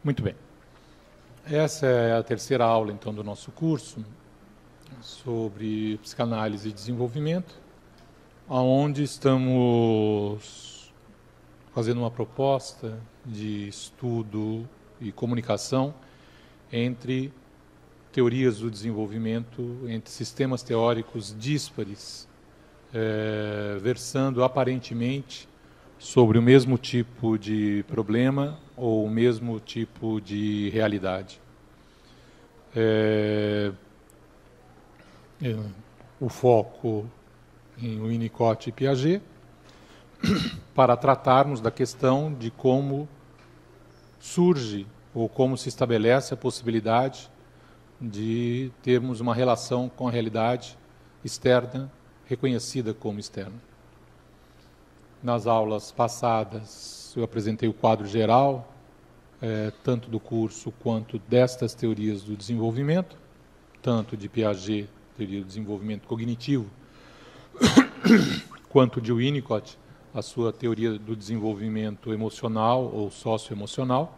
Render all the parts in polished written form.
Muito bem. Essa é a terceira aula, então, do nosso curso sobre psicanálise e desenvolvimento, onde estamos fazendo uma proposta de estudo e comunicação entre teorias do desenvolvimento, entre sistemas teóricos díspares, versando aparentemente sobre o mesmo tipo de problema ou o mesmo tipo de realidade. O foco em Winnicott e Piaget, para tratarmos da questão de como surge ou como se estabelece a possibilidade de termos uma relação com a realidade externa, reconhecida como externa. Nas aulas passadas, eu apresentei o quadro geral, tanto do curso quanto destas teorias do desenvolvimento, tanto de Piaget, teoria do desenvolvimento cognitivo, quanto de Winnicott, a sua teoria do desenvolvimento emocional ou socioemocional.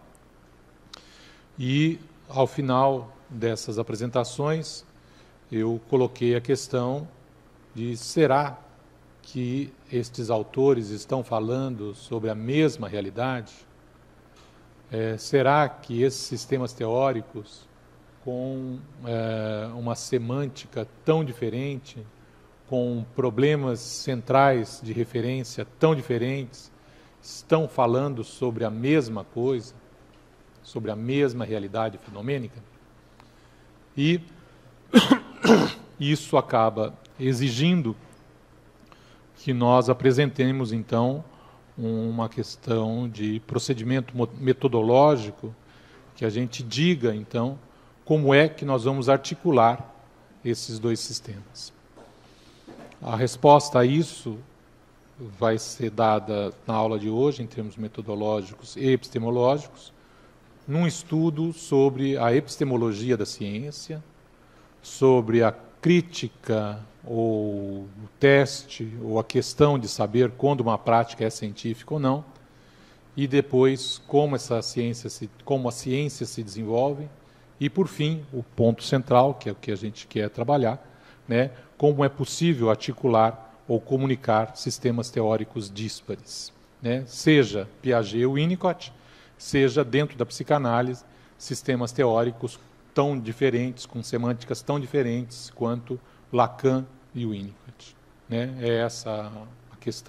E, ao final dessas apresentações, eu coloquei a questão de será que estes autores estão falando sobre a mesma realidade? Será que esses sistemas teóricos, com uma semântica tão diferente, com problemas centrais de referência tão diferentes, estão falando sobre a mesma coisa, sobre a mesma realidade fenomênica? E isso acaba exigindo que nós apresentemos, então, uma questão de procedimento metodológico, que a gente diga, então, como é que nós vamos articular esses dois sistemas. A resposta a isso vai ser dada na aula de hoje, em termos metodológicos e epistemológicos, num estudo sobre a epistemologia da ciência, sobre a crítica ou o teste ou a questão de saber quando uma prática é científica ou não, e depois como a ciência se desenvolve, e por fim, o ponto central, que é o que a gente quer trabalhar, né, como é possível articular ou comunicar sistemas teóricos díspares, né, seja Piaget ou Winnicott, seja dentro da psicanálise, sistemas teóricos tão diferentes, com semânticas tão diferentes quanto Lacan e Winnicott, né? É essa a questão.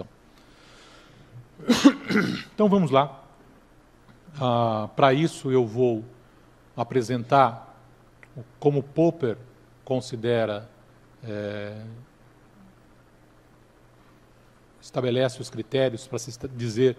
Então vamos lá. Para isso eu vou apresentar como Popper considera, estabelece os critérios para se dizer...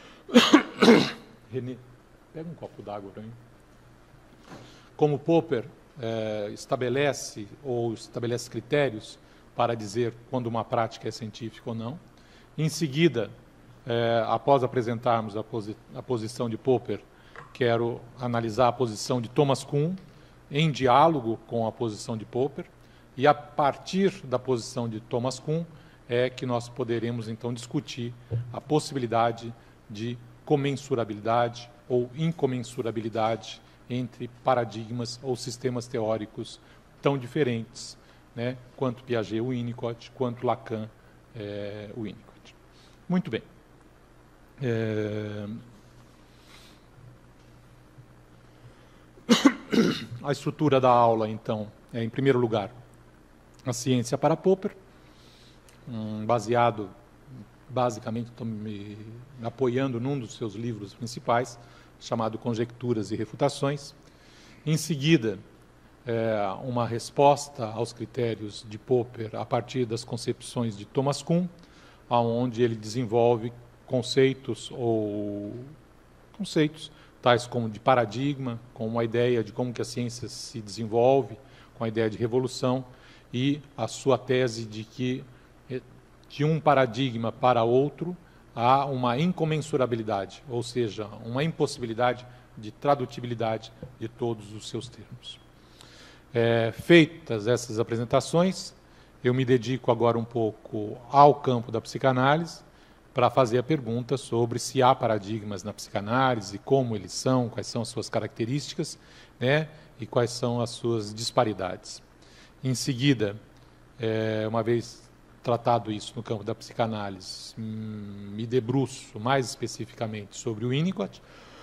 René, pega um copo d'água para mim. Como Popper estabelece critérios para dizer quando uma prática é científica ou não. Em seguida, após apresentarmos a posição de Popper, quero analisar a posição de Thomas Kuhn em diálogo com a posição de Popper, e a partir da posição de Thomas Kuhn é que nós poderemos então discutir a possibilidade de comensurabilidade ou incomensurabilidade entre paradigmas ou sistemas teóricos tão diferentes, né, quanto Piaget ou Winnicott, quanto Lacan ou Winnicott. Muito bem. A estrutura da aula, então, é, em primeiro lugar, a ciência para Popper, baseado, basicamente, estou me apoiando num dos seus livros principais, chamado Conjecturas e Refutações. Em seguida, uma resposta aos critérios de Popper a partir das concepções de Thomas Kuhn, onde ele desenvolve conceitos tais como de paradigma, com a ideia de como que a ciência se desenvolve, com a ideia de revolução, e a sua tese de que de um paradigma para outro há uma incomensurabilidade, ou seja, uma impossibilidade de tradutibilidade de todos os seus termos. Feitas essas apresentações, eu me dedico agora um pouco ao campo da psicanálise, para fazer a pergunta sobre se há paradigmas na psicanálise, como eles são, quais são as suas características, né, e quais são as suas disparidades. Em seguida, uma vez tratado isso no campo da psicanálise, me debruço mais especificamente sobre o Winnicott,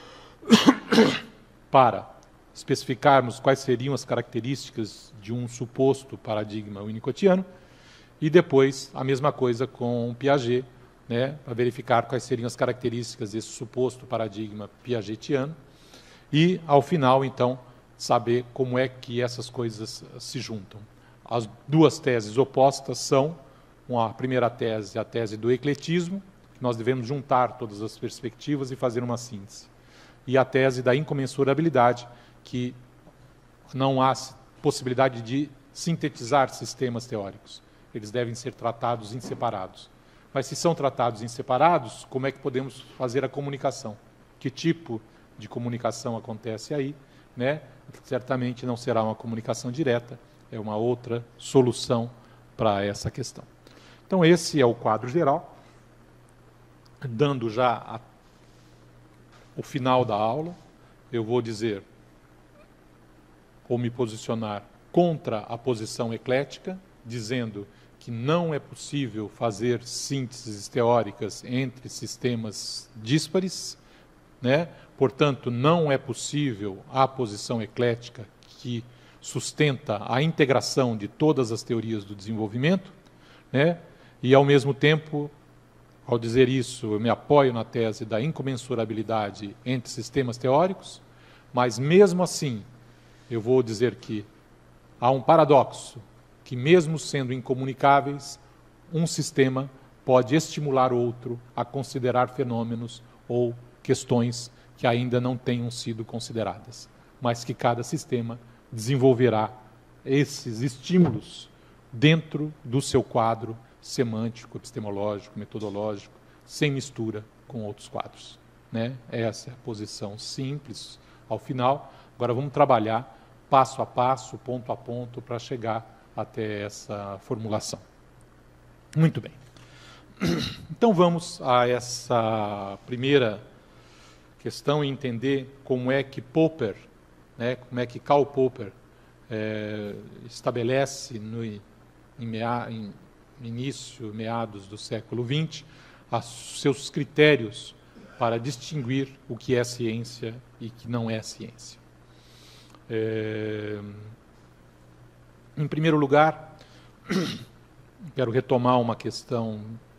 para especificarmos quais seriam as características de um suposto paradigma winnicottiano, e depois a mesma coisa com o Piaget, né, para verificar quais seriam as características desse suposto paradigma piagetiano, e, ao final, então, saber como é que essas coisas se juntam. As duas teses opostas são, a primeira tese, a tese do ecletismo, que nós devemos juntar todas as perspectivas e fazer uma síntese, e a tese da incomensurabilidade, que não há possibilidade de sintetizar sistemas teóricos. Eles devem ser tratados em separados. Mas se são tratados em separados, como é que podemos fazer a comunicação? Que tipo de comunicação acontece aí, né? Certamente não será uma comunicação direta, é uma outra solução para essa questão. Então, esse é o quadro geral, dando já o final da aula. Eu vou dizer, ou me posicionar contra a posição eclética, dizendo que não é possível fazer sínteses teóricas entre sistemas díspares, né? Portanto, não é possível a posição eclética que sustenta a integração de todas as teorias do desenvolvimento, né? E, ao mesmo tempo, ao dizer isso, eu me apoio na tese da incomensurabilidade entre sistemas teóricos, mas, mesmo assim, eu vou dizer que há um paradoxo, que mesmo sendo incomunicáveis, um sistema pode estimular outro a considerar fenômenos ou questões que ainda não tenham sido consideradas, mas que cada sistema desenvolverá esses estímulos dentro do seu quadro semântico, epistemológico, metodológico, sem mistura com outros quadros, né? Essa é a posição simples ao final. Agora vamos trabalhar passo a passo, ponto a ponto, para chegar até essa formulação. Muito bem. Então vamos a essa primeira questão e entender como é que Popper, né, como é que Karl Popper estabelece em início, meados do século XX, seus critérios para distinguir o que é ciência e que não é ciência. Em primeiro lugar, quero retomar uma questão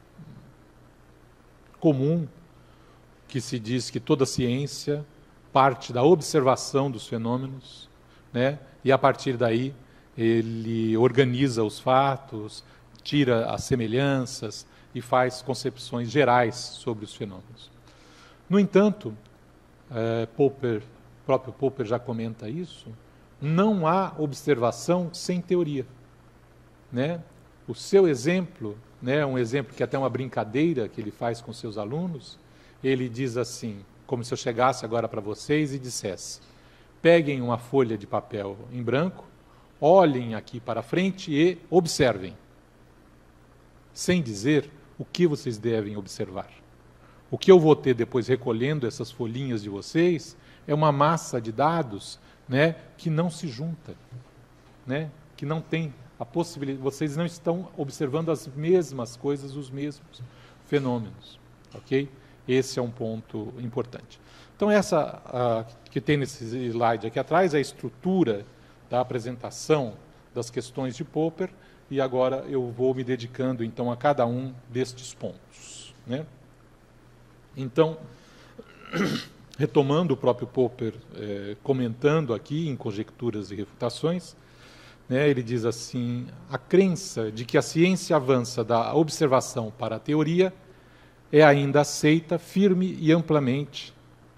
comum, que se diz que toda ciência parte da observação dos fenômenos, né? E a partir daí ele organiza os fatos, tira as semelhanças e faz concepções gerais sobre os fenômenos. No entanto, o próprio Popper já comenta isso, não há observação sem teoria, né? O seu exemplo, né, um exemplo que até é uma brincadeira que ele faz com seus alunos, ele diz assim, como se eu chegasse agora para vocês e dissesse, peguem uma folha de papel em branco, olhem aqui para frente e observem, sem dizer o que vocês devem observar. O que eu vou ter depois recolhendo essas folhinhas de vocês é uma massa de dados, né, que não se junta, né, que não tem a possibilidade, vocês não estão observando as mesmas coisas, os mesmos fenômenos, ok? Esse é um ponto importante. Então, essa que tem nesse slide aqui atrás é a estrutura da apresentação das questões de Popper, e agora eu vou me dedicando, então, a cada um destes pontos, né? Então, retomando o próprio Popper, comentando aqui em Conjecturas e Refutações, né, ele diz assim, a crença de que a ciência avança da observação para a teoria é ainda aceita firme e amplamente,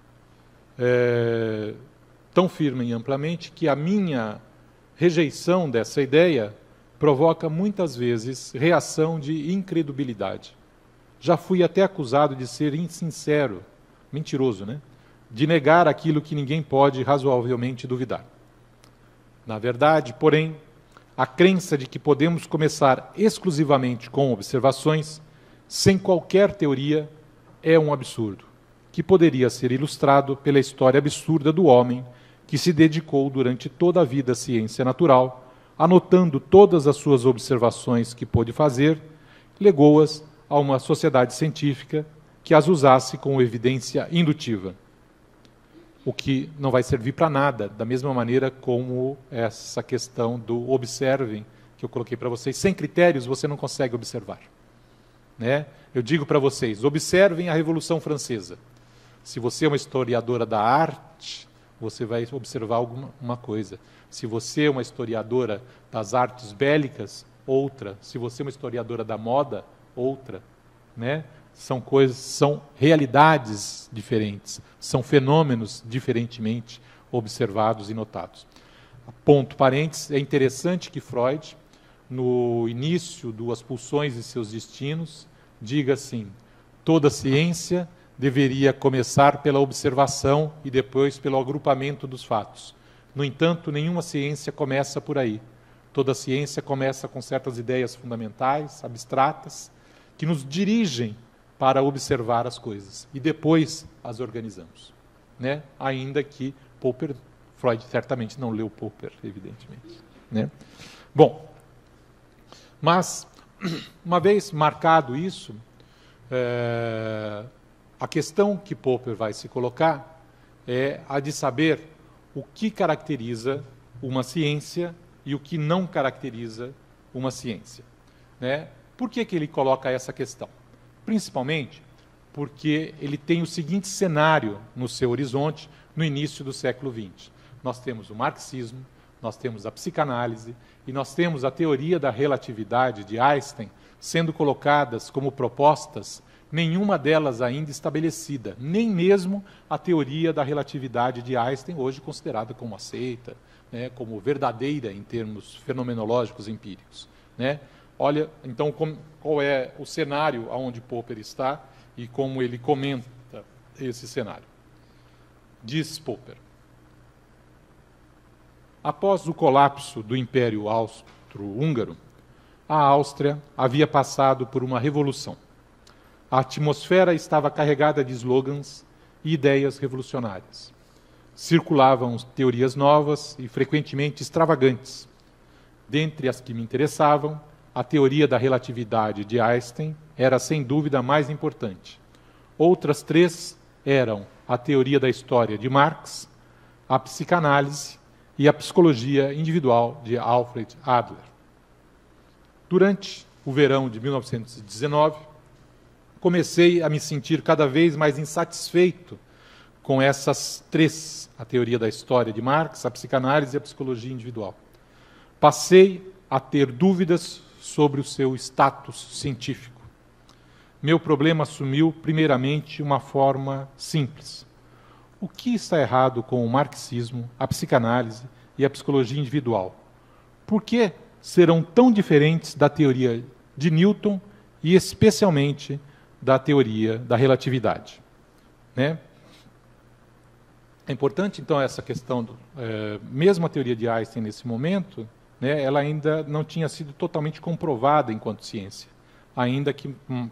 tão firme e amplamente que a minha rejeição dessa ideia provoca muitas vezes reação de incredulidade. Já fui até acusado de ser insincero, mentiroso, né? De negar aquilo que ninguém pode razoavelmente duvidar. Na verdade, porém, a crença de que podemos começar exclusivamente com observações sem qualquer teoria, é um absurdo, que poderia ser ilustrado pela história absurda do homem que se dedicou durante toda a vida à ciência natural, anotando todas as suas observações que pôde fazer, legou-as a uma sociedade científica que as usasse com evidência indutiva, o que não vai servir para nada, da mesma maneira como essa questão do observem, que eu coloquei para vocês. Sem critérios, você não consegue observar. Né? Eu digo para vocês, observem a Revolução Francesa. Se você é uma historiadora da arte, você vai observar alguma coisa. Se você é uma historiadora das artes bélicas, outra. Se você é uma historiadora da moda, outra. Né? São coisas, são realidades diferentes, são fenômenos diferentemente observados e notados. Ponto parênteses, é interessante que Freud, no início do As Pulsões e Seus Destinos, diga assim: toda ciência deveria começar pela observação e depois pelo agrupamento dos fatos. No entanto, nenhuma ciência começa por aí. Toda ciência começa com certas ideias fundamentais, abstratas, que nos dirigem para observar as coisas e depois as organizamos. Né? Ainda que Popper, Freud certamente não leu Popper, evidentemente. Né? Bom, mas, uma vez marcado isso, a questão que Popper vai se colocar é a de saber o que caracteriza uma ciência e o que não caracteriza uma ciência. Né? Por que ele coloca essa questão? Principalmente porque ele tem o seguinte cenário no seu horizonte no início do século XX. Nós temos o marxismo, nós temos a psicanálise e nós temos a teoria da relatividade de Einstein sendo colocadas como propostas, nenhuma delas ainda estabelecida, nem mesmo a teoria da relatividade de Einstein, hoje considerada como aceita, né, como verdadeira em termos fenomenológicos empíricos. Né? Olha, então, qual é o cenário onde Popper está e como ele comenta esse cenário. Diz Popper: após o colapso do Império Austro-Húngaro, a Áustria havia passado por uma revolução. A atmosfera estava carregada de slogans e ideias revolucionárias. Circulavam teorias novas e frequentemente extravagantes. Dentre as que me interessavam, a teoria da relatividade de Einstein era, sem dúvida, a mais importante. Outras três eram a teoria da história de Marx, a psicanálise e a psicologia individual de Alfred Adler. Durante o verão de 1919, comecei a me sentir cada vez mais insatisfeito com essas três, a teoria da história de Marx, a psicanálise e a psicologia individual. Passei a ter dúvidas sobre o seu status científico. Meu problema assumiu, primeiramente, uma forma simples. O que está errado com o marxismo, a psicanálise e a psicologia individual? Por que serão tão diferentes da teoria de Newton e, especialmente, da teoria da relatividade? Né? É importante, então, essa questão, mesmo a teoria de Einstein nesse momento, né, ela ainda não tinha sido totalmente comprovada enquanto ciência, ainda que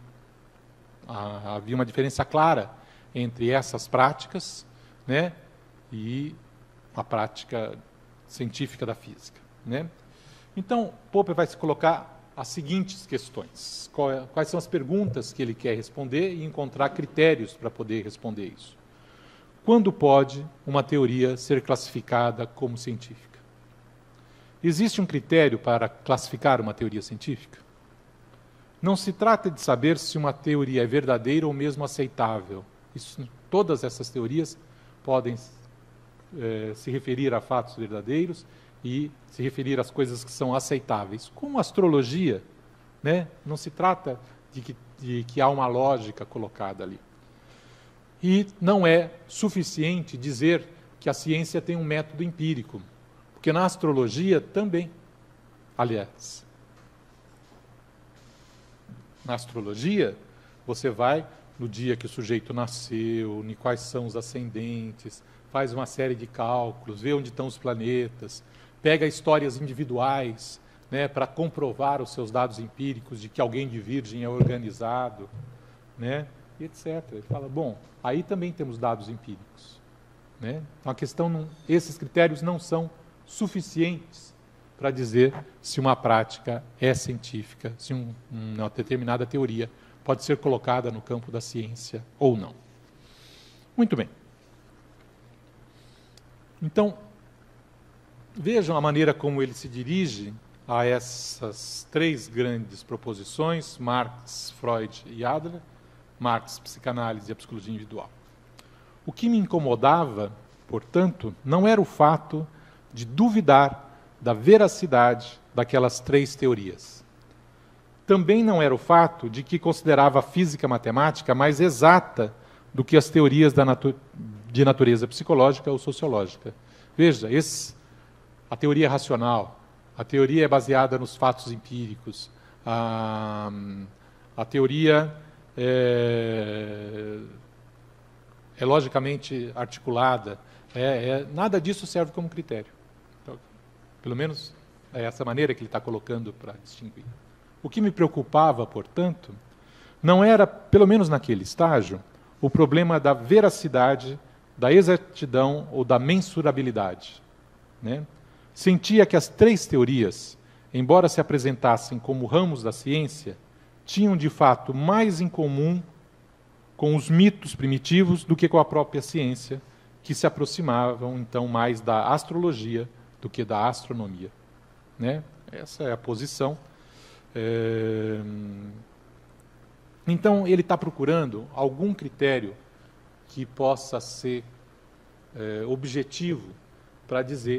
havia uma diferença clara entre essas práticas, né, e a prática científica da física. Né? Então, Popper vai se colocar as seguintes questões. Quais são as perguntas que ele quer responder e encontrar critérios para poder responder isso. Quando pode uma teoria ser classificada como científica? Existe um critério para classificar uma teoria científica? Não se trata de saber se uma teoria é verdadeira ou mesmo aceitável. Todas essas teorias podem se referir a fatos verdadeiros e se referir às coisas que são aceitáveis. Como a astrologia, né, não se trata de que há uma lógica colocada ali. E não é suficiente dizer que a ciência tem um método empírico, porque na astrologia também, aliás, na astrologia, você vai no dia que o sujeito nasceu, em quais são os ascendentes, faz uma série de cálculos, vê onde estão os planetas, pega histórias individuais né, para comprovar os seus dados empíricos de que alguém de virgem é organizado, né, e etc. Ele fala, bom, aí também temos dados empíricos, né? Então a questão, esses critérios não são suficientes para dizer se uma prática é científica, se uma determinada teoria pode ser colocada no campo da ciência ou não. Muito bem. Então, vejam a maneira como ele se dirige a essas três grandes proposições, Marx, Freud e Adler. Marx, psicanálise e a psicologia individual. O que me incomodava, portanto, não era o fato de duvidar da veracidade daquelas três teorias. Também não era o fato de que considerava a física matemática mais exata do que as teorias de natureza psicológica ou sociológica. Veja, a teoria racional, a teoria é baseada nos fatos empíricos, a teoria é logicamente articulada, nada disso serve como critério. Então, pelo menos é essa maneira que ele está colocando para distinguir. O que me preocupava, portanto, não era, pelo menos naquele estágio, o problema da veracidade, da exatidão ou da mensurabilidade, né? Sentia que as três teorias, embora se apresentassem como ramos da ciência, tinham de fato mais em comum com os mitos primitivos do que com a própria ciência, que se aproximavam então mais da astrologia do que da astronomia, né? Essa é a posição. Então ele está procurando algum critério que possa ser objetivo para dizer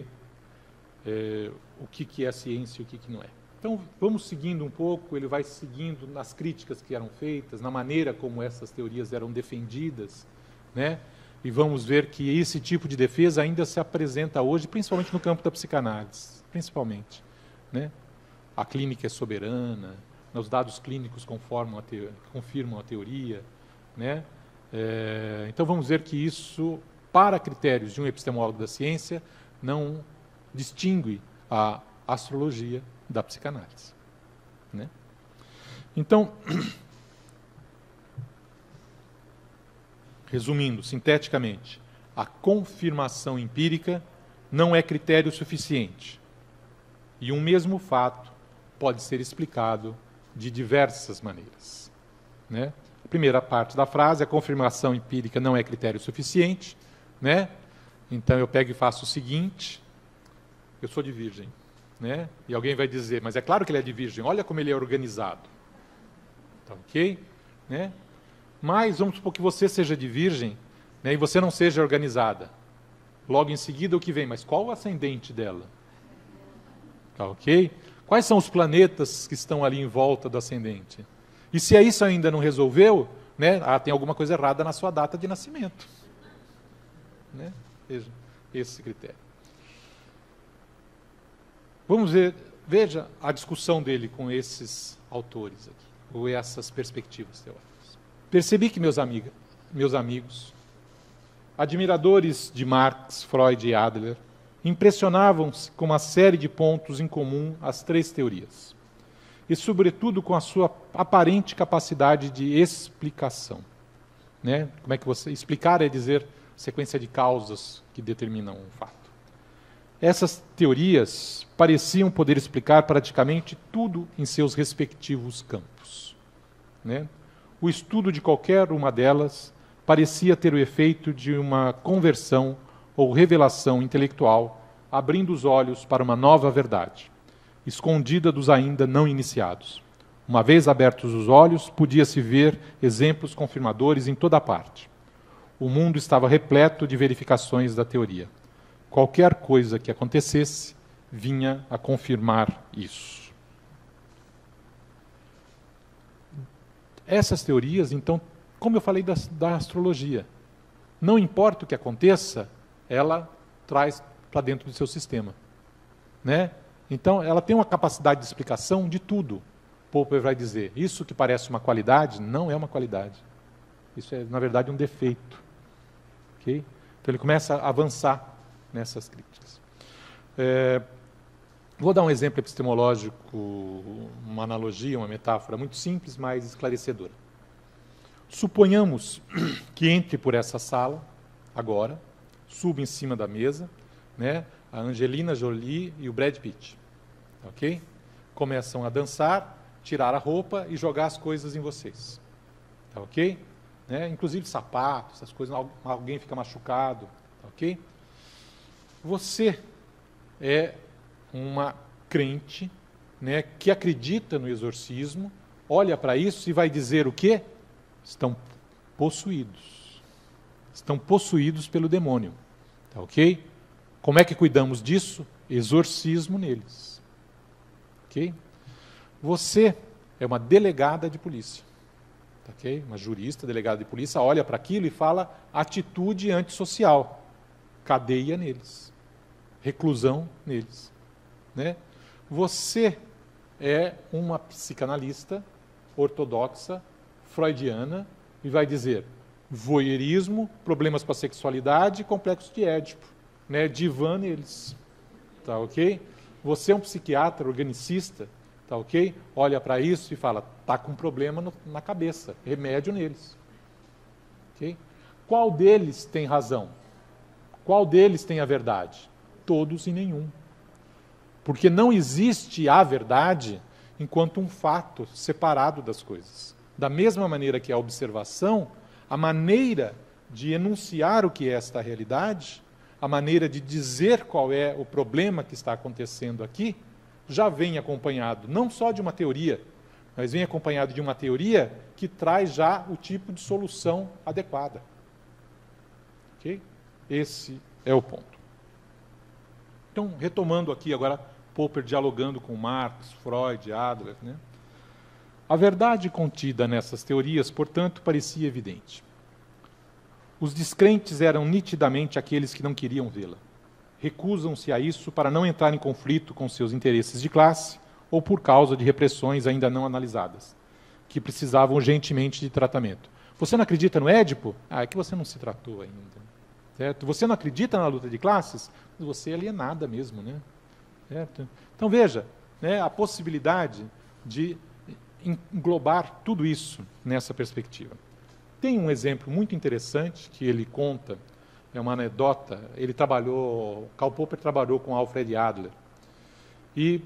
o que é ciência e o que não é. Então, vamos seguindo um pouco, ele vai seguindo nas críticas que eram feitas, na maneira como essas teorias eram defendidas, né? E vamos ver que esse tipo de defesa ainda se apresenta hoje, principalmente no campo da psicanálise, principalmente, né? A clínica é soberana, os dados clínicos confirmam a teoria, né? Então, vamos ver que isso, para critérios de um epistemólogo da ciência, não distingue a astrologia da psicanálise, né? Então, resumindo sinteticamente, a confirmação empírica não é critério suficiente. E um mesmo fato pode ser explicado de diversas maneiras, né? A primeira parte da frase, a confirmação empírica não é critério suficiente, né? Então eu pego e faço o seguinte: eu sou de virgem, né? E alguém vai dizer, mas é claro que ele é de virgem, olha como ele é organizado. Tá ok? Né? Mas vamos supor que você seja de virgem, né, e você não seja organizada. Logo em seguida o que vem? Mas qual o ascendente dela? Tá ok? Quais são os planetas que estão ali em volta do ascendente? E se isso ainda não resolveu, né, tem alguma coisa errada na sua data de nascimento. Né? Veja, esse critério. Vamos ver, veja a discussão dele com esses autores aqui, ou essas perspectivas teóricas. Percebi que meus amigos, admiradores de Marx, Freud e Adler, impressionavam-se com uma série de pontos em comum às três teorias, e sobretudo com a sua aparente capacidade de explicação. Né? Como é que você explicar é dizer sequência de causas que determinam um fato. Essas teorias pareciam poder explicar praticamente tudo em seus respectivos campos, né? O estudo de qualquer uma delas parecia ter o efeito de uma conversão ou revelação intelectual, abrindo os olhos para uma nova verdade, escondida dos ainda não iniciados. Uma vez abertos os olhos, podia-se ver exemplos confirmadores em toda parte. O mundo estava repleto de verificações da teoria. Qualquer coisa que acontecesse vinha a confirmar isso. Essas teorias, então, como eu falei da astrologia, não importa o que aconteça, ela traz para dentro do seu sistema, né? Então, ela tem uma capacidade de explicação de tudo. Popper vai dizer, isso que parece uma qualidade, não é uma qualidade. Isso é, na verdade, um defeito. Okay? Então, ele começa a avançar nessas críticas. Vou dar um exemplo epistemológico, uma analogia, uma metáfora muito simples, mas esclarecedora. Suponhamos que entre por essa sala, agora, suba em cima da mesa, né, a Angelina Jolie e o Brad Pitt. Ok? Começam a dançar, tirar a roupa e jogar as coisas em vocês. Tá ok? Né? Inclusive sapatos, essas coisas, alguém fica machucado. Tá ok? Você é uma crente, né, que acredita no exorcismo, olha para isso e vai dizer o quê? Estão possuídos. Estão possuídos pelo demônio. Tá ok? Como é que cuidamos disso? Exorcismo neles. Ok? Você é uma delegada de polícia. Tá ok? Uma jurista, delegada de polícia, olha para aquilo e fala atitude antissocial. Cadeia neles. Reclusão neles. Né? Você é uma psicanalista ortodoxa, freudiana, e vai dizer voyeurismo, problemas com a sexualidade, complexo de Édipo, né? Divã neles. Tá ok? Você é um psiquiatra, organicista, tá ok? Olha para isso e fala, tá com um problema na cabeça, remédio neles. Ok? Qual deles tem razão? Qual deles tem a verdade? Todos e nenhum. Porque não existe a verdade enquanto um fato separado das coisas. Da mesma maneira que a observação, a maneira de enunciar o que é esta realidade, a maneira de dizer qual é o problema que está acontecendo aqui, já vem acompanhado não só de uma teoria, mas vem acompanhado de uma teoria que traz já o tipo de solução adequada. Ok? Esse é o ponto. Então, retomando aqui agora, Popper dialogando com Marx, Freud, Adler, né? A verdade contida nessas teorias, portanto, parecia evidente. Os descrentes eram nitidamente aqueles que não queriam vê-la. Recusam-se a isso para não entrar em conflito com seus interesses de classe ou por causa de repressões ainda não analisadas, que precisavam urgentemente de tratamento. Você não acredita no Édipo? Ah, é que você não se tratou ainda. Certo? Você não acredita na luta de classes? Você é alienada mesmo, né? Certo? Então veja, né, a possibilidade de englobar tudo isso nessa perspectiva. Tem um exemplo muito interessante que ele conta, é uma anedota. Karl Popper trabalhou com Alfred Adler. E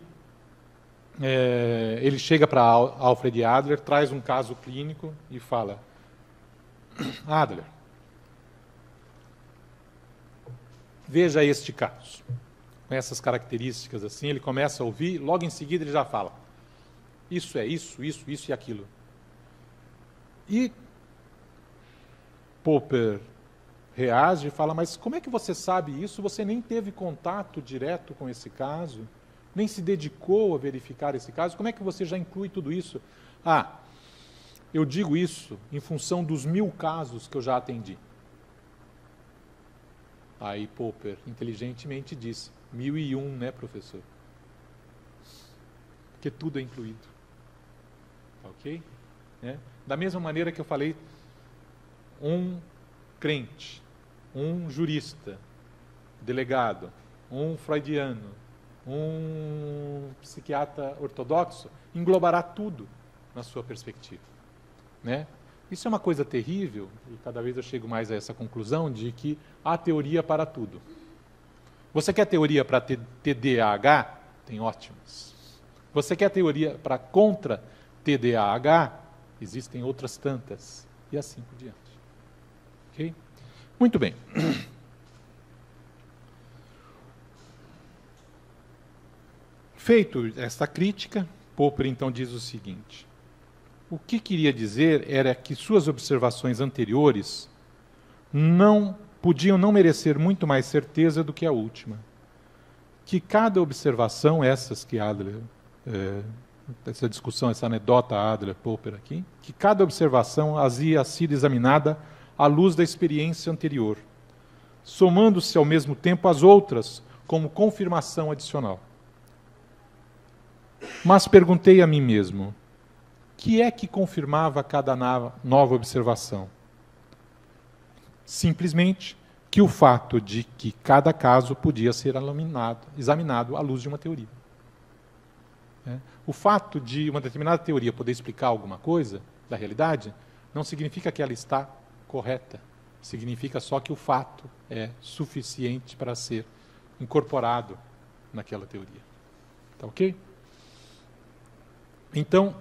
ele chega para Alfred Adler, traz um caso clínico e fala: Adler, veja este caso. Com essas características assim, ele começa a ouvir, logo em seguida ele já fala: isso é isso, isso, isso e aquilo. E Popper reage e fala: mas como é que você sabe isso? Você nem teve contato direto com esse caso, nem se dedicou a verificar esse caso, como é que você já inclui tudo isso? Ah, eu digo isso em função dos 1000 casos que eu já atendi. Aí Popper inteligentemente disse: 1001, né, professor? Porque tudo é incluído. Ok? Né? Da mesma maneira que eu falei, um crente, um jurista, delegado, um freudiano, um psiquiatra ortodoxo, englobará tudo na sua perspectiva. Né? Isso é uma coisa terrível, e cada vez eu chego mais a essa conclusão de que há teoria para tudo. Você quer teoria para TDAH? Tem ótimas. Você quer teoria para contra TDAH? Existem outras tantas. E assim por diante. Ok? Muito bem. Feito esta crítica, Popper então diz o seguinte: o que queria dizer era que suas observações anteriores podiam não merecer muito mais certeza do que a última. Que cada observação, essas que Adler, essa discussão, essa anedota Adler, Popper aqui, que cada observação havia sido examinada à luz da experiência anterior, somando-se ao mesmo tempo às outras como confirmação adicional. Mas perguntei a mim mesmo: que é que confirmava cada nova observação? Simplesmente que o fato de que cada caso podia ser examinado à luz de uma teoria. né? O fato de uma determinada teoria poder explicar alguma coisa da realidade não significa que ela está correta. Significa só que o fato é suficiente para ser incorporado naquela teoria. Tá ok? Então,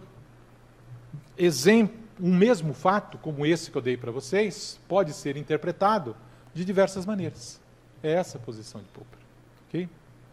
um mesmo fato, como esse que eu dei para vocês, pode ser interpretado de diversas maneiras. É essa a posição de Popper. Ok?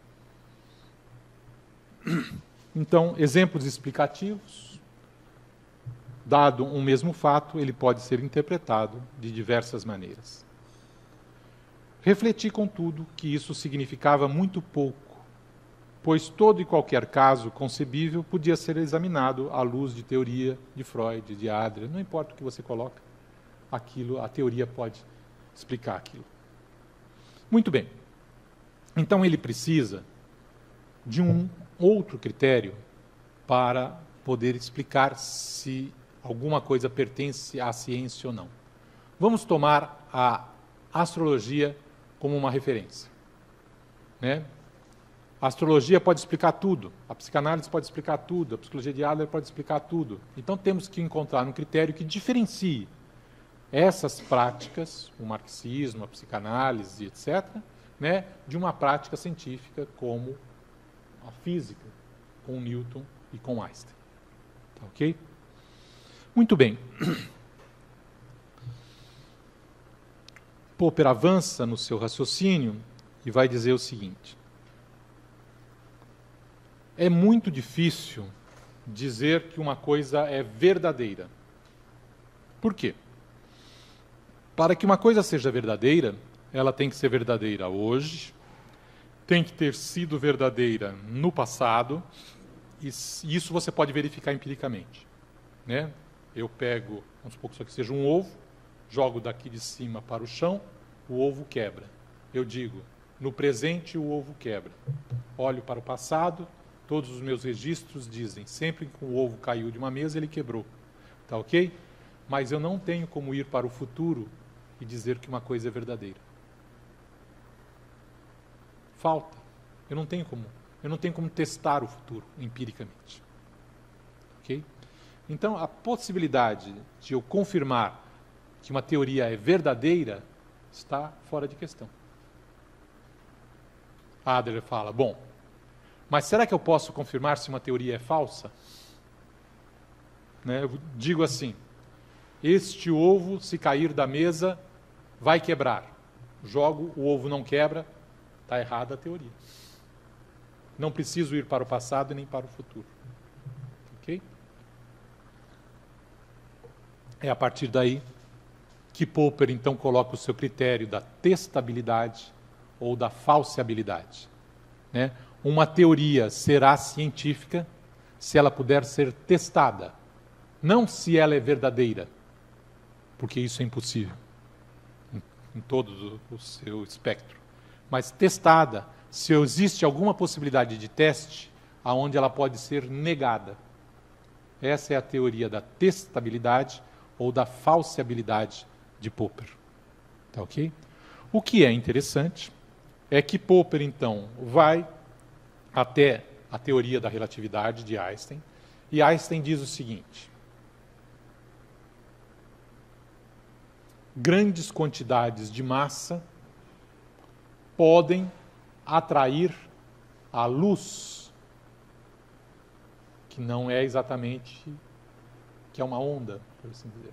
Então, exemplos explicativos. Dado um mesmo fato, ele pode ser interpretado de diversas maneiras. Refleti, contudo, que isso significava muito pouco, pois todo e qualquer caso concebível podia ser examinado à luz de teoria de Freud, de Adler, não importa o que você coloca, aquilo, a teoria pode explicar aquilo. Muito bem. Então ele precisa de um outro critério para poder explicar se alguma coisa pertence à ciência ou não. Vamos tomar a astrologia como uma referência, né? A astrologia pode explicar tudo, a psicanálise pode explicar tudo, a psicologia de Adler pode explicar tudo. Então temos que encontrar um critério que diferencie essas práticas, o marxismo, a psicanálise, etc., né, de uma prática científica como a física, com Newton e com Einstein. Tá ok? Muito bem. Popper avança no seu raciocínio e vai dizer o seguinte: é muito difícil dizer que uma coisa é verdadeira. Por quê? Para que uma coisa seja verdadeira, ela tem que ser verdadeira hoje, tem que ter sido verdadeira no passado, e isso você pode verificar empiricamente, né? Eu pego, vamos supor que isso aqui seja um ovo, jogo daqui de cima para o chão, o ovo quebra. Eu digo, no presente o ovo quebra. Olho para o passado, todos os meus registros dizem, sempre que o ovo caiu de uma mesa, ele quebrou. Tá ok? Mas eu não tenho como ir para o futuro e dizer que uma coisa é verdadeira. Falta. Eu não tenho como testar o futuro empiricamente. Ok? Então, a possibilidade de eu confirmar que uma teoria é verdadeira está fora de questão. Adler fala, bom, mas será que eu posso confirmar se uma teoria é falsa? Né, eu digo assim, este ovo, se cair da mesa, vai quebrar. Jogo, o ovo não quebra, está errada a teoria. Não preciso ir para o passado nem para o futuro. Ok? É a partir daí que Popper, então, coloca o seu critério da testabilidade ou da falseabilidade. Né? Uma teoria será científica se ela puder ser testada, não se ela é verdadeira, porque isso é impossível em todo o seu espectro, mas testada se existe alguma possibilidade de teste aonde ela pode ser negada. Essa é a teoria da testabilidade ou da falseabilidade de Popper. Tá ok? O que é interessante é que Popper, então, vai até a teoria da relatividade de Einstein, e Einstein diz o seguinte: grandes quantidades de massa podem atrair a luz, que não é exatamente, que é uma onda, por assim dizer.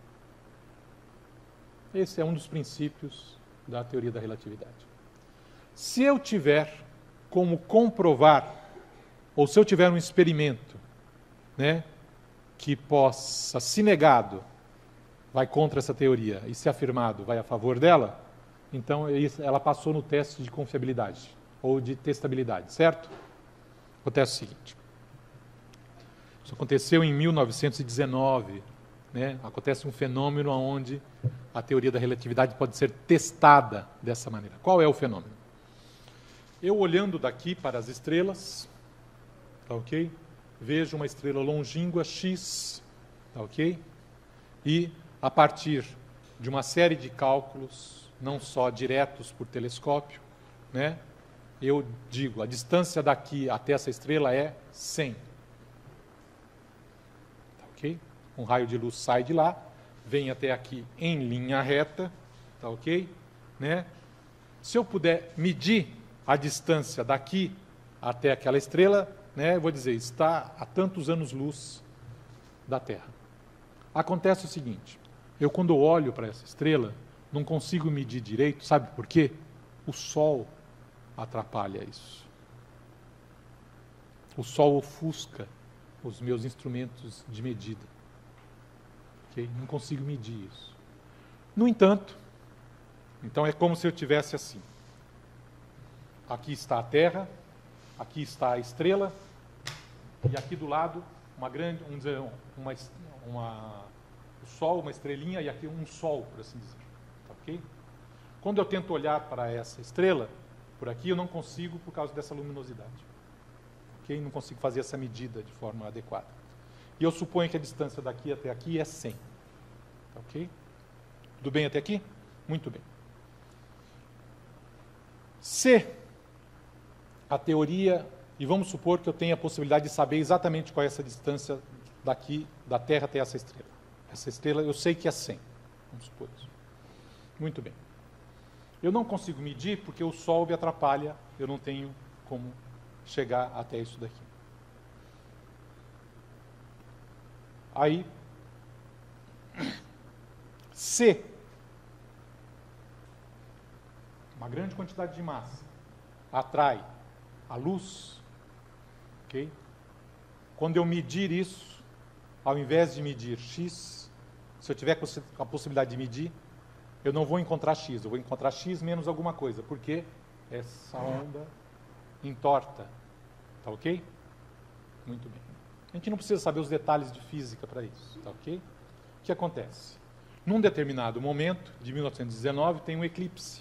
Esse é um dos princípios da teoria da relatividade. Se eu tiver como comprovar, ou se eu tiver um experimento, né, que possa, se negado, vai contra essa teoria, e se afirmado, vai a favor dela, então ela passou no teste de confiabilidade, ou de testabilidade, certo? Acontece o seguinte. Isso aconteceu em 1919, né? Acontece um fenômeno onde a teoria da relatividade pode ser testada dessa maneira. Qual é o fenômeno? Eu olhando daqui para as estrelas, tá ok? Vejo uma estrela longínqua X, tá ok? E a partir de uma série de cálculos, não só diretos por telescópio, né? eu digo, a distância daqui até essa estrela é 100. Tá, ok? Um raio de luz sai de lá, vem até aqui em linha reta, tá, ok? Né? Se eu puder medir a distância daqui até aquela estrela, né, eu vou dizer, está a tantos anos-luz da Terra. Acontece o seguinte, eu quando olho para essa estrela, não consigo medir direito, sabe por quê? O Sol atrapalha isso. O Sol ofusca os meus instrumentos de medida. Okay? Não consigo medir isso. No entanto, então é como se eu tivesse assim. Aqui está a Terra, aqui está a estrela, e aqui do lado uma grande, o Sol, uma estrelinha, e aqui um Sol, por assim dizer. Tá, okay? Quando eu tento olhar para essa estrela, por aqui eu não consigo por causa dessa luminosidade. Okay? Não consigo fazer essa medida de forma adequada. E eu suponho que a distância daqui até aqui é 100. Tá, ok? Tudo bem até aqui? Muito bem. Se a teoria, e vamos supor que eu tenha a possibilidade de saber exatamente qual é essa distância daqui, da Terra até essa estrela. Essa estrela eu sei que é 100. Vamos supor isso. Muito bem. Eu não consigo medir porque o Sol me atrapalha, eu não tenho como chegar até isso daqui. Aí, se uma grande quantidade de massa atrai a luz, ok? Quando eu medir isso, ao invés de medir x, se eu tiver a possibilidade de medir, eu não vou encontrar x, eu vou encontrar x menos alguma coisa, porque essa onda entorta. Tá ok? Muito bem. A gente não precisa saber os detalhes de física para isso, tá ok? O que acontece? Num determinado momento, de 1919, tem um eclipse.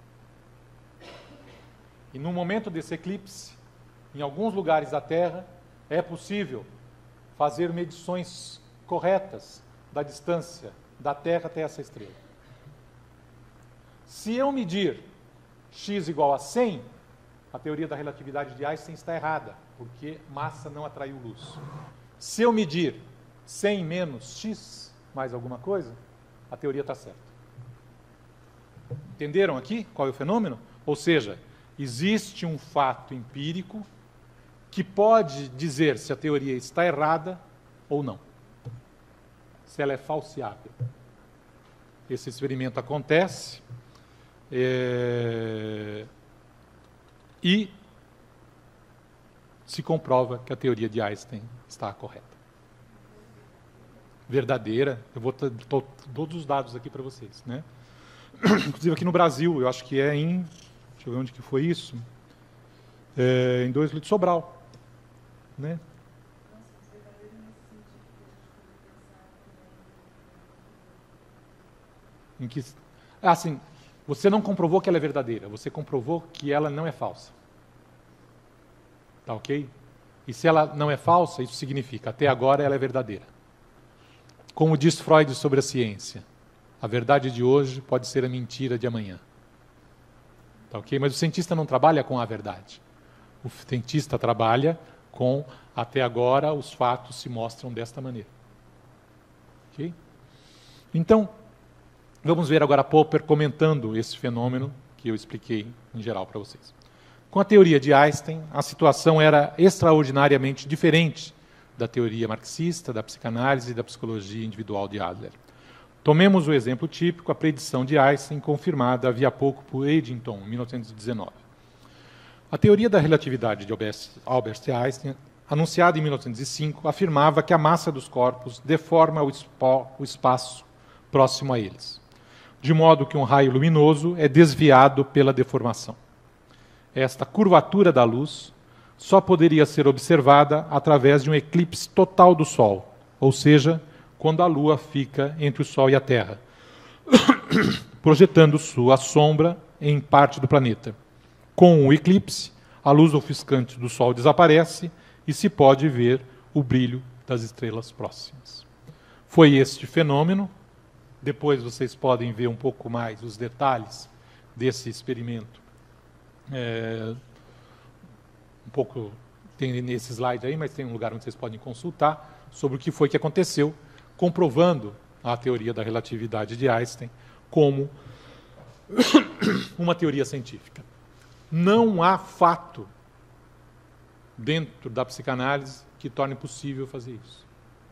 E no momento desse eclipse, em alguns lugares da Terra, é possível fazer medições corretas da distância da Terra até essa estrela. Se eu medir x igual a 100, a teoria da relatividade de Einstein está errada, porque massa não atraiu luz. Se eu medir 100 menos x, mais alguma coisa, a teoria está certa. Entenderam aqui qual é o fenômeno? Ou seja, existe um fato empírico que pode dizer se a teoria está errada ou não. Se ela é falseável. Esse experimento acontece e se comprova que a teoria de Einstein está correta. Verdadeira. Eu vou dar todos os dados aqui para vocês, né? Inclusive aqui no Brasil, eu acho que é em... Deixa eu ver onde que foi isso. Em 2 litros Sobral, né? Em que... sim. Você não comprovou que ela é verdadeira, você comprovou que ela não é falsa. Tá ok? E se ela não é falsa, isso significa, até agora ela é verdadeira. Como diz Freud sobre a ciência, a verdade de hoje pode ser a mentira de amanhã. Tá ok? Mas o cientista não trabalha com a verdade. O cientista trabalha com, até agora, os fatos se mostram desta maneira. Ok? Então, vamos ver agora Popper comentando esse fenômeno que eu expliquei em geral para vocês. Com a teoria de Einstein, a situação era extraordinariamente diferente da teoria marxista, da psicanálise e da psicologia individual de Adler. Tomemos o exemplo típico, a predição de Einstein, confirmada havia pouco por Eddington, em 1919. A teoria da relatividade de Albert Einstein, anunciada em 1905, afirmava que a massa dos corpos deforma o espaço próximo a eles, de modo que um raio luminoso é desviado pela deformação. Esta curvatura da luz só poderia ser observada através de um eclipse total do Sol, ou seja, quando a Lua fica entre o Sol e a Terra, projetando sua sombra em parte do planeta. Com o eclipse, a luz ofuscante do Sol desaparece e se pode ver o brilho das estrelas próximas. Foi este fenômeno, depois vocês podem ver um pouco mais os detalhes desse experimento um pouco, tem nesse slide aí, mas tem um lugar onde vocês podem consultar sobre o que foi que aconteceu, comprovando a teoria da relatividade de Einstein como uma teoria científica. Não há fato dentro da psicanálise que torne possível fazer isso.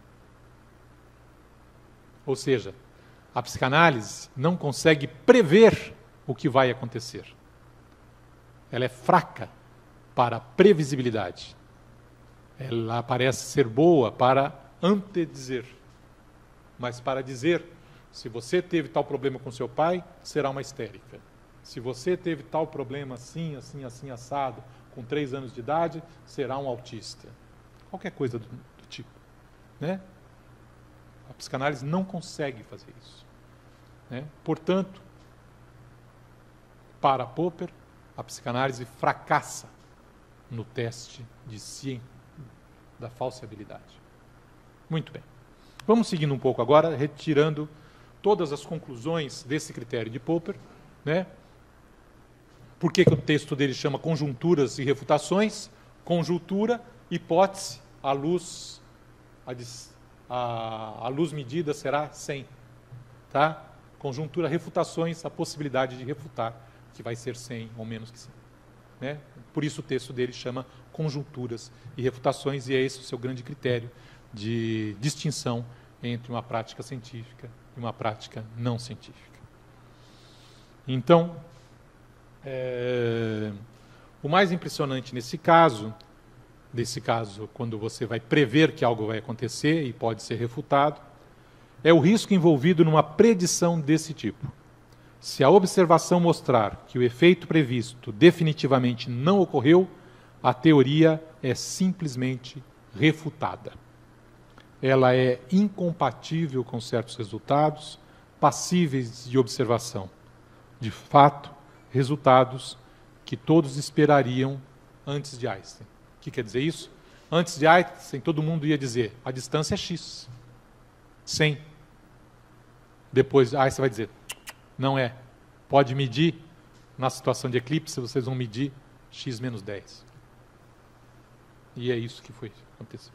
Ou seja, a psicanálise não consegue prever o que vai acontecer. Ela é fraca para a previsibilidade. Ela parece ser boa para antedizer. Mas para dizer, se você teve tal problema com seu pai, será uma histérica. Se você teve tal problema assim, assim, assim, assado, com 3 anos de idade, será um autista. Qualquer coisa do tipo. Né? A psicanálise não consegue fazer isso. Né? Portanto, para Popper, a psicanálise fracassa no teste de si da falsibilidade. Muito bem. Vamos seguindo um pouco agora, retirando todas as conclusões desse critério de Popper, né? Por que o texto dele chama conjunturas e refutações? Conjuntura, hipótese, a luz medida será 100. Tá? Conjuntura, refutações, a possibilidade de refutar, que vai ser 100 ou menos que 100. Né? Por isso o texto dele chama conjunturas e refutações, e é esse o seu grande critério de distinção entre uma prática científica e uma prática não científica. Então, o mais impressionante nesse caso, quando você vai prever que algo vai acontecer e pode ser refutado, é o risco envolvido numa predição desse tipo. Se a observação mostrar que o efeito previsto definitivamente não ocorreu, a teoria é simplesmente refutada. Ela é incompatível com certos resultados, passíveis de observação. De fato, resultados que todos esperariam antes de Einstein. O que quer dizer isso? Antes de Einstein, todo mundo ia dizer, a distância é x. 100. Depois Einstein vai dizer, não é. Pode medir, na situação de eclipse, vocês vão medir x menos 10. E é isso que aconteceu.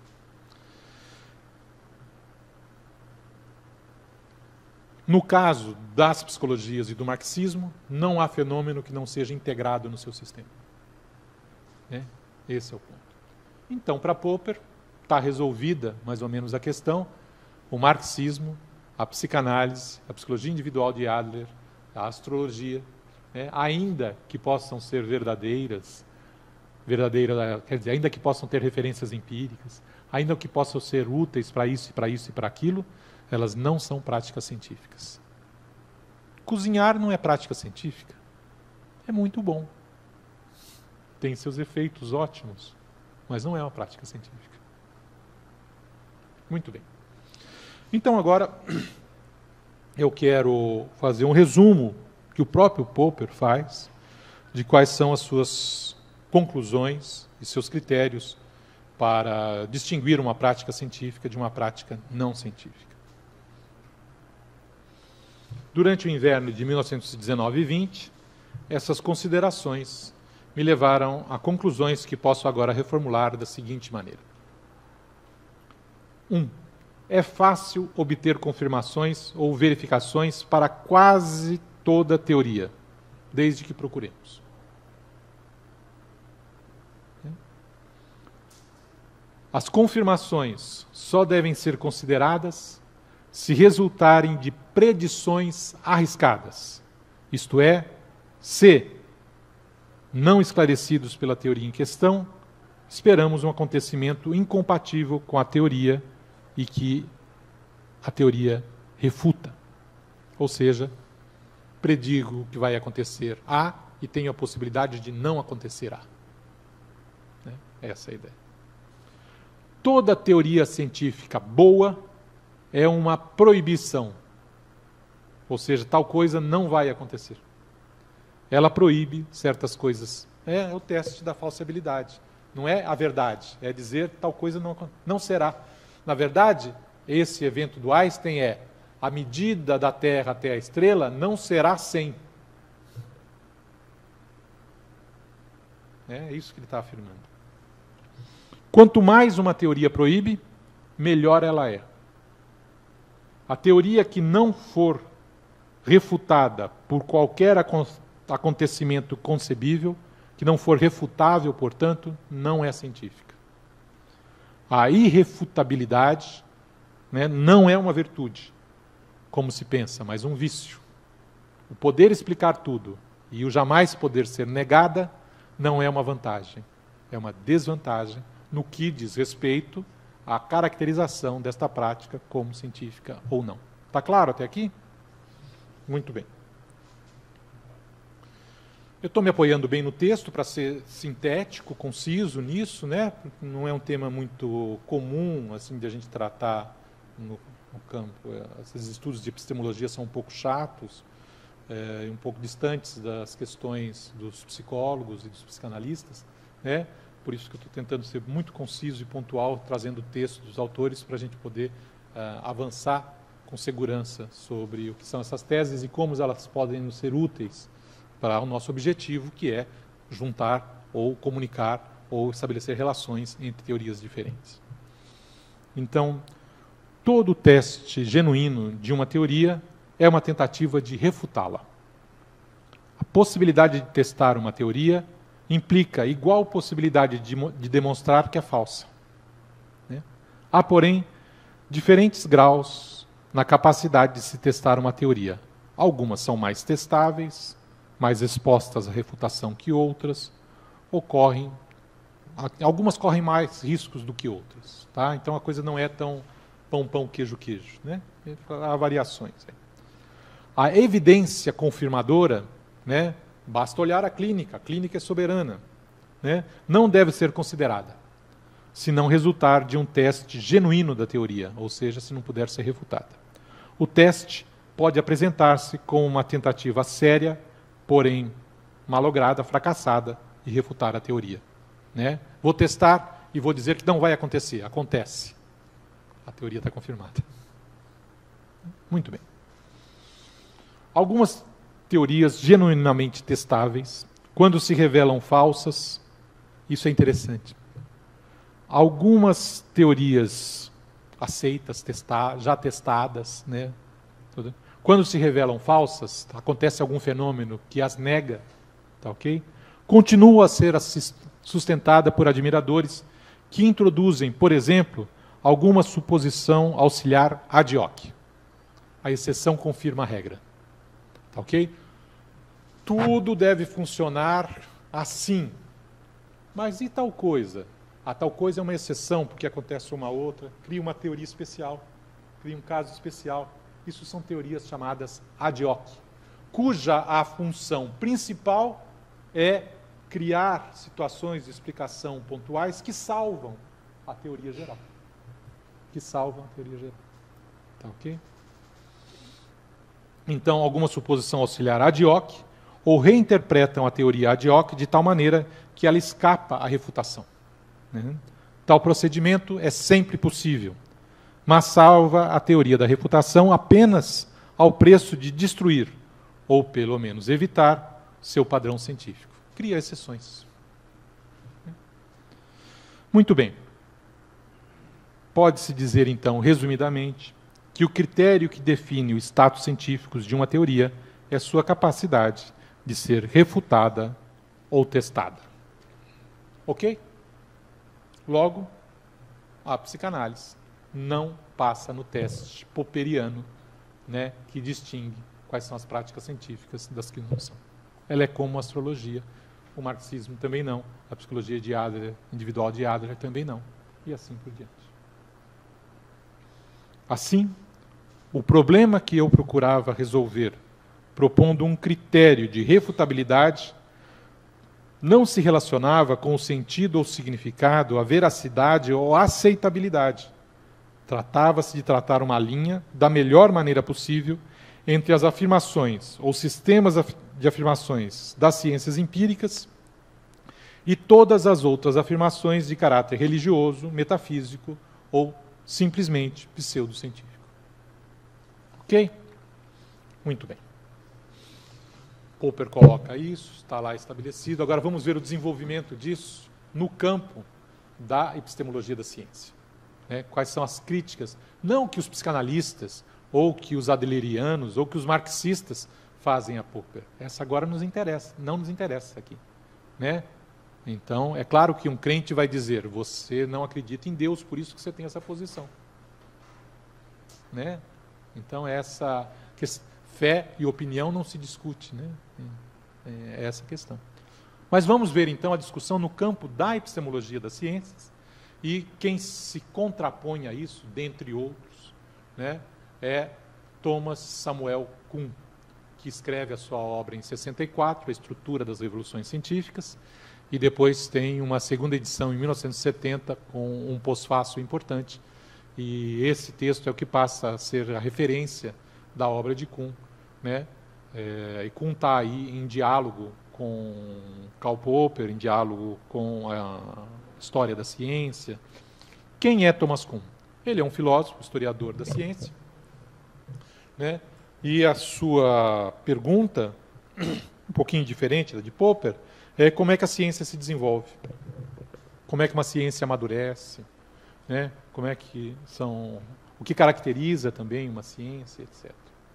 No caso das psicologias e do marxismo, não há fenômeno que não seja integrado no seu sistema. Esse é o ponto. Então, para Popper, está resolvida mais ou menos a questão. O marxismo, a psicanálise, a psicologia individual de Adler, a astrologia, ainda que possam ser verdadeiras, quer dizer, ainda que possam ter referências empíricas, ainda que possam ser úteis para isso e para isso e para aquilo, elas não são práticas científicas. Cozinhar não é prática científica. É muito bom. Tem seus efeitos ótimos, mas não é uma prática científica. Muito bem. Então agora eu quero fazer um resumo que o próprio Popper faz de quais são as suas conclusões e seus critérios para distinguir uma prática científica de uma prática não científica. Durante o inverno de 1919 e 20, essas considerações me levaram a conclusões que posso agora reformular da seguinte maneira. 1. É fácil obter confirmações ou verificações para quase toda teoria, desde que procuremos. As confirmações só devem ser consideradas se resultarem de predições arriscadas, isto é, se, não esclarecidos pela teoria em questão, esperamos um acontecimento incompatível com a teoria e que a teoria refuta. Ou seja, predigo que vai acontecer A e tenho a possibilidade de não acontecer A. Essa é a ideia. Toda teoria científica boa é uma proibição. Ou seja, tal coisa não vai acontecer. Ela proíbe certas coisas. É o teste da falsibilidade. Não é a verdade, é dizer tal coisa não será. Na verdade, esse evento do Einstein é a medida da Terra até a estrela não será 100. É isso que ele está afirmando. Quanto mais uma teoria proíbe, melhor ela é. A teoria que não for refutada por qualquer acontecimento concebível, que não for refutável, portanto, não é científica. A irrefutabilidade, né, não é uma virtude, como se pensa, mas um vício. O poder explicar tudo e o jamais poder ser negada não é uma vantagem, é uma desvantagem no que diz respeito à caracterização desta prática como científica ou não. Está claro até aqui? Muito bem. Eu estou me apoiando bem no texto para ser sintético, conciso nisso, né? Não é um tema muito comum assim de a gente tratar no campo. Esses estudos de epistemologia são um pouco chatos, um pouco distantes das questões dos psicólogos e dos psicanalistas, né? Por isso que eu estou tentando ser muito conciso e pontual, trazendo o texto dos autores para a gente poder avançar com segurança sobre o que são essas teses e como elas podem nos ser úteis para o nosso objetivo, que é juntar ou comunicar ou estabelecer relações entre teorias diferentes. Então, todo teste genuíno de uma teoria é uma tentativa de refutá-la. A possibilidade de testar uma teoria implica igual possibilidade de demonstrar que é falsa, né? Há, porém, diferentes graus na capacidade de se testar uma teoria. Algumas são mais testáveis, mais expostas à refutação que outras, algumas correm mais riscos do que outras, tá? Então a coisa não é tão pão, queijo, né? Há variações. A evidência confirmadora, né? Basta olhar a clínica é soberana, né? Não deve ser considerada, se não resultar de um teste genuíno da teoria, ou seja, se não puder ser refutada. O teste pode apresentar-se como uma tentativa séria, porém malograda, fracassada, e refutar a teoria, né? Vou testar e vou dizer que não vai acontecer. Acontece. A teoria está confirmada. Muito bem. Algumas teorias genuinamente testáveis, quando se revelam falsas, isso é interessante. Algumas teorias aceitas, já testadas, né? Quando se revelam falsas, acontece algum fenômeno que as nega, tá ok? Continua a ser sustentada por admiradores que introduzem, por exemplo, alguma suposição auxiliar ad hoc. A exceção confirma a regra, tá ok? Tudo deve funcionar assim. Mas e tal coisa? A tal coisa é uma exceção, porque acontece uma outra, cria uma teoria especial, cria um caso especial. Isso são teorias chamadas ad hoc, cuja a função principal é criar situações de explicação pontuais que salvam a teoria geral. Tá ok? Então, alguma suposição auxiliar ad hoc, ou reinterpretam a teoria ad hoc de tal maneira que ela escapa à refutação, né? Tal procedimento é sempre possível, mas salva a teoria da refutação apenas ao preço de destruir, ou pelo menos evitar, seu padrão científico. Cria exceções. Muito bem. Pode-se dizer, então, resumidamente, que o critério que define o status científico de uma teoria é sua capacidade de ser refutada ou testada. Ok? Logo, a psicanálise não passa no teste popperiano, né, que distingue quais são as práticas científicas das que não são. Ela é como a astrologia, o marxismo também não, a psicologia de Adler, individual de Adler também não, e assim por diante. Assim, o problema que eu procurava resolver, propondo um critério de refutabilidade, não se relacionava com o sentido ou significado, a veracidade ou a aceitabilidade. Tratava-se de tratar uma linha da melhor maneira possível entre as afirmações ou sistemas de afirmações das ciências empíricas e todas as outras afirmações de caráter religioso, metafísico ou simplesmente pseudocientífico. Ok? Muito bem. Popper coloca isso, está lá estabelecido. Agora vamos ver o desenvolvimento disso no campo da epistemologia da ciência. Né? Quais são as críticas, não que os psicanalistas, ou que os adlerianos, ou que os marxistas fazem a Popper. Essa agora nos interessa, não nos interessa aqui. Né? Então, é claro que um crente vai dizer, você não acredita em Deus, por isso que você tem essa posição. Né? Então, essa fé e opinião não se discute. Né? É essa a questão. Mas vamos ver, então, a discussão no campo da epistemologia das ciências, e quem se contrapõe a isso, dentre outros, né, é Thomas Samuel Kuhn, que escreve a sua obra em 64, A Estrutura das Revoluções Científicas, e depois tem uma segunda edição em 1970 com um pós-fácil importante, e esse texto é o que passa a ser a referência da obra de Kuhn, né? E Kuhn está aí em diálogo com Karl Popper, em diálogo com a história da ciência. Quem é Thomas Kuhn? Ele é um filósofo, historiador da ciência, né? E a sua pergunta, um pouquinho diferente da de Popper, é como é que a ciência se desenvolve, como é que uma ciência amadurece, né? Como é que são, o que caracteriza também uma ciência, etc.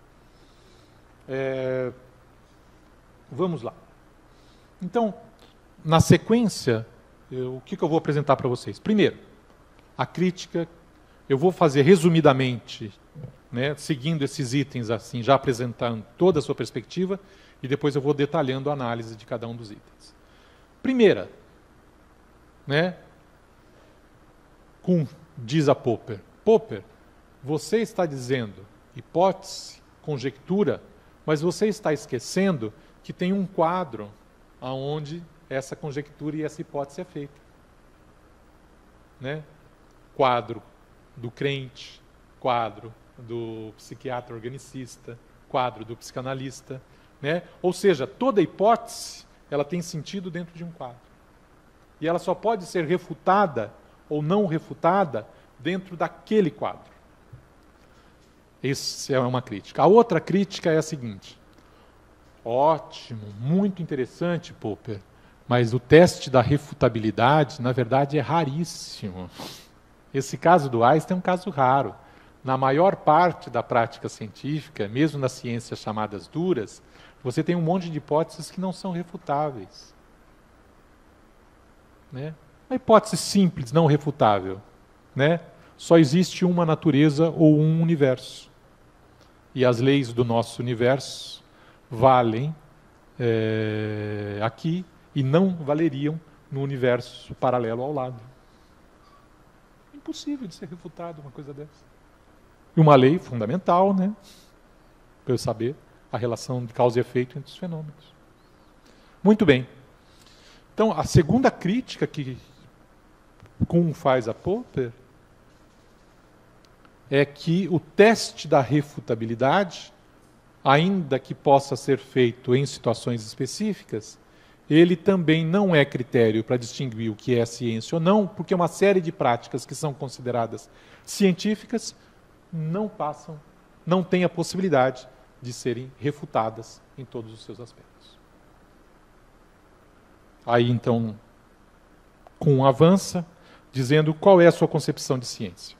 Vamos lá. Então, na sequência, o que eu vou apresentar para vocês? Primeiro, a crítica, eu vou fazer resumidamente, né, seguindo esses itens assim, já apresentando toda a sua perspectiva, e depois eu vou detalhando a análise de cada um dos itens. Primeira, né, Kuhn diz a Popper, Popper, você está dizendo hipótese, conjectura, mas você está esquecendo que tem um quadro onde essa conjectura e essa hipótese é feita. Né? Quadro do crente, quadro do psiquiatra organicista, quadro do psicanalista. Né? Ou seja, toda hipótese ela tem sentido dentro de um quadro. E ela só pode ser refutada ou não refutada dentro daquele quadro. Essa é uma crítica. A outra crítica é a seguinte. Ótimo, muito interessante, Popper, mas o teste da refutabilidade, na verdade, é raríssimo. Esse caso do Einstein é um caso raro. Na maior parte da prática científica, mesmo nas ciências chamadas duras, você tem um monte de hipóteses que não são refutáveis. Né? Uma hipótese simples, não refutável. Né? Só existe uma natureza ou um universo. E as leis do nosso universo valem aqui e não valeriam no universo paralelo ao lado. Impossível de ser refutado uma coisa dessa. E uma lei fundamental, né, para eu saber a relação de causa e efeito entre os fenômenos. Muito bem. Então, a segunda crítica que Kuhn faz a Popper é que o teste da refutabilidade, ainda que possa ser feito em situações específicas, ele também não é critério para distinguir o que é ciência ou não, porque uma série de práticas que são consideradas científicas não têm a possibilidade de serem refutadas em todos os seus aspectos. Aí, então, Kuhn avança, dizendo qual é a sua concepção de ciência.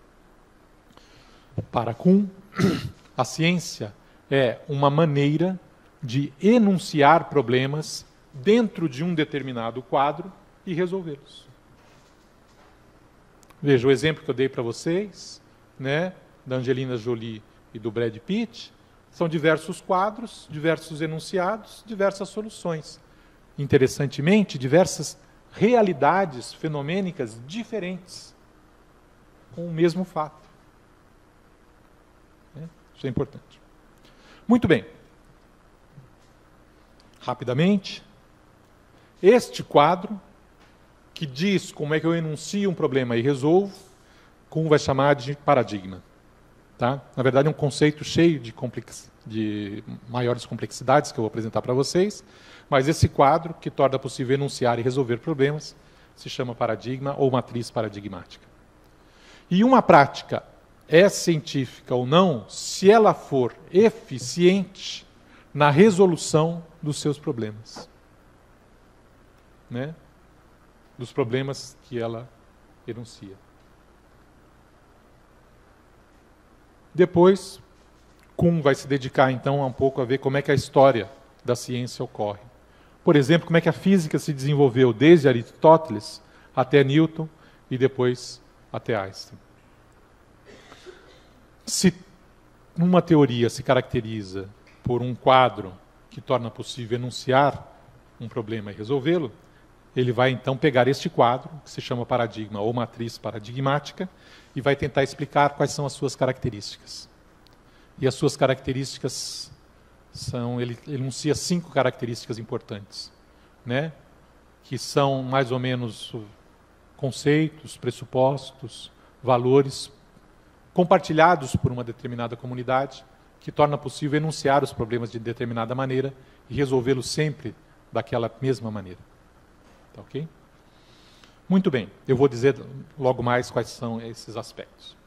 Para Kuhn, a ciência é uma maneira de enunciar problemas dentro de um determinado quadro e resolvê-los. Veja, o exemplo que eu dei para vocês, né, da Angelina Jolie e do Brad Pitt, são diversos quadros, diversos enunciados, diversas soluções. Interessantemente, diversas realidades fenomênicas diferentes com o mesmo fato. Isso é importante. Muito bem. Rapidamente, este quadro, que diz como é que eu enuncio um problema e resolvo, Kuhn vai chamar de paradigma. Tá? Na verdade, é um conceito cheio de maiores complexidades que eu vou apresentar para vocês, mas esse quadro, que torna possível enunciar e resolver problemas, se chama paradigma ou matriz paradigmática. E uma prática é científica ou não, se ela for eficiente na resolução dos seus problemas. Né? Dos problemas que ela enuncia. Depois, Kuhn vai se dedicar então um pouco a ver como é que a história da ciência ocorre. Por exemplo, como é que a física se desenvolveu desde Aristóteles até Newton e depois até Einstein. Se uma teoria se caracteriza por um quadro que torna possível enunciar um problema e resolvê-lo, ele vai então pegar este quadro, que se chama paradigma ou matriz paradigmática, e vai tentar explicar quais são as suas características. E as suas características são, ele enuncia 5 características importantes, né? Que são mais ou menos conceitos, pressupostos, valores compartilhados por uma determinada comunidade, que torna possível enunciar os problemas de determinada maneira e resolvê-los sempre daquela mesma maneira. Tá ok? Muito bem, eu vou dizer logo mais quais são esses aspectos.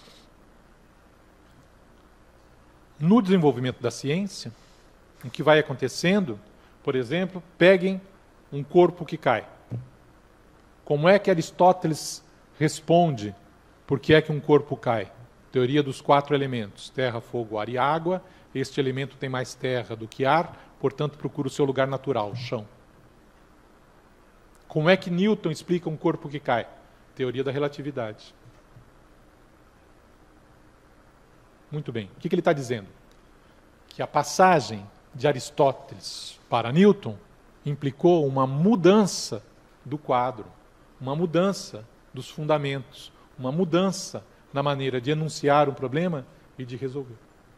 No desenvolvimento da ciência, o que vai acontecendo, por exemplo, peguem um corpo que cai. Como é que Aristóteles responde por que é que um corpo cai? Teoria dos 4 elementos, terra, fogo, ar e água. Este elemento tem mais terra do que ar, portanto procura o seu lugar natural, o chão. Como é que Newton explica um corpo que cai? Teoria da relatividade. Muito bem. O que ele está dizendo? Que a passagem de Aristóteles para Newton implicou uma mudança do quadro, uma mudança dos fundamentos, uma mudança na maneira de enunciar um problema e de resolver.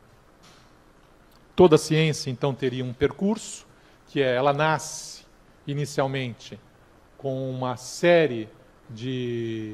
Toda ciência, então, teria um percurso, que ela nasce inicialmente com uma série de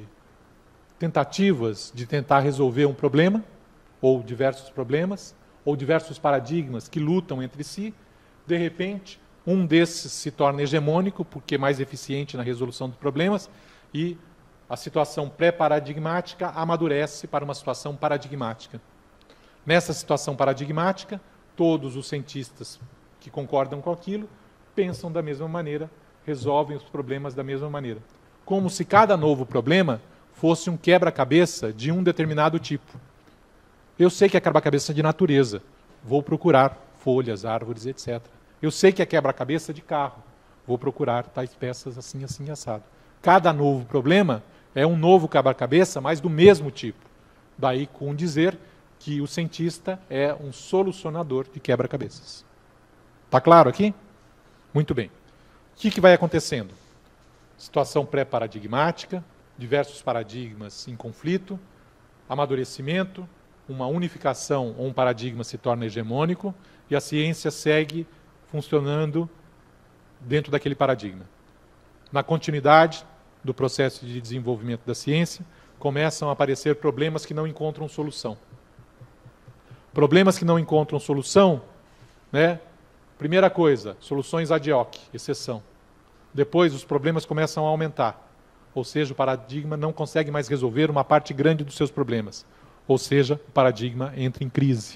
tentativas de tentar resolver um problema, ou diversos problemas, ou diversos paradigmas que lutam entre si. De repente, um desses se torna hegemônico, porque é mais eficiente na resolução dos problemas, e a situação pré-paradigmática amadurece para uma situação paradigmática. Nessa situação paradigmática, todos os cientistas que concordam com aquilo pensam da mesma maneira, resolvem os problemas da mesma maneira. Como se cada novo problema fosse um quebra-cabeça de um determinado tipo. Eu sei que é quebra-cabeça de natureza, vou procurar folhas, árvores, etc. Eu sei que é quebra-cabeça de carro, vou procurar tais peças assim, assim, assado. Cada novo problema é um novo quebra-cabeça, mas do mesmo tipo. Daí com dizer que o cientista é um solucionador de quebra-cabeças. Está claro aqui? Muito bem. O que vai acontecendo? Situação pré-paradigmática, diversos paradigmas em conflito, amadurecimento, uma unificação ou um paradigma se torna hegemônico e a ciência segue funcionando dentro daquele paradigma. Na continuidade do processo de desenvolvimento da ciência, começam a aparecer problemas que não encontram solução. Problemas que não encontram solução, né? Primeira coisa, soluções ad hoc, exceção. Depois os problemas começam a aumentar, ou seja, o paradigma não consegue mais resolver uma parte grande dos seus problemas, ou seja, o paradigma entra em crise.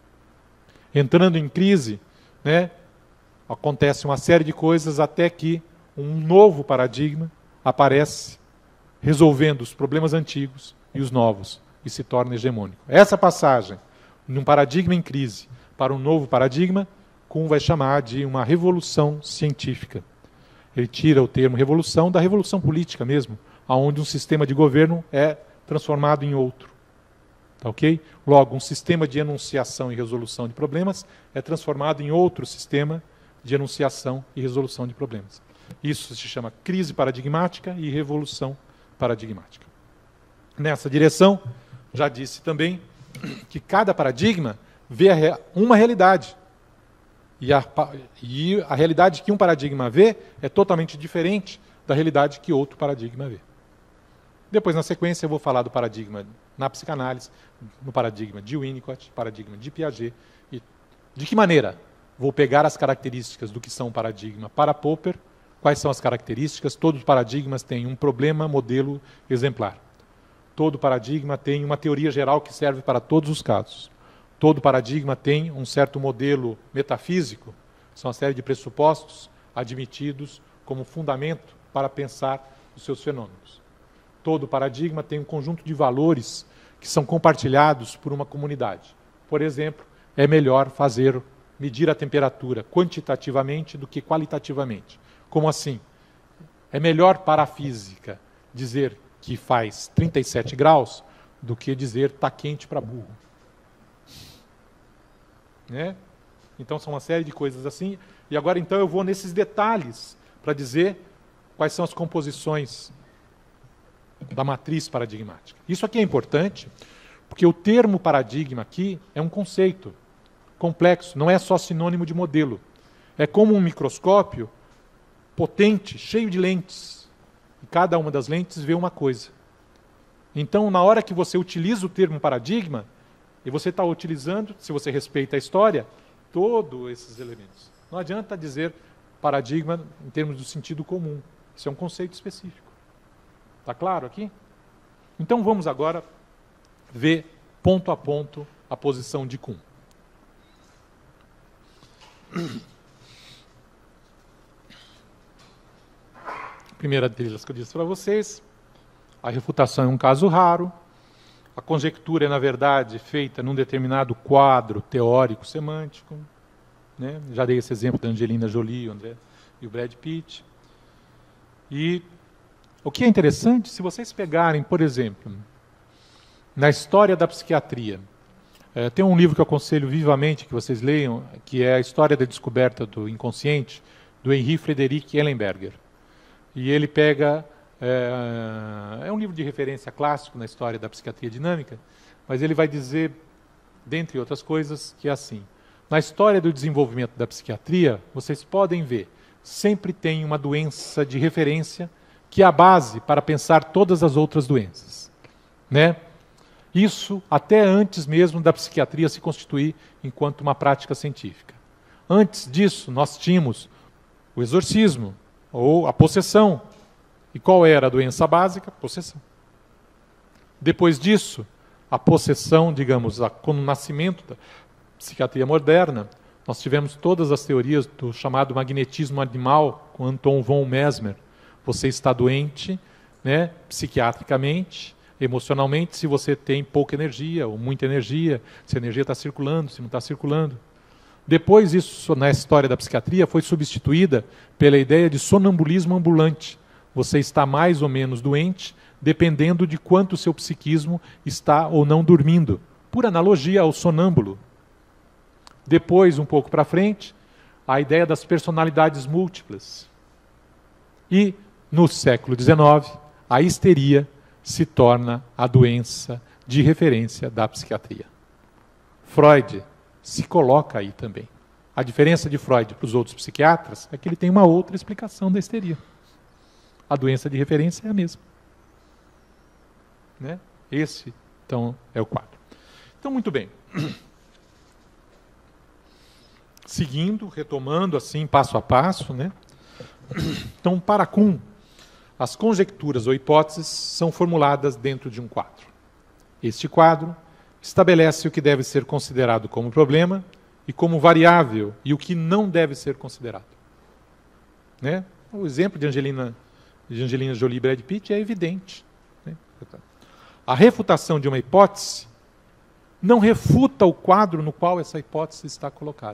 Entrando em crise, né, acontece uma série de coisas até que um novo paradigma aparece, resolvendo os problemas antigos e os novos, e se torna hegemônico. Essa passagem de um paradigma em crise para um novo paradigma, Kuhn vai chamar de uma revolução científica. Ele tira o termo revolução da revolução política mesmo, onde um sistema de governo é transformado em outro. Tá ok? Logo, um sistema de enunciação e resolução de problemas é transformado em outro sistema de enunciação e resolução de problemas. Isso se chama crise paradigmática e revolução paradigmática. Nessa direção, já disse também que cada paradigma vê uma realidade. E a realidade que um paradigma vê é totalmente diferente da realidade que outro paradigma vê. Depois, na sequência, eu vou falar do paradigma na psicanálise, no paradigma de Winnicott, paradigma de Piaget, e de que maneira vou pegar as características do que são paradigma para Popper, quais são as características. Todos os paradigmas têm um problema, modelo, exemplar. Todo paradigma tem uma teoria geral que serve para todos os casos. Todo paradigma tem um certo modelo metafísico, são uma série de pressupostos admitidos como fundamento para pensar os seus fenômenos. Todo paradigma tem um conjunto de valores que são compartilhados por uma comunidade. Por exemplo, é melhor medir a temperatura quantitativamente do que qualitativamente. Como assim? É melhor para a física dizer que faz 37 graus do que dizer está quente para burro. Né? Então são uma série de coisas assim. E agora então eu vou nesses detalhes para dizer quais são as composições da matriz paradigmática. Isso aqui é importante, porque o termo paradigma aqui é um conceito complexo, não é só sinônimo de modelo. É como um microscópio potente, cheio de lentes. E cada uma das lentes vê uma coisa. Então, na hora que você utiliza o termo paradigma, e você está utilizando, se você respeita a história, todos esses elementos. Não adianta dizer paradigma em termos do sentido comum. Isso é um conceito específico. Está claro aqui? Então vamos agora ver ponto a ponto a posição de Kuhn. A primeira delas que eu disse para vocês, a refutação é um caso raro, a conjectura é, na verdade, feita num determinado quadro teórico-semântico. Né? Já dei esse exemplo da Angelina Jolie, o André e o Brad Pitt. E o que é interessante, se vocês pegarem, por exemplo, na história da psiquiatria, tem um livro que eu aconselho vivamente que vocês leiam, que é a História da Descoberta do Inconsciente, do Henri Frédéric Ellenberger. E ele pega... É um livro de referência clássico na história da psiquiatria dinâmica, mas ele vai dizer, dentre outras coisas, que é assim. Na história do desenvolvimento da psiquiatria, vocês podem ver, sempre tem uma doença de referência que é a base para pensar todas as outras doenças. Né? Isso até antes mesmo da psiquiatria se constituir enquanto uma prática científica. Antes disso, nós tínhamos o exorcismo, ou a possessão. E qual era a doença básica? Possessão. Depois disso, a possessão, digamos, com o nascimento da psiquiatria moderna, nós tivemos todas as teorias do chamado magnetismo animal, com Anton von Mesmer. Você está doente, né, psiquiatricamente, emocionalmente, se você tem pouca energia ou muita energia, se a energia está circulando, se não está circulando. Depois, isso, na história da psiquiatria, foi substituída pela ideia de sonambulismo ambulante. Você está mais ou menos doente, dependendo de quanto o seu psiquismo está ou não dormindo. Por analogia ao sonâmbulo. Depois, um pouco para frente, a ideia das personalidades múltiplas. E, no século XIX, a histeria se torna a doença de referência da psiquiatria. Freud se coloca aí também. A diferença de Freud para os outros psiquiatras é que ele tem uma outra explicação da histeria. A doença de referência é a mesma. Né? Esse, então, é o quadro. Então, muito bem. Seguindo, retomando assim, passo a passo. Né? Então, para Kuhn, as conjecturas ou hipóteses são formuladas dentro de um quadro. Este quadro estabelece o que deve ser considerado como problema e como variável e o que não deve ser considerado. Né? O exemplo de Angelina Jolie e Brad Pitt é evidente. Né? A refutação de uma hipótese não refuta o quadro no qual essa hipótese está colocada.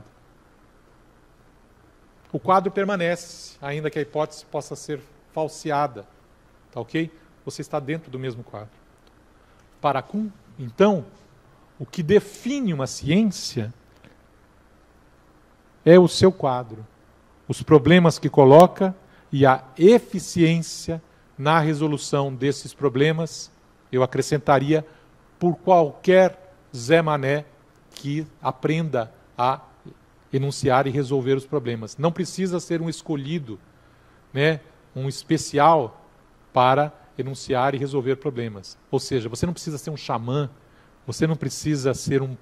O quadro permanece, ainda que a hipótese possa ser falseada. Tá ok? Você está dentro do mesmo quadro. Para Kuhn, então, o que define uma ciência é o seu quadro, os problemas que coloca e a eficiência na resolução desses problemas, eu acrescentaria, por qualquer Zé Mané que aprenda a enunciar e resolver os problemas. Não precisa ser um escolhido, né, um especial para enunciar e resolver problemas. Ou seja, você não precisa ser um xamã, você não precisa ser um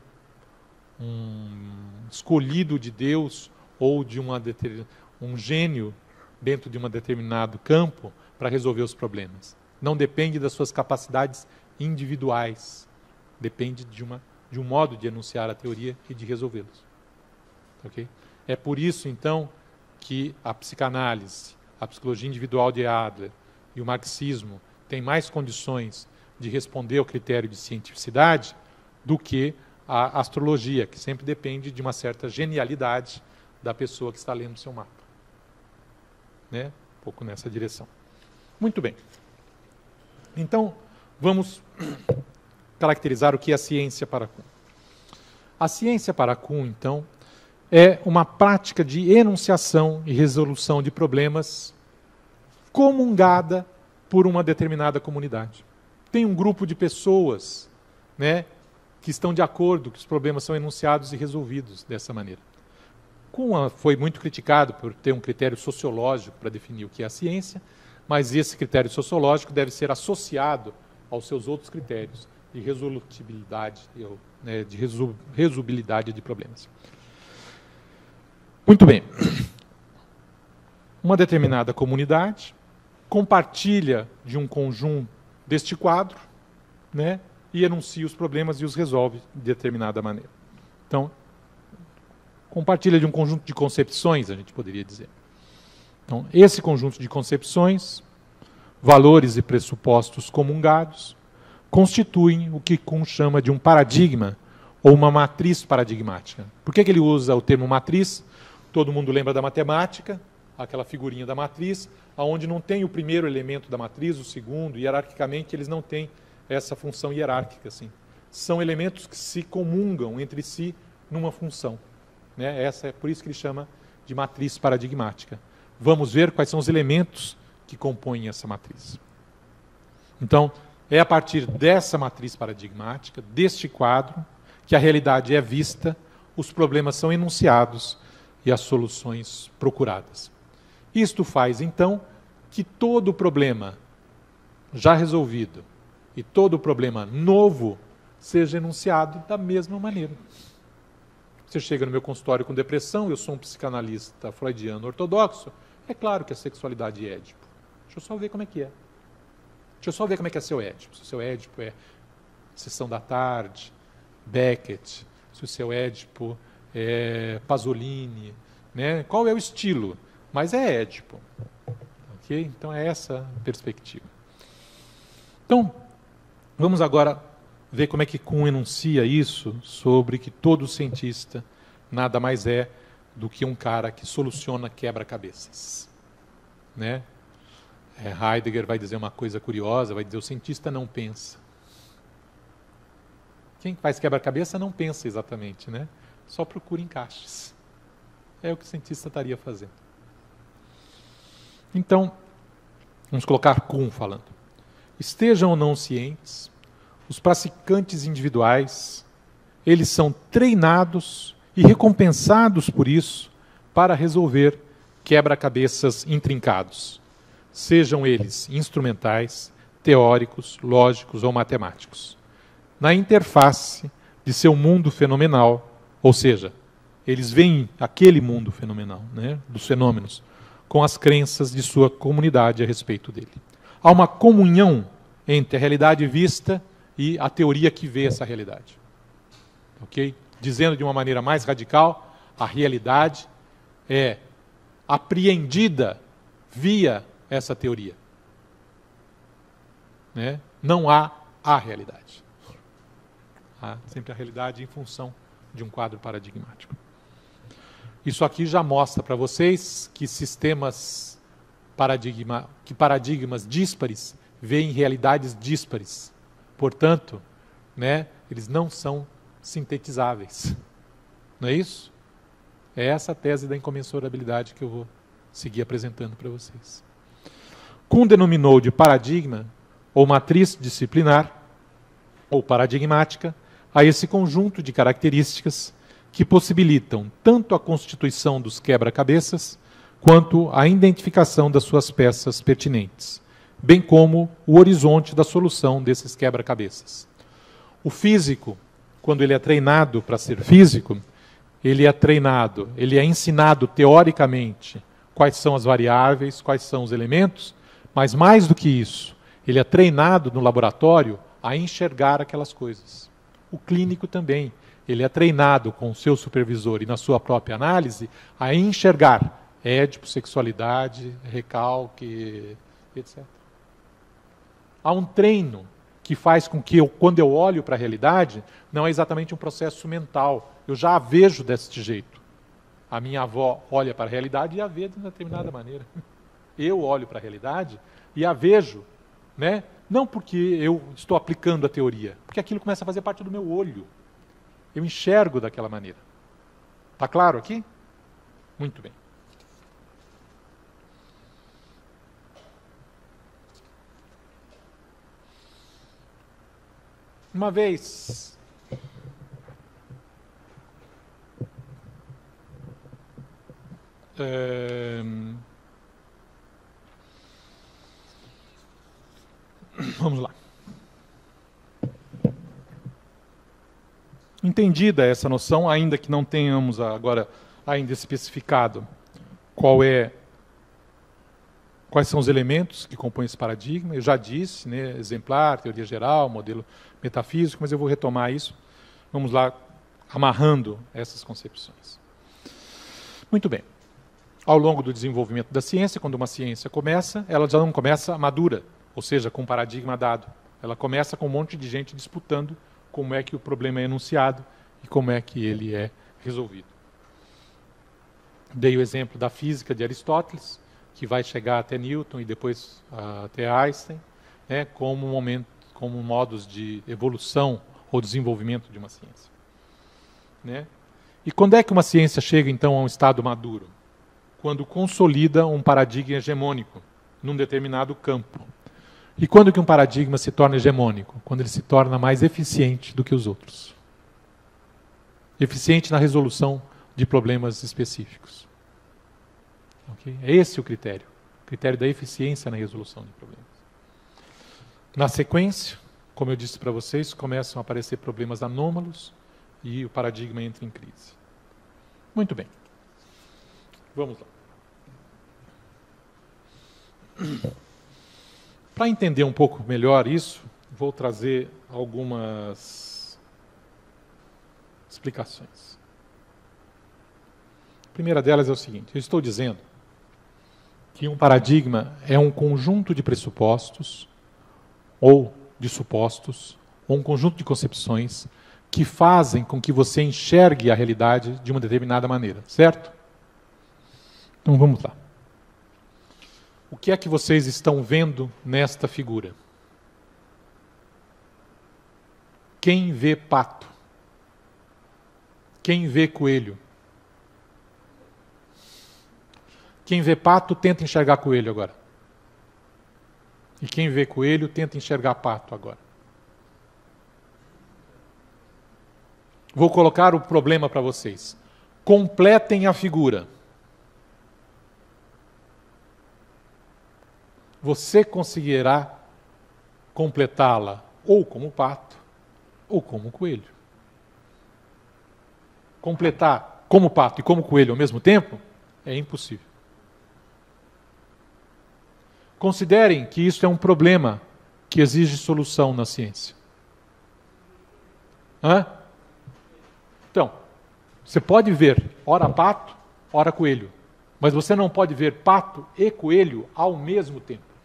escolhido de Deus ou de um gênio dentro de um determinado campo para resolver os problemas. Não depende das suas capacidades individuais. Depende de um modo de enunciar a teoria e de resolvê-los. Okay? É por isso, então, que a psicanálise, a psicologia individual de Adler e o marxismo tem mais condições de responder ao critério de cientificidade do que a astrologia, que sempre depende de uma certa genialidade da pessoa que está lendo o seu mapa. Né? Um pouco nessa direção. Muito bem. Então, vamos caracterizar o que é a ciência para Kuhn. A ciência para Kuhn, então, é uma prática de enunciação e resolução de problemas comungada por uma determinada comunidade. Tem um grupo de pessoas, né, que estão de acordo que os problemas são enunciados e resolvidos dessa maneira. Kuhn foi muito criticado por ter um critério sociológico para definir o que é a ciência, mas esse critério sociológico deve ser associado aos seus outros critérios de resolutibilidade, né, de resolubilidade de problemas. Muito bem. Uma determinada comunidade compartilha de um conjunto deste quadro, né, e enuncia os problemas e os resolve de determinada maneira. Então, compartilha de um conjunto de concepções, a gente poderia dizer. Então, esse conjunto de concepções, valores e pressupostos comungados, constituem o que Kuhn chama de um paradigma ou uma matriz paradigmática. Por que ele usa o termo matriz? Todo mundo lembra da matemática, aquela figurinha da matriz, onde não tem o primeiro elemento da matriz, o segundo, hierarquicamente eles não têm essa função hierárquica. Assim. São elementos que se comungam entre si numa função. Né? Essa é por isso que ele chama de matriz paradigmática. Vamos ver quais são os elementos que compõem essa matriz. Então, é a partir dessa matriz paradigmática, deste quadro, que a realidade é vista, os problemas são enunciados e as soluções procuradas. Isto faz, então, que todo problema já resolvido e todo problema novo seja enunciado da mesma maneira. Você chega no meu consultório com depressão, eu sou um psicanalista freudiano ortodoxo, é claro que a sexualidade é Édipo. Deixa eu só ver como é que é. Deixa eu só ver como é que é seu Édipo. Se o seu Édipo é Sessão da Tarde, Beckett, se o seu Édipo é Pasolini, né? Qual é o estilo? Mas é Édipo. Okay? Então é essa a perspectiva. Então, vamos agora ver como é que Kuhn enuncia isso sobre que todo cientista nada mais é do que um cara que soluciona quebra-cabeças. Né? Heidegger vai dizer uma coisa curiosa, vai dizer o cientista não pensa. Quem faz quebra-cabeça não pensa exatamente, né? Só procura encaixes. É o que o cientista estaria fazendo. Então, vamos colocar Kuhn falando. Estejam ou não cientes, os praticantes individuais, eles são treinados e recompensados por isso para resolver quebra-cabeças intrincados, sejam eles instrumentais, teóricos, lógicos ou matemáticos. Na interface de seu mundo fenomenal, ou seja, eles veem aquele mundo fenomenal, né, dos fenômenos, com as crenças de sua comunidade a respeito dele. Há uma comunhão entre a realidade vista e a teoria que vê essa realidade. Ok? Dizendo de uma maneira mais radical, a realidade é apreendida via essa teoria. Né? Não há a realidade. Há sempre a realidade em função de um quadro paradigmático. Isso aqui já mostra para vocês que paradigmas díspares veem realidades díspares. Portanto, né, eles não são sintetizáveis. Não é isso? É essa a tese da incomensurabilidade que eu vou seguir apresentando para vocês. Kuhn denominou de paradigma, ou matriz disciplinar, ou paradigmática, a esse conjunto de características que possibilitam tanto a constituição dos quebra-cabeças, quanto a identificação das suas peças pertinentes, bem como o horizonte da solução desses quebra-cabeças. O físico, quando ele é treinado para ser físico, ele é ensinado teoricamente quais são as variáveis, quais são os elementos, mas mais do que isso, ele é treinado no laboratório a enxergar aquelas coisas. O clínico também, ele é treinado com o seu supervisor e na sua própria análise a enxergar Édipo, sexualidade, recalque, etc. há um treino que faz com que quando eu olho para a realidade, não é exatamente um processo mental. Eu já a vejo desse jeito. A minha avó olha para a realidade e a vê de uma determinada maneira. Eu olho para a realidade e a vejo, né? Não porque eu estou aplicando a teoria, porque aquilo começa a fazer parte do meu olho. Eu enxergo daquela maneira. Está claro aqui? Muito bem. Uma vez, vamos lá. Entendida essa noção, ainda que não tenhamos agora ainda especificado quais são os elementos que compõem esse paradigma, eu já disse, né, exemplar, teoria geral, modelo metafísico, mas eu vou retomar isso. Vamos lá, amarrando essas concepções. Muito bem. Ao longo do desenvolvimento da ciência, quando uma ciência começa, ela já não começa madura, ou seja, com um paradigma dado. Ela começa com um monte de gente disputando como é que o problema é enunciado e como é que ele é resolvido. Dei o exemplo da física de Aristóteles, que vai chegar até Newton e depois até Einstein, né, como modos de evolução ou desenvolvimento de uma ciência. Né? E quando é que uma ciência chega, então, a um estado maduro? Quando consolida um paradigma hegemônico num determinado campo. E quando que um paradigma se torna hegemônico? Quando ele se torna mais eficiente do que os outros. Eficiente na resolução de problemas específicos. Okay? É esse o critério da eficiência na resolução de problemas. Na sequência, como eu disse para vocês, começam a aparecer problemas anômalos e o paradigma entra em crise. Muito bem. Vamos lá. Para entender um pouco melhor isso, vou trazer algumas explicações. A primeira delas é o seguinte: eu estou dizendo que um paradigma é um conjunto de pressupostos ou de supostos, ou um conjunto de concepções que fazem com que você enxergue a realidade de uma determinada maneira, certo? Então vamos lá. O que é que vocês estão vendo nesta figura? Quem vê pato? Quem vê coelho? Quem vê pato tenta enxergar coelho agora. E quem vê coelho tenta enxergar pato agora. Vou colocar o problema para vocês. Completem a figura. Você conseguirá completá-la ou como pato ou como coelho. Completar como pato e como coelho ao mesmo tempo é impossível. Considerem que isso é um problema que exige solução na ciência. Então, você pode ver ora pato, ora coelho, mas você não pode ver pato e coelho ao mesmo tempo.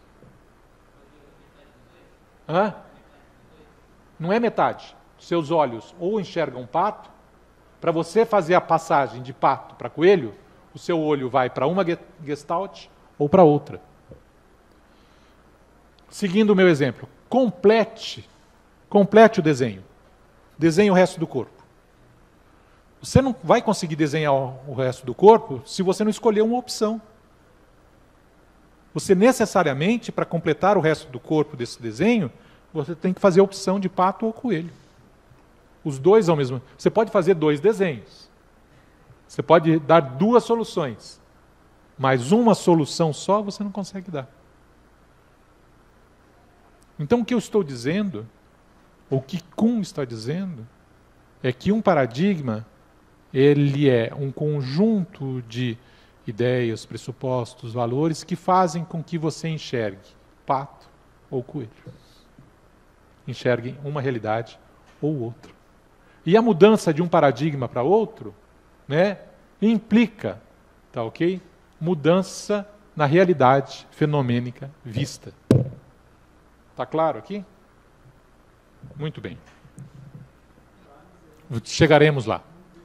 Não é metade. Seus olhos ou enxergam pato. Para você fazer a passagem de pato para coelho, o seu olho vai para uma gestalt ou para outra. Seguindo o meu exemplo, complete o desenho. Desenhe o resto do corpo. Você não vai conseguir desenhar o resto do corpo se você não escolher uma opção. Você necessariamente, para completar o resto do corpo desse desenho, você tem que fazer a opção de pato ou coelho. Os dois ao mesmo tempo. Você pode fazer dois desenhos. Você pode dar duas soluções. Mas uma solução só você não consegue dar. Então o que eu estou dizendo, ou o que Kuhn está dizendo, é que um paradigma, ele é um conjunto de ideias, pressupostos, valores que fazem com que você enxergue pato ou coelho. Enxergue uma realidade ou outra. E a mudança de um paradigma para outro, né, implica, tá ok? Mudança na realidade fenomênica vista. Está claro aqui? Muito bem. Chegaremos lá.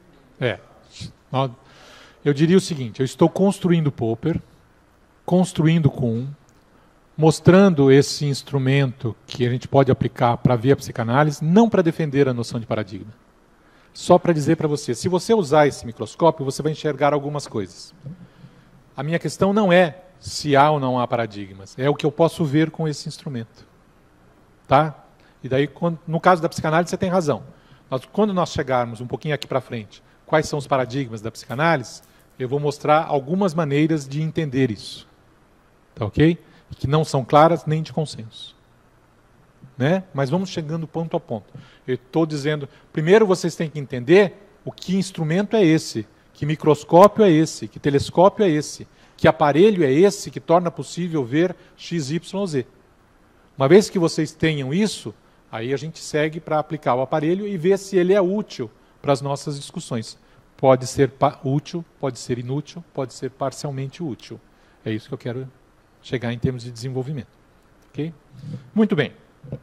Eu diria o seguinte, eu estou construindo Popper, construindo Kuhn, mostrando esse instrumento que a gente pode aplicar para ver a psicanálise, não para defender a noção de paradigma. Só para dizer para você, se você usar esse microscópio, você vai enxergar algumas coisas. A minha questão não é se há ou não há paradigmas, é o que eu posso ver com esse instrumento. Tá? E daí, no caso da psicanálise, você tem razão. Quando nós chegarmos um pouquinho aqui para frente, quais são os paradigmas da psicanálise, eu vou mostrar algumas maneiras de entender isso. Tá ok? Que não são claras nem de consenso. Né? Mas vamos chegando ponto a ponto. Eu estou dizendo, primeiro vocês têm que entender o que instrumento é esse, que microscópio é esse, que telescópio é esse, que aparelho é esse que torna possível ver x, y, z. Uma vez que vocês tenham isso, aí a gente segue para aplicar o aparelho e ver se ele é útil para as nossas discussões. Pode ser útil, pode ser inútil, pode ser parcialmente útil. É isso que eu quero chegar em termos de desenvolvimento. Ok? Muito bem.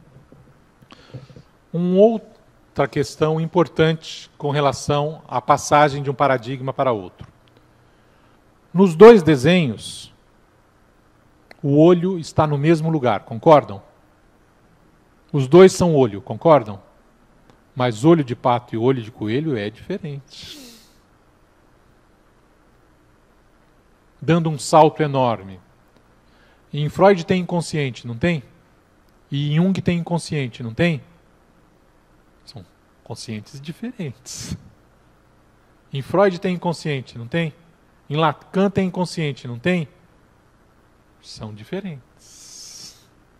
Uma outra questão importante com relação à passagem de um paradigma para outro. Nos dois desenhos, o olho está no mesmo lugar, concordam? Os dois são olho, concordam? Mas olho de pato e olho de coelho é diferente. Dando um salto enorme. Em Freud tem inconsciente, não tem? E em Jung tem inconsciente, não tem? São conscientes diferentes. Em Freud tem inconsciente, não tem? Em Lacan tem inconsciente, não tem? São diferentes.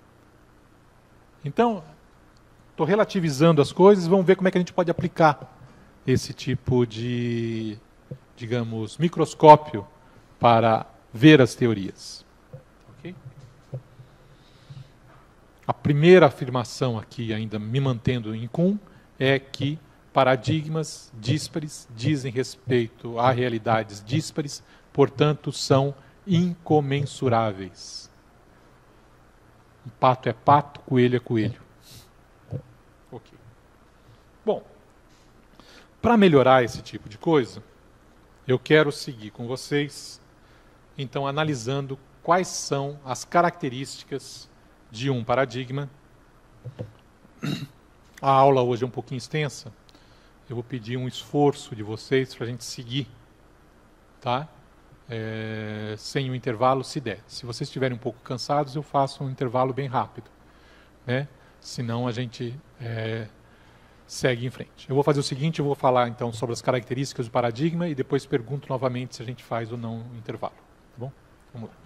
Então, estou relativizando as coisas, vamos ver como é que a gente pode aplicar esse tipo de, digamos, microscópio para ver as teorias. Okay? A primeira afirmação aqui, ainda me mantendo em Kuhn, é que paradigmas díspares dizem respeito a realidades díspares, portanto, são incomensuráveis. Pato é pato, coelho é coelho. Ok. Bom, para melhorar esse tipo de coisa, eu quero seguir com vocês, então, analisando quais são as características de um paradigma. A aula hoje é um pouquinho extensa. Eu vou pedir um esforço de vocês para a gente seguir, tá? Sem um intervalo, se der. Se vocês estiverem um pouco cansados, eu faço um intervalo bem rápido, né? Senão a gente segue em frente. Eu vou fazer o seguinte, eu vou falar então sobre as características do paradigma e depois pergunto novamente se a gente faz ou não um intervalo. Tá bom? Vamos lá.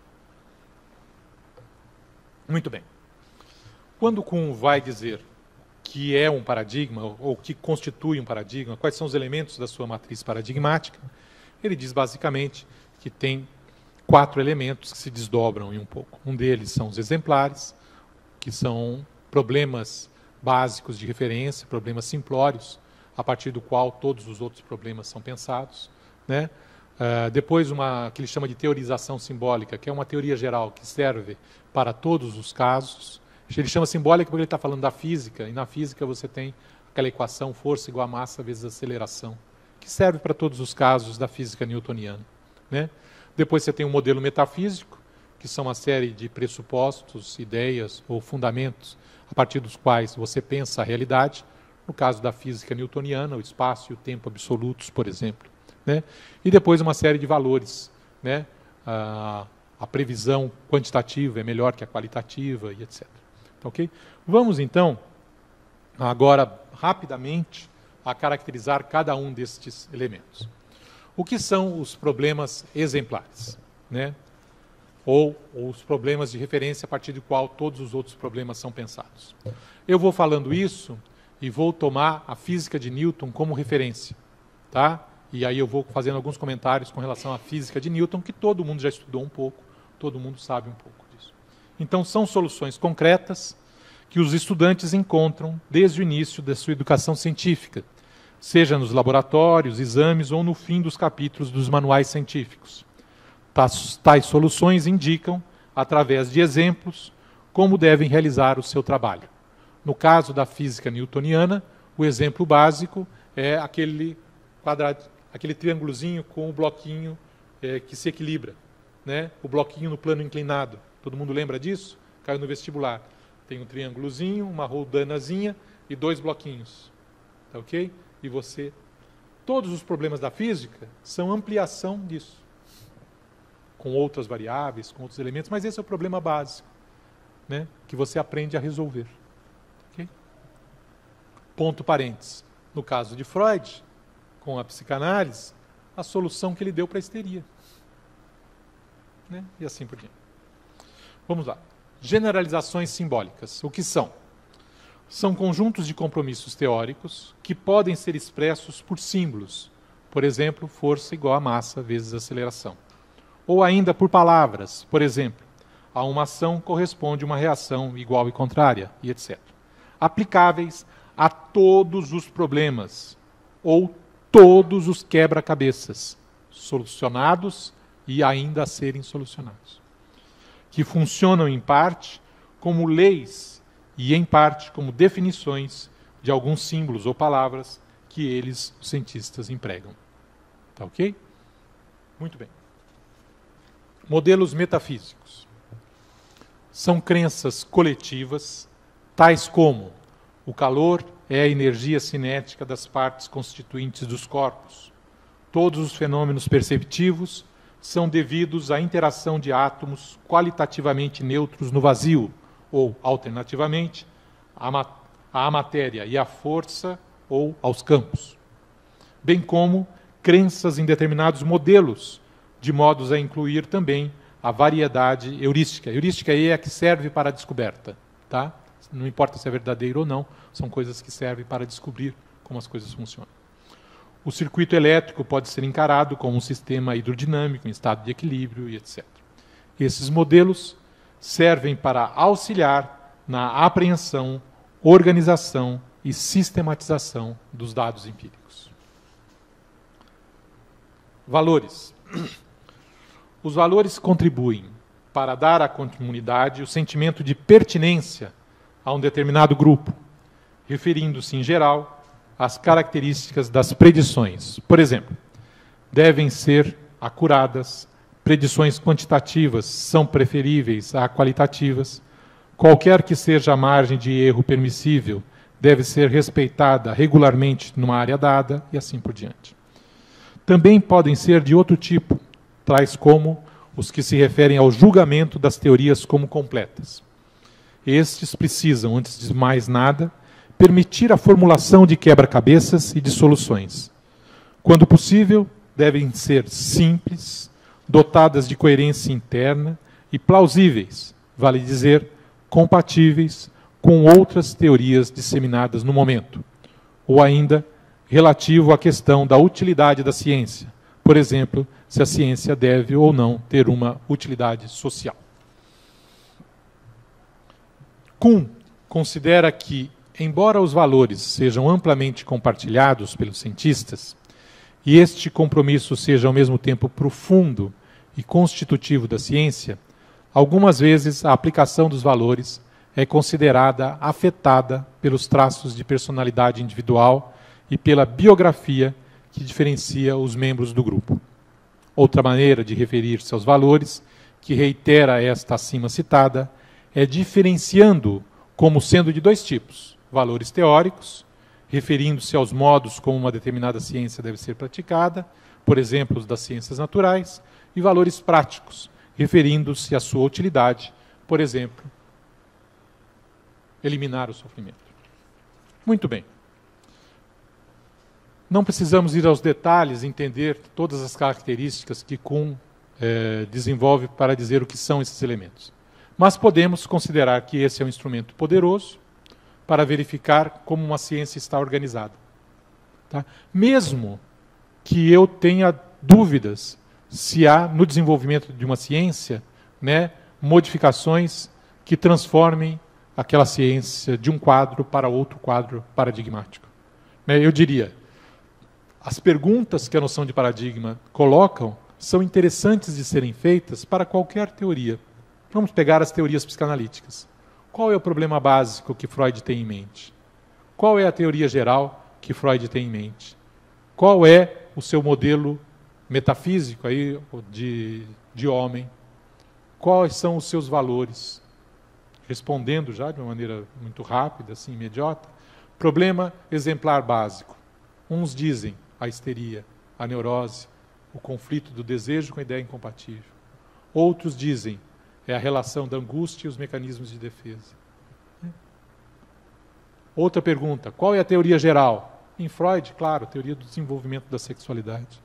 Muito bem. Quando Kuhn vai dizer que é um paradigma, ou que constitui um paradigma, quais são os elementos da sua matriz paradigmática, ele diz basicamente que tem 4 elementos que se desdobram em um pouco. Um deles são os exemplares, que são problemas básicos de referência, problemas simplórios, a partir do qual todos os outros problemas são pensados, né? Depois que ele chama de teorização simbólica, que é uma teoria geral que serve para todos os casos. Ele chama simbólica porque ele está falando da física, e na física você tem aquela equação força igual a massa vezes aceleração, que serve para todos os casos da física newtoniana, né? Depois você tem um modelo metafísico, que são uma série de pressupostos, ideias ou fundamentos, a partir dos quais você pensa a realidade. No caso da física newtoniana, o espaço e o tempo absolutos, por exemplo, né? E depois uma série de valores, né? A previsão quantitativa é melhor que a qualitativa e etc. Okay? Vamos então, agora rapidamente, a caracterizar cada um destes elementos. O que são os problemas exemplares, né? Ou os problemas de referência a partir do qual todos os outros problemas são pensados. Eu vou falando isso e vou tomar a física de Newton como referência, tá? E aí eu vou fazendo alguns comentários com relação à física de Newton, que todo mundo já estudou um pouco, todo mundo sabe um pouco disso. Então são soluções concretas que os estudantes encontram desde o início da sua educação científica, seja nos laboratórios, exames ou no fim dos capítulos dos manuais científicos. Tais soluções indicam, através de exemplos, como devem realizar o seu trabalho. No caso da física newtoniana, o exemplo básico é aquele triângulozinho com o bloquinho que se equilibra, né? O bloquinho no plano inclinado. Todo mundo lembra disso? Caiu no vestibular. Tem um triângulozinho, uma roldanazinha e 2 bloquinhos. Tá ok? E você... Todos os problemas da física são ampliação disso. Com outras variáveis, com outros elementos, mas esse é o problema básico, né? Que você aprende a resolver. Okay? Ponto parênteses. No caso de Freud, com a psicanálise, a solução que ele deu para a histeria. Né? E assim por diante. Vamos lá. Generalizações simbólicas. O que são? São conjuntos de compromissos teóricos que podem ser expressos por símbolos. Por exemplo, força igual a massa vezes aceleração. Ou ainda por palavras. Por exemplo, a uma ação corresponde uma reação igual e contrária, e etc. Aplicáveis a todos os problemas ou todos os quebra-cabeças, solucionados e ainda a serem solucionados, que funcionam em parte como leis e em parte como definições de alguns símbolos ou palavras que eles, os cientistas, empregam. Tá ok? Muito bem. Modelos metafísicos. São crenças coletivas, tais como o calor é a energia cinética das partes constituintes dos corpos. Todos os fenômenos perceptivos são devidos à interação de átomos qualitativamente neutros no vazio, ou, alternativamente, à matéria e à força ou aos campos. Bem como crenças em determinados modelos, de modos a incluir também a variedade heurística. A heurística é a que serve para a descoberta. Tá? Não importa se é verdadeiro ou não, são coisas que servem para descobrir como as coisas funcionam. O circuito elétrico pode ser encarado como um sistema hidrodinâmico em estado de equilíbrio e etc. Esses modelos servem para auxiliar na apreensão, organização e sistematização dos dados empíricos. Valores. Os valores contribuem para dar à comunidade o sentimento de pertinência a um determinado grupo, referindo-se, em geral, às características das predições. Por exemplo, devem ser acuradas, predições quantitativas são preferíveis a qualitativas, qualquer que seja a margem de erro permissível deve ser respeitada regularmente numa área dada, e assim por diante. Também podem ser de outro tipo, tais como os que se referem ao julgamento das teorias como completas. Estes precisam, antes de mais nada, permitir a formulação de quebra-cabeças e de soluções. Quando possível, devem ser simples, dotadas de coerência interna e plausíveis, vale dizer, compatíveis com outras teorias disseminadas no momento, ou ainda relativo à questão da utilidade da ciência, por exemplo, se a ciência deve ou não ter uma utilidade social. Kuhn considera que, embora os valores sejam amplamente compartilhados pelos cientistas, e este compromisso seja ao mesmo tempo profundo e constitutivo da ciência, algumas vezes a aplicação dos valores é considerada afetada pelos traços de personalidade individual e pela biografia que diferencia os membros do grupo. Outra maneira de referir-se aos valores, que reitera esta acima citada, é diferenciando como sendo de 2 tipos: valores teóricos, referindo-se aos modos como uma determinada ciência deve ser praticada, por exemplo, os das ciências naturais, e valores práticos, referindo-se à sua utilidade, por exemplo, eliminar o sofrimento. Muito bem. Não precisamos ir aos detalhes, entender todas as características que Kuhn desenvolve para dizer o que são esses elementos. Mas podemos considerar que esse é um instrumento poderoso para verificar como uma ciência está organizada. Tá? Mesmo que eu tenha dúvidas se há, no desenvolvimento de uma ciência, né, modificações que transformem aquela ciência de um quadro para outro quadro paradigmático. Eu diria, as perguntas que a noção de paradigma colocam são interessantes de serem feitas para qualquer teoria. Vamos pegar as teorias psicanalíticas. Qual é o problema básico que Freud tem em mente? Qual é a teoria geral que Freud tem em mente? Qual é o seu modelo metafísico aí de homem? Quais são os seus valores? Respondendo já de uma maneira muito rápida, assim, imediata. Problema exemplar básico. Uns dizem a histeria, a neurose, o conflito do desejo com a ideia incompatível. Outros dizem é a relação da angústia e os mecanismos de defesa. Outra pergunta, qual é a teoria geral? Em Freud, claro, a teoria do desenvolvimento da sexualidade.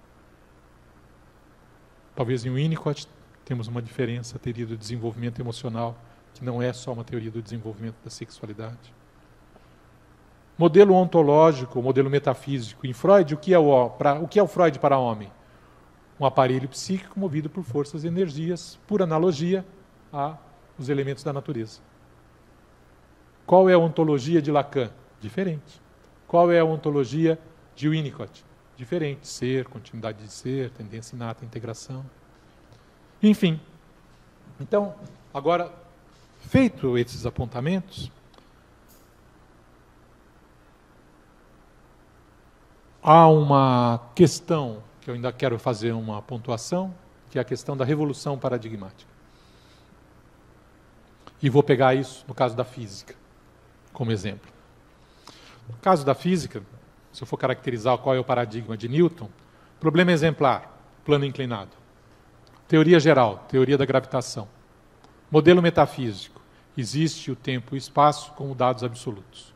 Talvez em Winnicott temos uma diferença, a teoria do desenvolvimento emocional, que não é só uma teoria do desenvolvimento da sexualidade. Modelo ontológico, modelo metafísico. Em Freud, o que é o Freud para homem? Um aparelho psíquico movido por forças e energias, por analogia aos elementos da natureza. Qual é a ontologia de Lacan? Diferente. Qual é a ontologia de Winnicott? Diferente. Ser, continuidade de ser, tendência inata, integração. Enfim. Então, agora, feito esses apontamentos, há uma questão que eu ainda quero fazer uma pontuação, que é a questão da revolução paradigmática. E vou pegar isso no caso da física, como exemplo. No caso da física, se eu for caracterizar qual é o paradigma de Newton, problema exemplar, plano inclinado. Teoria geral, teoria da gravitação. Modelo metafísico, existe o tempo e o espaço como dados absolutos.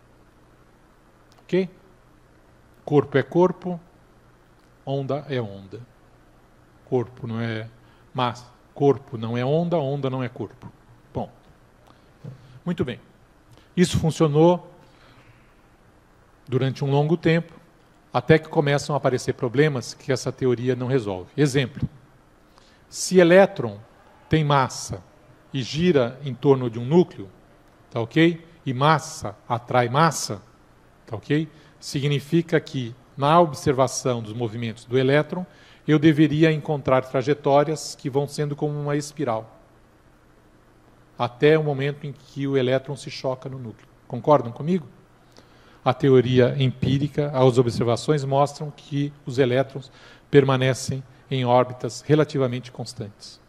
Ok? Corpo é corpo, onda é onda. Corpo não é massa, corpo não é onda, onda não é corpo. Bom, muito bem. Isso funcionou durante um longo tempo, até que começam a aparecer problemas que essa teoria não resolve. Exemplo, se elétron tem massa e gira em torno de um núcleo, tá ok? E massa atrai massa, tá ok? Significa que, na observação dos movimentos do elétron, eu deveria encontrar trajetórias que vão sendo como uma espiral, até o momento em que o elétron se choca no núcleo. Concordam comigo? A teoria empírica, as observações mostram que os elétrons permanecem em órbitas relativamente constantes.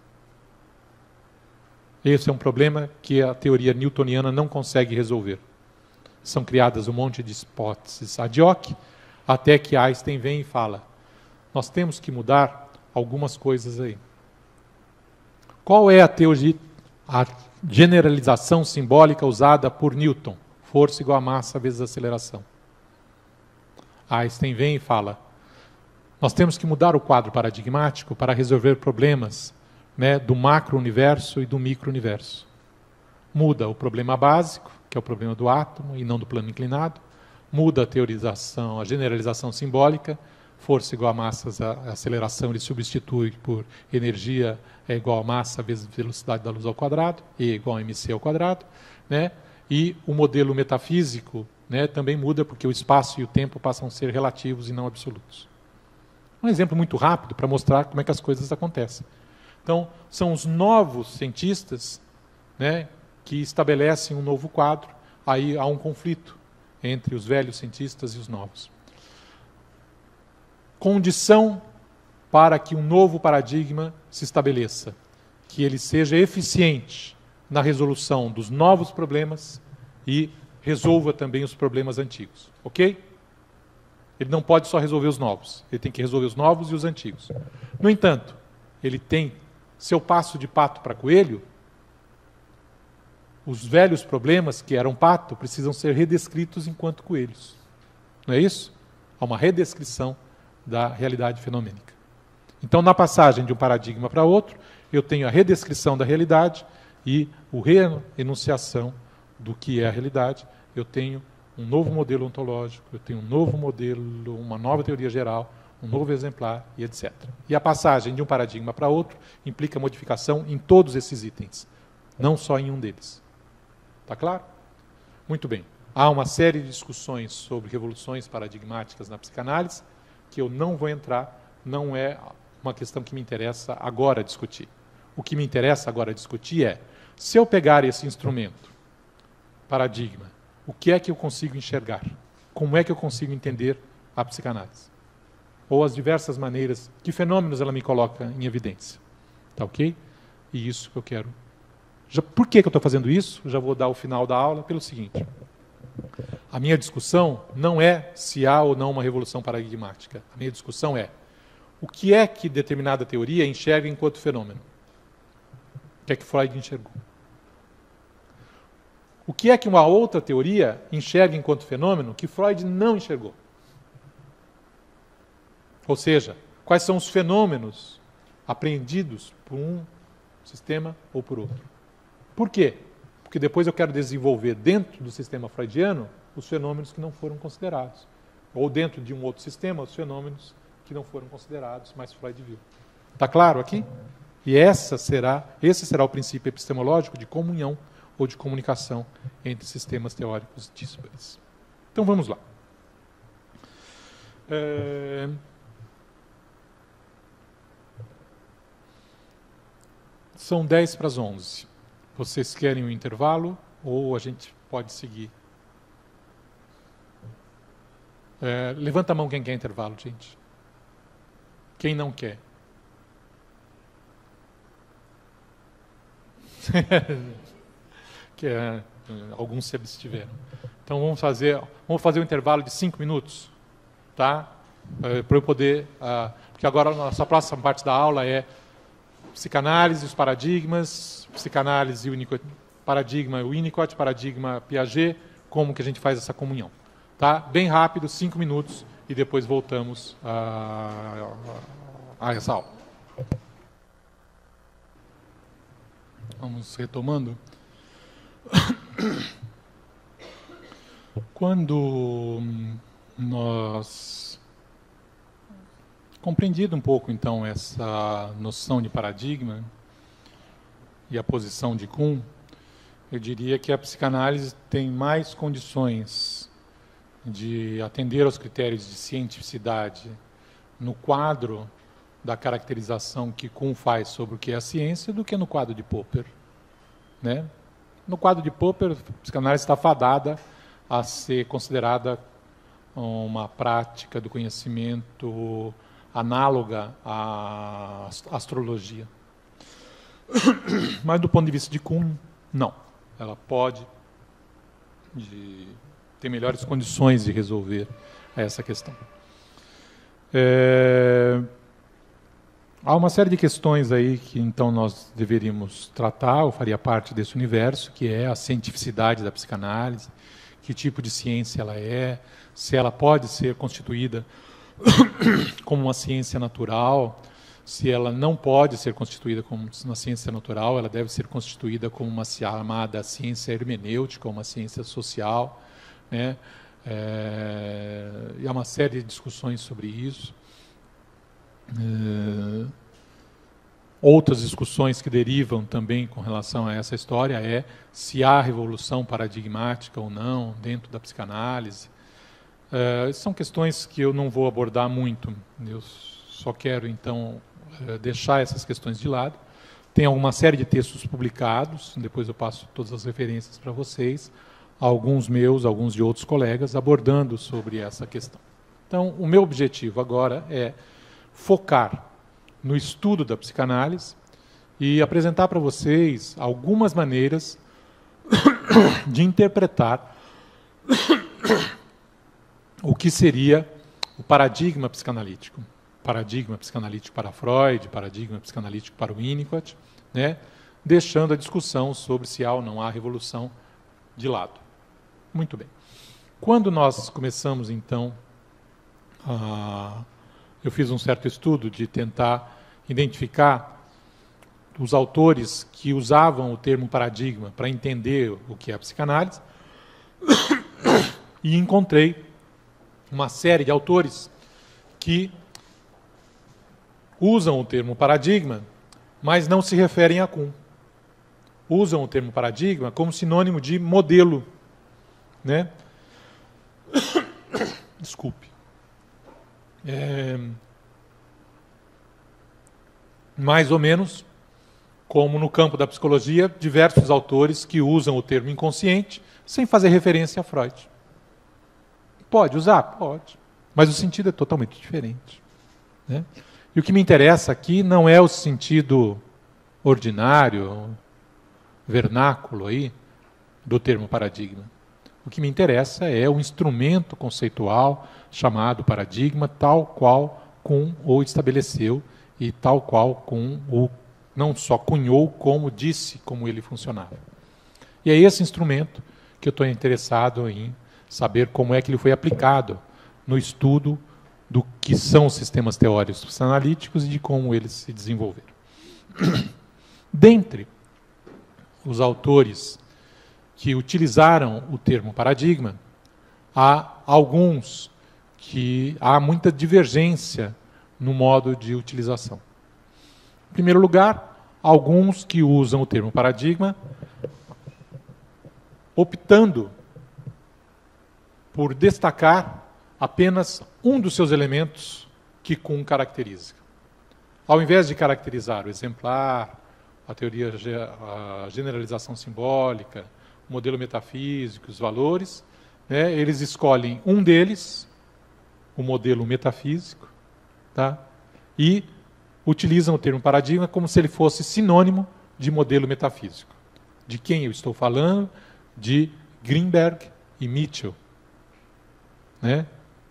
Esse é um problema que a teoria newtoniana não consegue resolver. São criadas um monte de hipóteses ad hoc, até que Einstein vem e fala: nós temos que mudar algumas coisas aí. Qual é a generalização simbólica usada por Newton? Força igual a massa vezes aceleração. Einstein vem e fala: nós temos que mudar o quadro paradigmático para resolver problemas, né, do macro-universo e do micro-universo. Muda o problema básico, que é o problema do átomo e não do plano inclinado. Muda a teorização, a generalização simbólica. Força igual a massa, a aceleração ele substitui por energia é igual a massa vezes velocidade da luz ao quadrado, E igual a mc ao quadrado, né? E o modelo metafísico, né, também muda porque o espaço e o tempo passam a ser relativos e não absolutos. Um exemplo muito rápido para mostrar como é que as coisas acontecem. Então, são os novos cientistas, né, que estabelecem um novo quadro. Aí há um conflito entre os velhos cientistas e os novos. Condição para que um novo paradigma se estabeleça, que ele seja eficiente na resolução dos novos problemas e resolva também os problemas antigos. Ok? Ele não pode só resolver os novos, ele tem que resolver os novos e os antigos. No entanto, ele tem seu passo de pato para coelho. Os velhos problemas que eram pato precisam ser redescritos enquanto coelhos. Não é isso? Há uma redescrição da realidade fenomênica. Então, na passagem de um paradigma para outro, eu tenho a redescrição da realidade e a reenunciação do que é a realidade. Eu tenho um novo modelo ontológico, eu tenho um novo modelo, uma nova teoria geral, um novo exemplar e etc. E a passagem de um paradigma para outro implica modificação em todos esses itens, não só em um deles. Está claro? Muito bem. Há uma série de discussões sobre revoluções paradigmáticas na psicanálise, que eu não vou entrar, não é uma questão que me interessa agora discutir. O que me interessa agora discutir é, Se eu pegar esse instrumento, paradigma, o que é que eu consigo enxergar? Como é que eu consigo entender a psicanálise? Ou as diversas maneiras, que fenômenos ela me coloca em evidência? Tá ok? E isso que eu quero. Por que eu estou fazendo isso? Já vou dar o final da aula pelo seguinte. A minha discussão não é se há ou não uma revolução paradigmática. A minha discussão é o que é que determinada teoria enxerga enquanto fenômeno. O que é que Freud enxergou? O que é que uma outra teoria enxerga enquanto fenômeno que Freud não enxergou? Ou seja, quais são os fenômenos apreendidos por um sistema ou por outro? Por quê? Porque depois eu quero desenvolver dentro do sistema freudiano os fenômenos que não foram considerados. Ou dentro de um outro sistema, os fenômenos que não foram considerados, mas Freud viu. Está claro aqui? E esse será o princípio epistemológico de comunhão ou de comunicação entre sistemas teóricos díspares. Então vamos lá. São 10 para as 11. Vocês querem um intervalo ou a gente pode seguir? Levanta a mão quem quer intervalo, gente. Quem não quer? Alguns se abstiveram. Então vamos fazer um intervalo de 5 minutos, tá? Para eu poder, porque agora a nossa próxima parte da aula é psicanálise, os paradigmas, psicanálise e paradigma Winnicott, paradigma Piaget, como que a gente faz essa comunhão, tá? Bem rápido, 5 minutos e depois voltamos a essa aula. Vamos retomando. Quando nós compreendido um pouco então essa noção de paradigma e a posição de Kuhn, eu diria que a psicanálise tem mais condições de atender aos critérios de cientificidade no quadro da caracterização que Kuhn faz sobre o que é a ciência do que no quadro de Popper, né? No quadro de Popper, a psicanálise está fadada a ser considerada uma prática do conhecimento análoga à astrologia. Mas do ponto de vista de Kuhn, não. Ela pode ter melhores condições de resolver essa questão. Há uma série de questões aí que então nós deveríamos tratar, ou faria parte desse universo, que é a cientificidade da psicanálise, que tipo de ciência ela é, se ela pode ser constituída como uma ciência natural, se ela não pode ser constituída como uma ciência natural, ela deve ser constituída como uma chamada ciência hermenêutica, uma ciência social, né? E há uma série de discussões sobre isso. Outras discussões que derivam também com relação a essa história é se há revolução paradigmática ou não dentro da psicanálise. São questões que eu não vou abordar muito, eu só quero então deixar essas questões de lado. Tem uma série de textos publicados, depois eu passo todas as referências para vocês, alguns meus, alguns de outros colegas, abordando sobre essa questão. Então, o meu objetivo agora é focar no estudo da psicanálise e apresentar para vocês algumas maneiras de interpretar o que seria o paradigma psicanalítico. Paradigma psicanalítico para Freud, paradigma psicanalítico para Winnicott, né? Deixando a discussão sobre se há ou não há revolução de lado. Muito bem. Quando nós começamos, então, eu fiz um certo estudo de tentar identificar os autores que usavam o termo paradigma para entender o que é a psicanálise e encontrei uma série de autores que usam o termo paradigma, mas não se referem a Kuhn. Usam o termo paradigma como sinônimo de modelo, né? Desculpe. Mais ou menos como no campo da psicologia, diversos autores que usam o termo inconsciente sem fazer referência a Freud. Pode usar? Pode. Mas o sentido é totalmente diferente, né? E o que me interessa aqui não é o sentido ordinário, vernáculo aí, do termo paradigma. O que me interessa é o instrumento conceitual chamado paradigma, tal qual Kuhn o estabeleceu e tal qual Kuhn o não só cunhou, como disse como ele funcionava. E é esse instrumento que eu estou interessado em saber como é que ele foi aplicado no estudo do que são os sistemas teóricos psicanalíticos e de como eles se desenvolveram. Dentre os autores que utilizaram o termo paradigma, há alguns que há muita divergência no modo de utilização. Em primeiro lugar, alguns que usam o termo paradigma optando por destacar apenas um dos seus elementos que Kuhn caracteriza. Ao invés de caracterizar o exemplar, a teoria, a generalização simbólica, o modelo metafísico, os valores, né, eles escolhem um deles, o modelo metafísico, tá? E utilizam o termo paradigma como se ele fosse sinônimo de modelo metafísico. De quem eu estou falando? De Greenberg e Mitchell, né?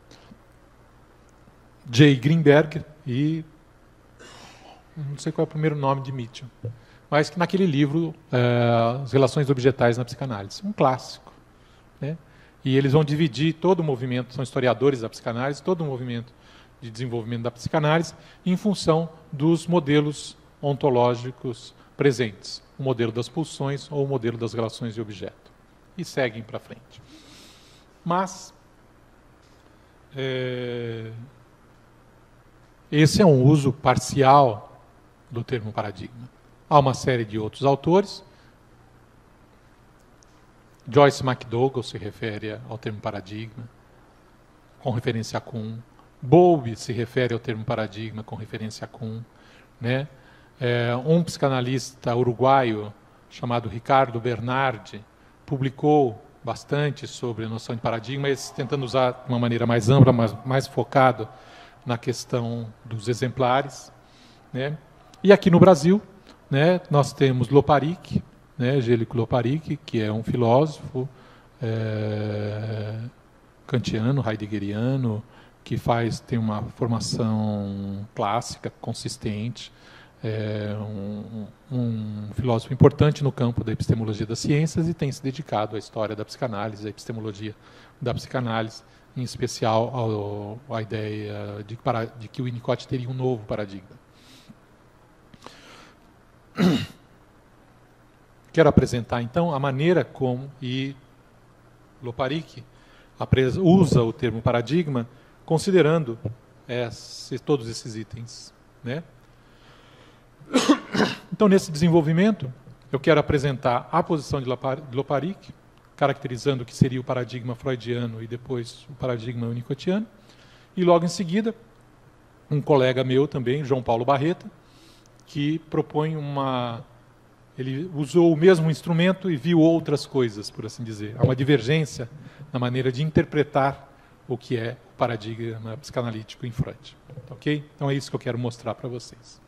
J. Greenberg e não sei qual é o primeiro nome de Mitchell, mas que naquele livro, As Relações Objetais na Psicanálise, um clássico, né? E eles vão dividir todo o movimento, são historiadores da psicanálise, todo o movimento de desenvolvimento da psicanálise em função dos modelos ontológicos presentes, o modelo das pulsões ou o modelo das relações de objeto. E seguem para frente. Mas esse é um uso parcial do termo paradigma. Há uma série de outros autores. Joyce McDougall se refere ao termo paradigma, com referência a Kuhn. Bowlby se refere ao termo paradigma, com referência a Kuhn, né? Um psicanalista uruguaio chamado Ricardo Bernardi publicou bastante sobre a noção de paradigma, tentando usar de uma maneira mais ampla, mas mais focado na questão dos exemplares, né? E aqui no Brasil, né, nós temos Loparic, né, Angélico Loparic, que é um filósofo kantiano, heideggeriano, que tem uma formação clássica, consistente, um filósofo importante no campo da epistemologia das ciências e tem se dedicado à história da psicanálise, à epistemologia da psicanálise, em especial à ideia de que o Winnicott teria um novo paradigma. Quero apresentar, então, a maneira como Loparic usa o termo paradigma, considerando todos esses itens, né? Então, nesse desenvolvimento, eu quero apresentar a posição de Loparic, caracterizando o que seria o paradigma freudiano e depois o paradigma winnicottiano. E logo em seguida, um colega meu também, João Paulo Barreta, que propõe ele usou o mesmo instrumento e viu outras coisas, por assim dizer. Há uma divergência na maneira de interpretar o que é o paradigma psicanalítico em Freud. Ok? Então é isso que eu quero mostrar para vocês.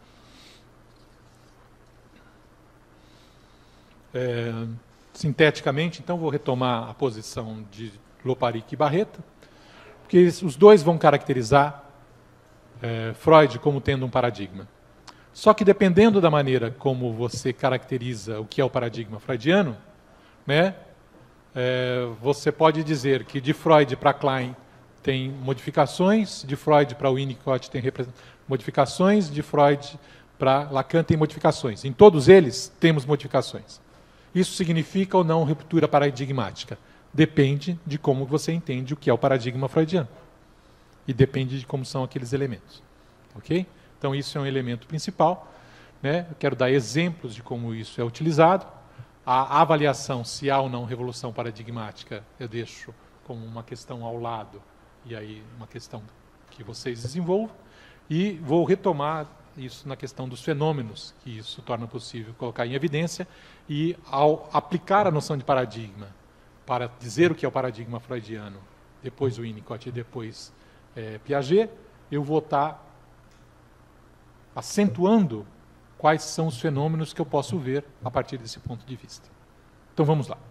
Sinteticamente, então, vou retomar a posição de Loparic e Barreta, porque os dois vão caracterizar Freud como tendo um paradigma. Só que dependendo da maneira como você caracteriza o que é o paradigma freudiano, né, você pode dizer que de Freud para Klein tem modificações, de Freud para Winnicott tem modificações, de Freud para Lacan tem modificações. Em todos eles temos modificações. Isso significa ou não ruptura paradigmática? Depende de como você entende o que é o paradigma freudiano. E depende de como são aqueles elementos. Ok? Então, isso é um elemento principal, né? Eu quero dar exemplos de como isso é utilizado. A avaliação se há ou não revolução paradigmática, eu deixo como uma questão ao lado, e aí uma questão que vocês desenvolvam. E vou retomar isso na questão dos fenômenos, que isso torna possível colocar em evidência, e ao aplicar a noção de paradigma para dizer o que é o paradigma freudiano, depois o Winnicott e depois Piaget, eu vou estar acentuando quais são os fenômenos que eu posso ver a partir desse ponto de vista. Então vamos lá.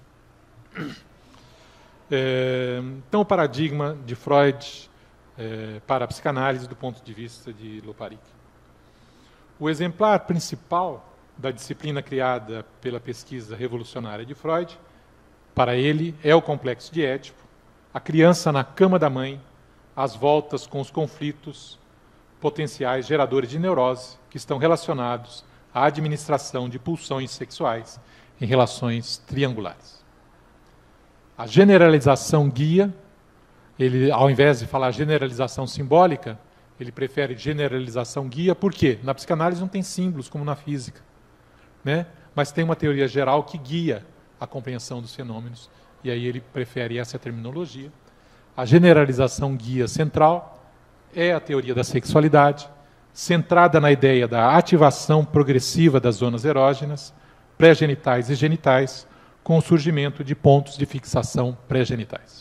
Então o paradigma de Freud para a psicanálise do ponto de vista de Loparik. O exemplar principal da disciplina criada pela pesquisa revolucionária de Freud, para ele, é o complexo de Édipo, a criança na cama da mãe, às voltas com os conflitos potenciais geradores de neurose que estão relacionados à administração de pulsões sexuais em relações triangulares. A generalização guia, ele, ao invés de falar generalização simbólica, ele prefere generalização guia, por quê? Na psicanálise não tem símbolos como na física, né? Mas tem uma teoria geral que guia a compreensão dos fenômenos, e aí ele prefere essa terminologia. A generalização guia central é a teoria da sexualidade, centrada na ideia da ativação progressiva das zonas erógenas, pré-genitais e genitais, com o surgimento de pontos de fixação pré-genitais.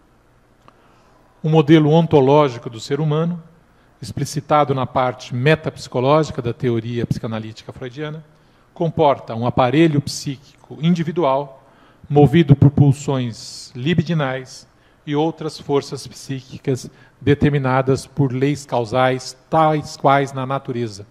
O modelo ontológico do ser humano, explicitado na parte metapsicológica da teoria psicanalítica freudiana, comporta um aparelho psíquico individual, movido por pulsões libidinais e outras forças psíquicas determinadas por leis causais, tais quais na natureza.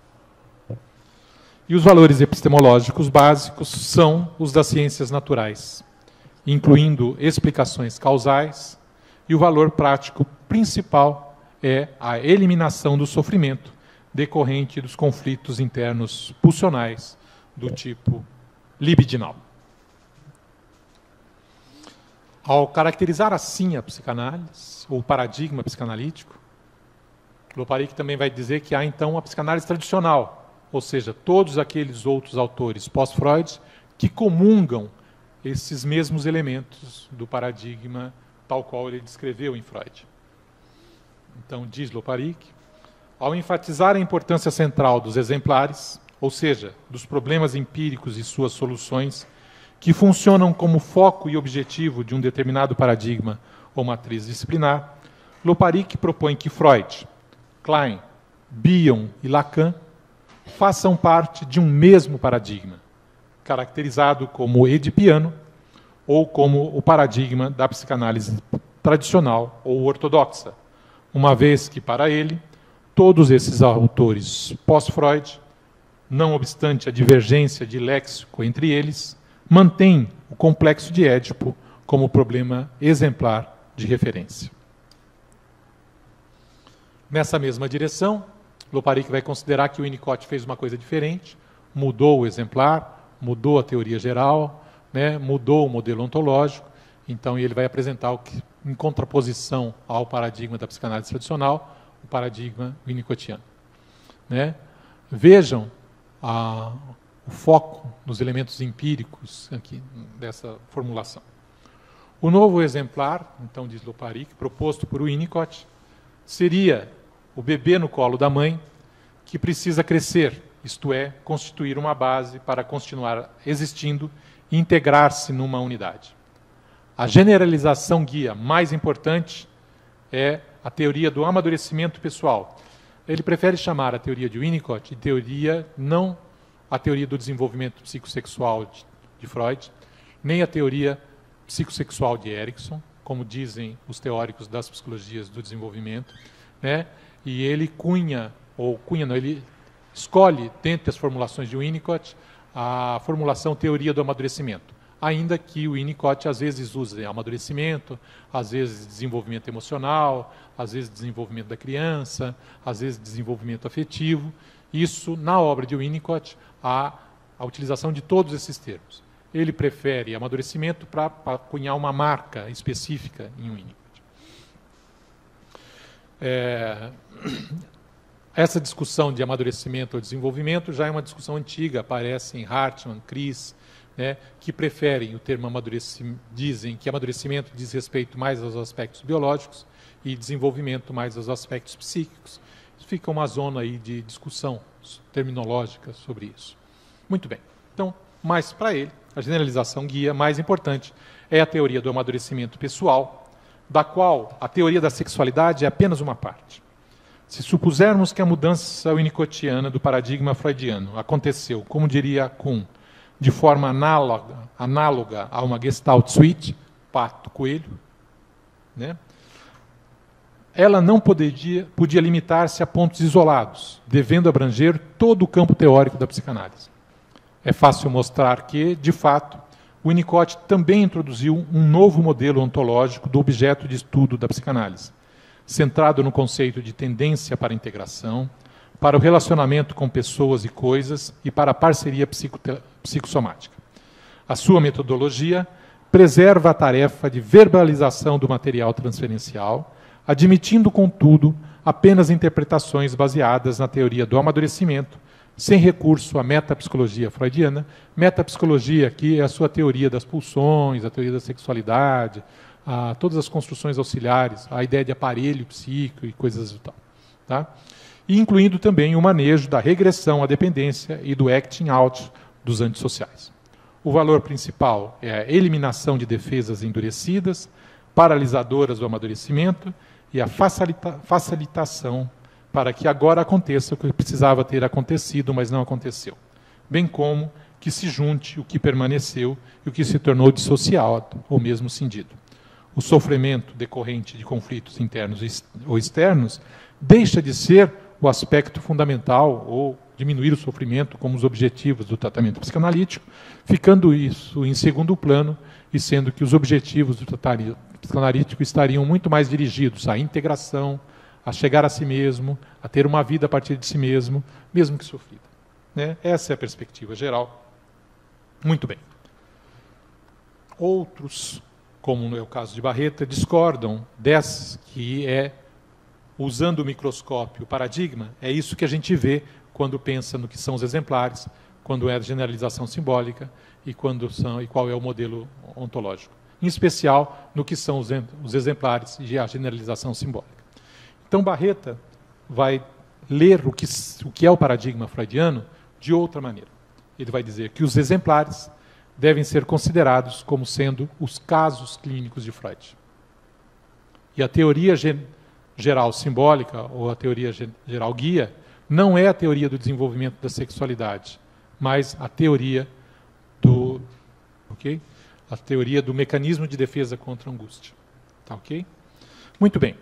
E os valores epistemológicos básicos são os das ciências naturais, incluindo explicações causais, e o valor prático principal é a eliminação do sofrimento decorrente dos conflitos internos pulsionais do tipo libidinal. Ao caracterizar assim a psicanálise, ou o paradigma psicanalítico, Loparik também vai dizer que há então a psicanálise tradicional, ou seja, todos aqueles outros autores pós-Freud que comungam esses mesmos elementos do paradigma tal qual ele descreveu em Freud. Então, diz Loparik, ao enfatizar a importância central dos exemplares, ou seja, dos problemas empíricos e suas soluções, que funcionam como foco e objetivo de um determinado paradigma ou matriz disciplinar, Loparik propõe que Freud, Klein, Bion e Lacan façam parte de um mesmo paradigma, caracterizado como edipiano ou como o paradigma da psicanálise tradicional ou ortodoxa, uma vez que, para ele, todos esses autores pós-Freud, não obstante a divergência de léxico entre eles, mantêm o complexo de Édipo como problema exemplar de referência. Nessa mesma direção, Loparik vai considerar que o Winnicott fez uma coisa diferente, mudou o exemplar, mudou a teoria geral, né, mudou o modelo ontológico, então ele vai apresentar o que, em contraposição ao paradigma da psicanálise tradicional, o paradigma winnicottiano. Né? Vejam o foco nos elementos empíricos aqui dessa formulação. O novo exemplar, então diz Loparik, proposto por Winnicott, seria o bebê no colo da mãe que precisa crescer, isto é, constituir uma base para continuar existindo e integrar-se numa unidade. A generalização guia mais importante é a teoria do amadurecimento pessoal. Ele prefere chamar a teoria de Winnicott de teoria, não a teoria do desenvolvimento psicossexual de Freud, nem a teoria psicossexual de Erikson, como dizem os teóricos das psicologias do desenvolvimento, né? E ele ele escolhe, dentre as formulações de Winnicott, a formulação teoria do amadurecimento, ainda que o Winnicott às vezes use amadurecimento, às vezes desenvolvimento emocional, às vezes desenvolvimento da criança, às vezes desenvolvimento afetivo. Isso, na obra de Winnicott, há a utilização de todos esses termos. Ele prefere amadurecimento para cunhar uma marca específica em Winnicott. Essa discussão de amadurecimento ou desenvolvimento já é uma discussão antiga, aparece em Hartmann, Chris, né, que preferem o termo amadurecimento, dizem que amadurecimento diz respeito mais aos aspectos biológicos e desenvolvimento mais aos aspectos psíquicos. Fica uma zona aí de discussão terminológica sobre isso. Muito bem. Então, mais para ele, a generalização guia mais importante é a teoria do amadurecimento pessoal, da qual a teoria da sexualidade é apenas uma parte. Se supusermos que a mudança winnicottiana do paradigma freudiano aconteceu, como diria Kuhn, de forma análoga a uma Gestalt Suite, pato, coelho, né? Ela não podia limitar-se a pontos isolados, devendo abranger todo o campo teórico da psicanálise. É fácil mostrar que, de fato, Winnicott também introduziu um novo modelo ontológico do objeto de estudo da psicanálise, centrado no conceito de tendência para a integração, para o relacionamento com pessoas e coisas e para a parceria psicossomática. A sua metodologia preserva a tarefa de verbalização do material transferencial, admitindo, contudo, apenas interpretações baseadas na teoria do amadurecimento, sem recurso à metapsicologia freudiana. Metapsicologia aqui é a sua teoria das pulsões, a teoria da sexualidade, todas as construções auxiliares, a ideia de aparelho psíquico e coisas do tal. Tá? E incluindo também o manejo da regressão à dependência e do acting out dos antissociais. O valor principal é a eliminação de defesas endurecidas, paralisadoras do amadurecimento, e a facilitação para que agora aconteça o que precisava ter acontecido, mas não aconteceu. Bem como que se junte o que permaneceu e o que se tornou dissociado ou mesmo cindido. O sofrimento decorrente de conflitos internos ou externos deixa de ser o aspecto fundamental ou diminuir o sofrimento como os objetivos do tratamento psicanalítico, ficando isso em segundo plano e sendo que os objetivos do tratamento psicanalítico estariam muito mais dirigidos à integração, a chegar a si mesmo, a ter uma vida a partir de si mesmo, mesmo que sofrida. Né? Essa é a perspectiva geral. Muito bem. Outros, como é o caso de Barreta, discordam dessas, que é, usando o microscópio, o paradigma, é isso que a gente vê quando pensa no que são os exemplares, quando é a generalização simbólica e qual é o modelo ontológico. Em especial no que são os exemplares e a generalização simbólica. Então, Barreta vai ler o que é o paradigma freudiano de outra maneira. Ele vai dizer que os exemplares devem ser considerados como sendo os casos clínicos de Freud. E a teoria geral simbólica, ou a teoria geral guia, não é a teoria do desenvolvimento da sexualidade, mas a teoria do... Okay? A teoria do mecanismo de defesa contra a angústia. Tá ok? Muito bem.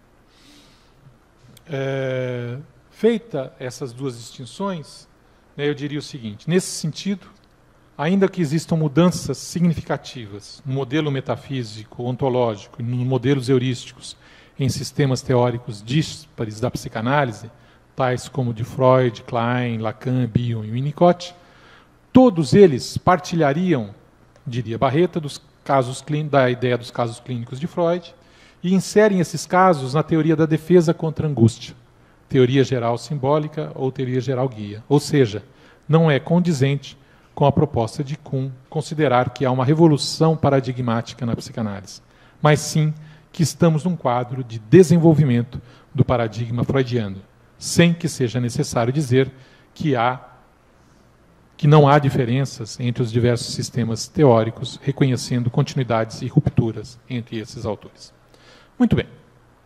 Feita essas duas distinções, né, eu diria o seguinte: nesse sentido, ainda que existam mudanças significativas no modelo metafísico, ontológico e nos modelos heurísticos em sistemas teóricos díspares da psicanálise, tais como de Freud, Klein, Lacan, Bion e Winnicott, todos eles partilhariam, diria Barreta, da ideia dos casos clínicos de Freud, e inserem esses casos na teoria da defesa contra a angústia, teoria geral simbólica ou teoria geral guia. Ou seja, não é condizente com a proposta de Kuhn considerar que há uma revolução paradigmática na psicanálise, mas sim que estamos num quadro de desenvolvimento do paradigma freudiano, sem que seja necessário dizer que não há diferenças entre os diversos sistemas teóricos, reconhecendo continuidades e rupturas entre esses autores. Muito bem.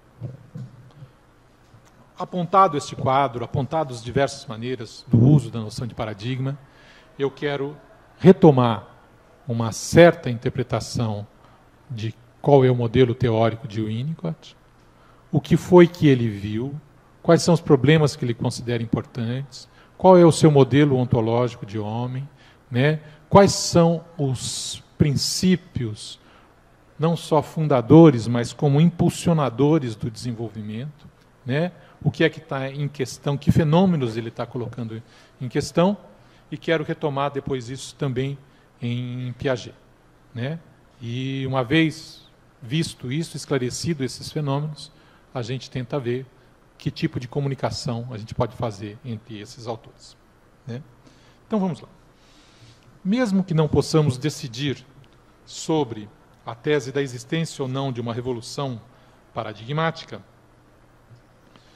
Apontado este quadro, apontadas as diversas maneiras do uso da noção de paradigma, eu quero retomar uma certa interpretação de qual é o modelo teórico de Winnicott, o que foi que ele viu, quais são os problemas que ele considera importantes, qual é o seu modelo ontológico de homem, né? Quais são os princípios, não só fundadores, mas como impulsionadores do desenvolvimento, né? O que é que está em questão, que fenômenos ele está colocando em questão, e quero retomar depois isso também em Piaget, né? E uma vez visto isso, esclarecido esses fenômenos, a gente tenta ver que tipo de comunicação a gente pode fazer entre esses autores, né? Então vamos lá. Mesmo que não possamos decidir sobre a tese da existência ou não de uma revolução paradigmática,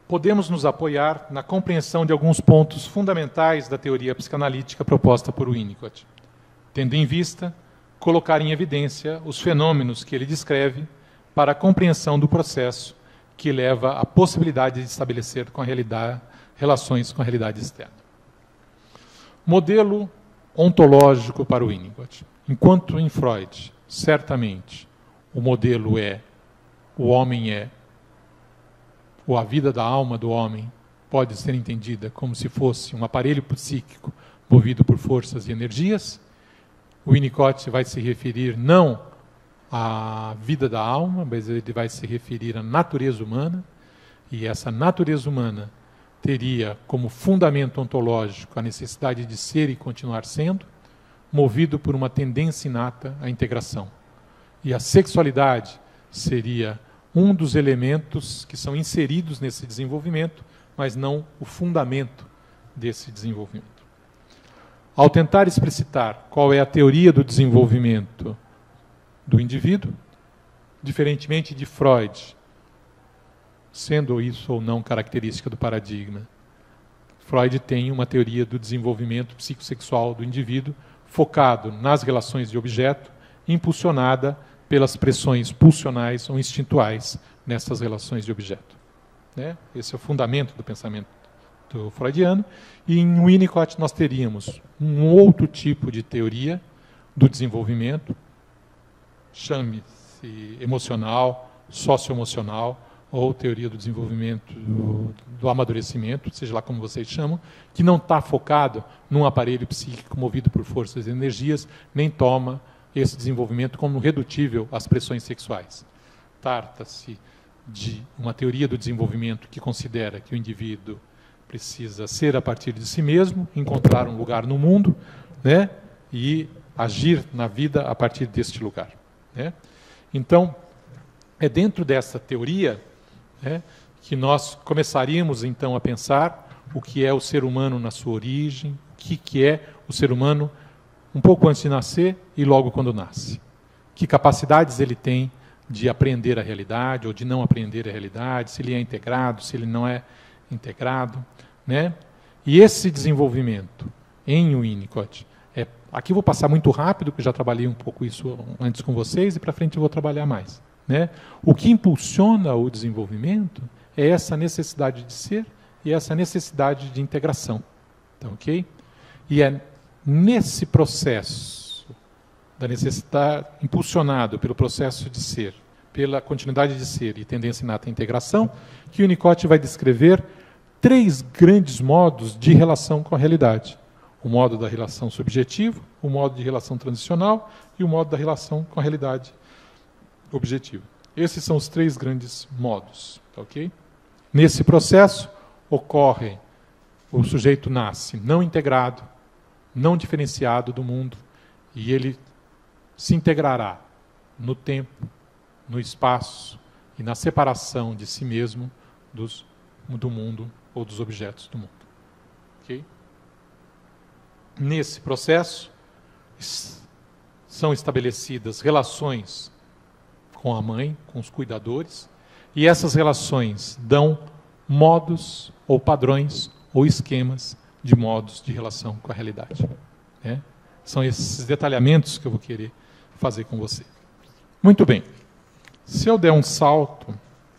podemos nos apoiar na compreensão de alguns pontos fundamentais da teoria psicanalítica proposta por Winnicott, tendo em vista colocar em evidência os fenômenos que ele descreve para a compreensão do processo que leva à possibilidade de estabelecer com a realidade, relações com a realidade externa. Modelo ontológico para o Winnicott. Enquanto em Freud, certamente, o modelo é o homem é, ou a vida da alma do homem pode ser entendida como se fosse um aparelho psíquico movido por forças e energias. O Winnicott vai se referir não à vida da alma, mas ele vai se referir à natureza humana, e essa natureza humana teria como fundamento ontológico a necessidade de ser e continuar sendo, movido por uma tendência inata à integração. E a sexualidade seria um dos elementos que são inseridos nesse desenvolvimento, mas não o fundamento desse desenvolvimento. Ao tentar explicitar qual é a teoria do desenvolvimento do indivíduo, diferentemente de Freud, sendo isso ou não característica do paradigma, Freud tem uma teoria do desenvolvimento psicossexual do indivíduo focado nas relações de objeto, impulsionada pelas pressões pulsionais ou instintuais nessas relações de objeto. Esse é o fundamento do pensamento do freudiano. E em Winnicott nós teríamos um outro tipo de teoria do desenvolvimento, chame-se emocional, socioemocional, ou teoria do desenvolvimento do amadurecimento, seja lá como vocês chamam, que não está focado num aparelho psíquico movido por forças e energias, nem toma esse desenvolvimento como redutível às pressões sexuais. Trata-se de uma teoria do desenvolvimento que considera que o indivíduo precisa ser a partir de si mesmo, encontrar um lugar no mundo, e agir na vida a partir deste lugar. Então, é dentro dessa teoria que nós começaríamos então a pensar o que é o ser humano na sua origem, o que é o ser humano um pouco antes de nascer e logo quando nasce. Que capacidades ele tem de aprender a realidade ou de não aprender a realidade, se ele é integrado, se ele não é integrado. E esse desenvolvimento em Winnicott, aqui eu vou passar muito rápido, porque já trabalhei um pouco isso antes com vocês, e para frente eu vou trabalhar mais. O que impulsiona o desenvolvimento é essa necessidade de ser e essa necessidade de integração. Então, ok? E é nesse processo da necessidade, impulsionado pelo processo de ser, pela continuidade de ser e tendência inata à integração, que Winnicott vai descrever 3 grandes modos de relação com a realidade. O modo da relação subjetiva, o modo de relação transicional e o modo da relação com a realidade objetiva. Esses são os 3 grandes modos. Ok? Nesse processo, o sujeito nasce não integrado, não diferenciado do mundo, e ele se integrará no tempo, no espaço e na separação de si mesmo do mundo ou dos objetos do mundo. Okay? Nesse processo, são estabelecidas relações com a mãe, com os cuidadores, e essas relações dão modos ou padrões ou esquemas de modos de relação com a realidade. São esses detalhamentos que eu vou querer fazer com você. Muito bem. Se eu der um salto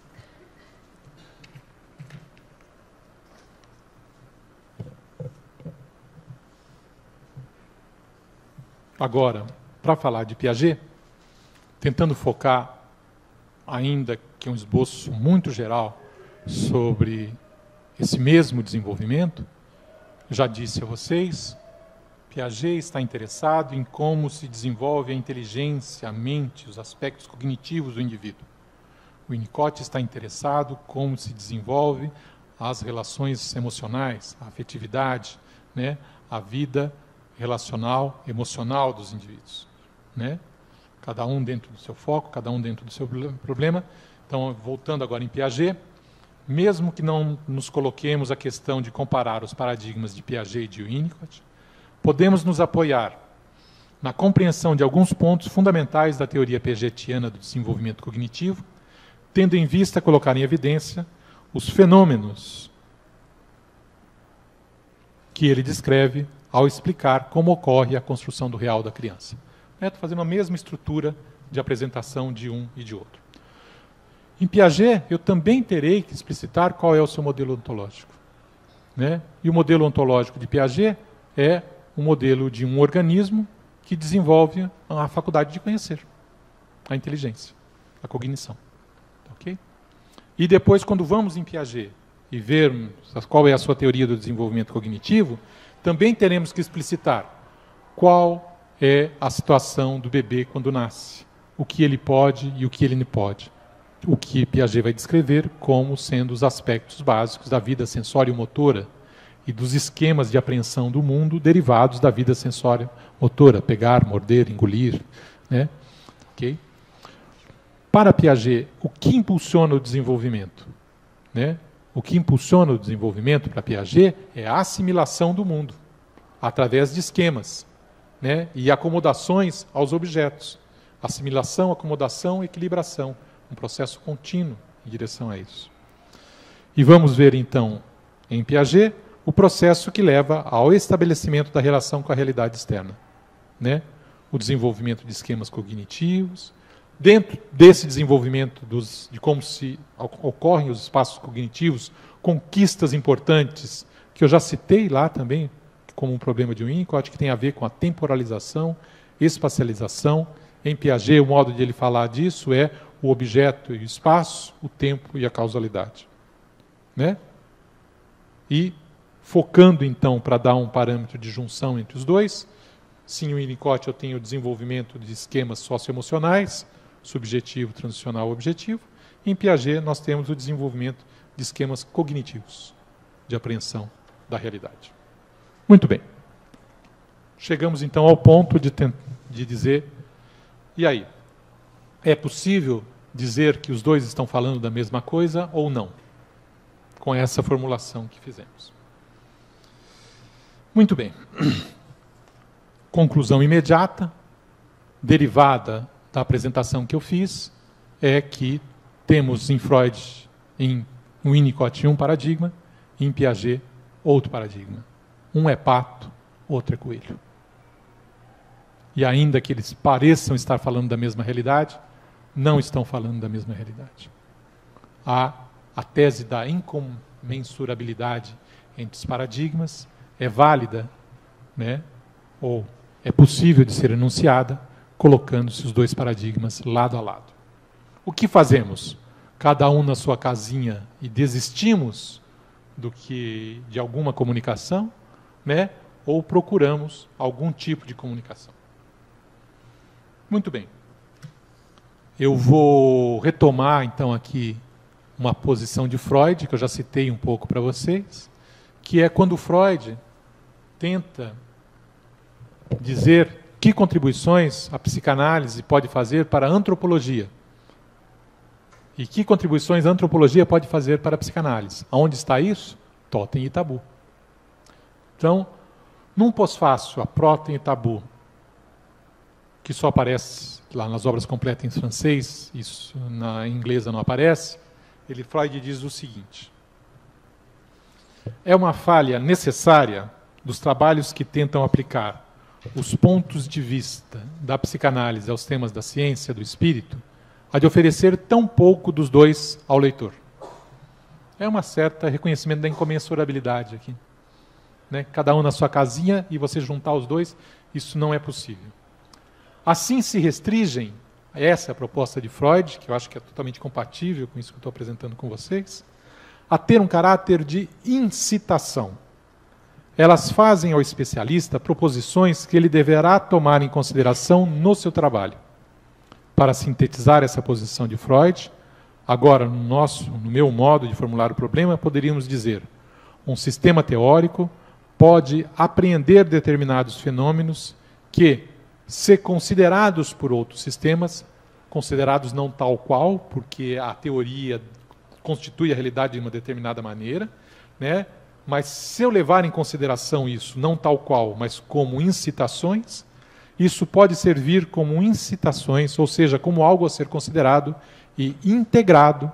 agora para falar de Piaget, tentando focar, ainda que um esboço muito geral, sobre esse mesmo desenvolvimento, já disse a vocês, Piaget está interessado em como se desenvolve a inteligência, a mente, os aspectos cognitivos do indivíduo. O Winnicott está interessado em como se desenvolve as relações emocionais, a afetividade, a vida relacional, emocional dos indivíduos. Cada um dentro do seu foco, cada um dentro do seu problema. Então, voltando agora em Piaget, mesmo que não nos coloquemos a questão de comparar os paradigmas de Piaget e de Winnicott, podemos nos apoiar na compreensão de alguns pontos fundamentais da teoria piagetiana do desenvolvimento cognitivo, tendo em vista colocar em evidência os fenômenos que ele descreve ao explicar como ocorre a construção do real da criança. Estou fazendo a mesma estrutura de apresentação de um e de outro. Em Piaget, eu também terei que explicitar qual é o seu modelo ontológico. Né? E o modelo ontológico de Piaget é o modelo de um organismo que desenvolve a faculdade de conhecer, a inteligência, a cognição. Okay? E depois, quando vamos em Piaget e vermos qual é a sua teoria do desenvolvimento cognitivo, também teremos que explicitar qual é a situação do bebê quando nasce, o que ele pode e o que ele não pode. O que Piaget vai descrever como sendo os aspectos básicos da vida sensório-motora e dos esquemas de apreensão do mundo derivados da vida sensório-motora, pegar, morder, engolir. Né? Okay? Para Piaget, o que impulsiona o desenvolvimento? Né? O que impulsiona o desenvolvimento para Piaget é a assimilação do mundo, através de esquemas, né? E acomodações aos objetos. Assimilação, acomodação, equilibração. Um processo contínuo em direção a isso. E vamos ver, então, em Piaget, o processo que leva ao estabelecimento da relação com a realidade externa. Né? O desenvolvimento de esquemas cognitivos. Dentro desse desenvolvimento de como se ocorrem os espaços cognitivos, conquistas importantes, que eu já citei lá também, como um problema de Winnicott, que tem a ver com a temporalização, espacialização. Em Piaget, o modo de ele falar disso é o objeto e o espaço, o tempo e a causalidade. Né? E focando, então, para dar um parâmetro de junção entre os dois, sim, o Winnicott eu tenho o desenvolvimento de esquemas socioemocionais, subjetivo, transicional, objetivo. Em Piaget, nós temos o desenvolvimento de esquemas cognitivos, de apreensão da realidade. Muito bem. Chegamos, então, ao ponto de dizer, e aí? É possível dizer que os dois estão falando da mesma coisa ou não? Com essa formulação que fizemos. Muito bem. Conclusão imediata, derivada da apresentação que eu fiz, é que temos em Freud, em Winnicott, um paradigma, e em Piaget, outro paradigma. Um é pato, outro é coelho. E ainda que eles pareçam estar falando da mesma realidade, não estão falando da mesma realidade. A tese da incomensurabilidade entre os paradigmas é válida, né? Ou é possível de ser enunciada, colocando-se os dois paradigmas lado a lado. O que fazemos? Cada um na sua casinha e desistimos de alguma comunicação, né? Ou procuramos algum tipo de comunicação. Muito bem. Eu vou retomar, então, aqui uma posição de Freud, que eu já citei um pouco para vocês, que é quando Freud tenta dizer que contribuições a psicanálise pode fazer para a antropologia. E que contribuições a antropologia pode fazer para a psicanálise. Aonde está isso? Totem e tabu. Então, num pós-fácil, a Protem e tabu, que só aparece lá nas obras completas em francês, isso na inglesa não aparece, Freud diz o seguinte: é uma falha necessária dos trabalhos que tentam aplicar os pontos de vista da psicanálise aos temas da ciência do espírito, a de oferecer tão pouco dos dois ao leitor. É uma certa reconhecimento da incomensurabilidade aqui. Né? Cada um na sua casinha e você juntar os dois, isso não é possível. Assim se restringem, essa é a proposta de Freud, que eu acho que é totalmente compatível com isso que eu estou apresentando com vocês, a ter um caráter de incitação. Elas fazem ao especialista proposições que ele deverá tomar em consideração no seu trabalho. Para sintetizar essa posição de Freud, agora no meu modo de formular o problema, poderíamos dizer: um sistema teórico pode apreender determinados fenômenos que, se considerados por outros sistemas, considerados não tal qual, porque a teoria constitui a realidade de uma determinada maneira, né? Mas se eu levar em consideração isso, não tal qual, mas como incitações, isso pode servir como incitações, ou seja, como algo a ser considerado e integrado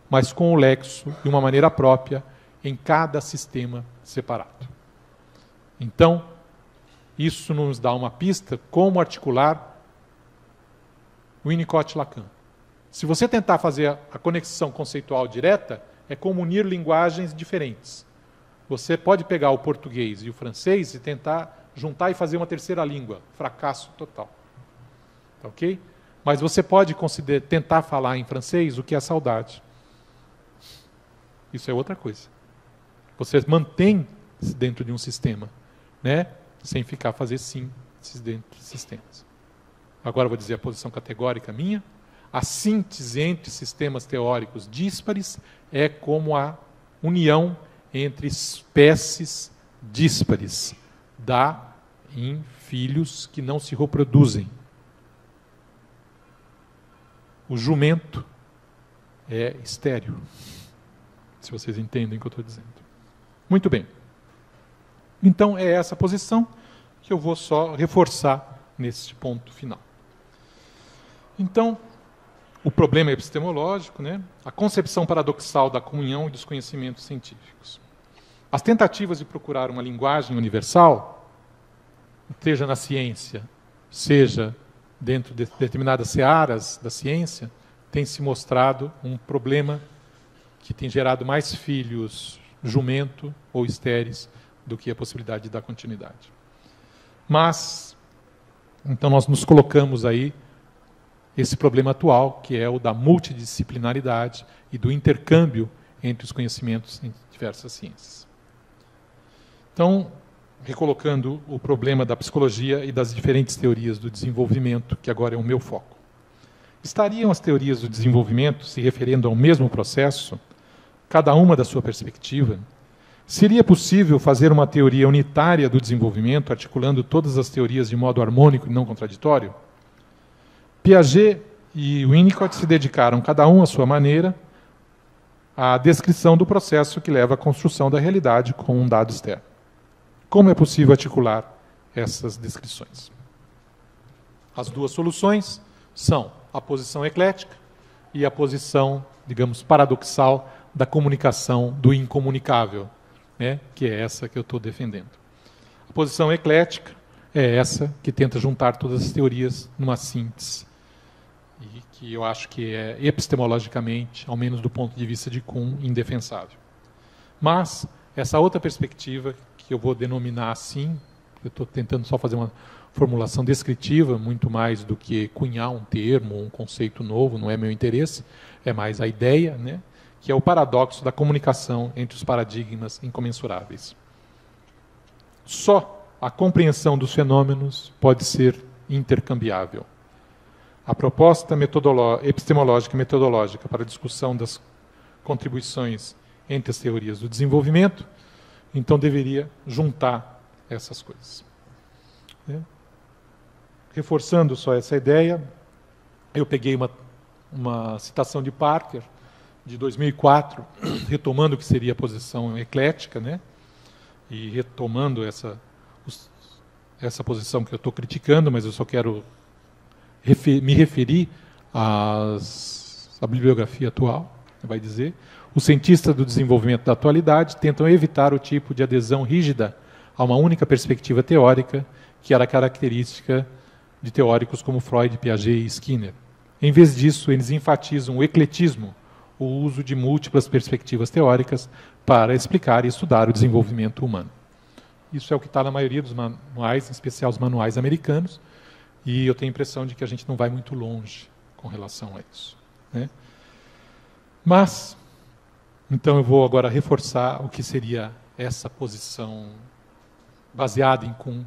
mas com o lexo de uma maneira própria em cada sistema separado. Então, isso nos dá uma pista como articular Winnicott-Lacan. Se você tentar fazer a conexão conceitual direta, é como unir linguagens diferentes. Você pode pegar o português e o francês e tentar juntar e fazer uma terceira língua. Fracasso total. Tá ok? Mas você pode tentar falar em francês o que é saudade. Isso é outra coisa. Você mantém-se dentro de um sistema, né? Sem ficar fazer síntese dentro de sistemas. Agora eu vou dizer a posição categórica minha. A síntese entre sistemas teóricos díspares é como a união entre espécies díspares. Dá em filhos que não se reproduzem. O jumento é estéril. Se vocês entendem o que eu estou dizendo. Muito bem. Então, é essa posição que eu vou só reforçar nesse ponto final. Então, o problema epistemológico, né? A concepção paradoxal da comunhão e dos conhecimentos científicos. As tentativas de procurar uma linguagem universal, seja na ciência, seja dentro de determinadas searas da ciência, tem se mostrado um problema que tem gerado mais filhos jumento ou estéreis do que a possibilidade de dar continuidade. Mas, então nós nos colocamos aí esse problema atual, que é o da multidisciplinaridade e do intercâmbio entre os conhecimentos em diversas ciências. Então, recolocando o problema da psicologia e das diferentes teorias do desenvolvimento, que agora é o meu foco. Estariam as teorias do desenvolvimento se referindo ao mesmo processo, cada uma da sua perspectiva? Seria possível fazer uma teoria unitária do desenvolvimento, articulando todas as teorias de modo harmônico e não contraditório? Piaget e Winnicott se dedicaram, cada um à sua maneira, à descrição do processo que leva à construção da realidade com um dado externo. Como é possível articular essas descrições? As duas soluções são a posição eclética e a posição, digamos, paradoxal da comunicação do incomunicável, né, que é essa que eu estou defendendo. A posição eclética é essa que tenta juntar todas as teorias numa síntese, e que eu acho que é epistemologicamente, ao menos do ponto de vista de Kuhn, indefensável. Mas essa outra perspectiva, que eu vou denominar assim, eu estou tentando só fazer uma formulação descritiva, muito mais do que cunhar um termo, um conceito novo, não é meu interesse, é mais a ideia, né, que é o paradoxo da comunicação entre os paradigmas incomensuráveis. Só a compreensão dos fenômenos pode ser intercambiável. A proposta epistemológica e metodológica para a discussão das contribuições entre as teorias do desenvolvimento, então deveria juntar essas coisas. Reforçando só essa ideia, eu peguei uma citação de Parker, de 2004, retomando o que seria a posição eclética, né? E retomando essa posição que eu estou criticando, mas eu só quero me referir à bibliografia atual, vai dizer. Os cientistas do desenvolvimento da atualidade tentam evitar o tipo de adesão rígida a uma única perspectiva teórica, que era característica de teóricos como Freud, Piaget e Skinner. Em vez disso, eles enfatizam o ecletismo, o uso de múltiplas perspectivas teóricas para explicar e estudar o desenvolvimento humano. Isso é o que está na maioria dos manuais, em especial os manuais americanos, e eu tenho a impressão de que a gente não vai muito longe com relação a isso, né? Mas, então eu vou agora reforçar o que seria essa posição baseada em Kuhn.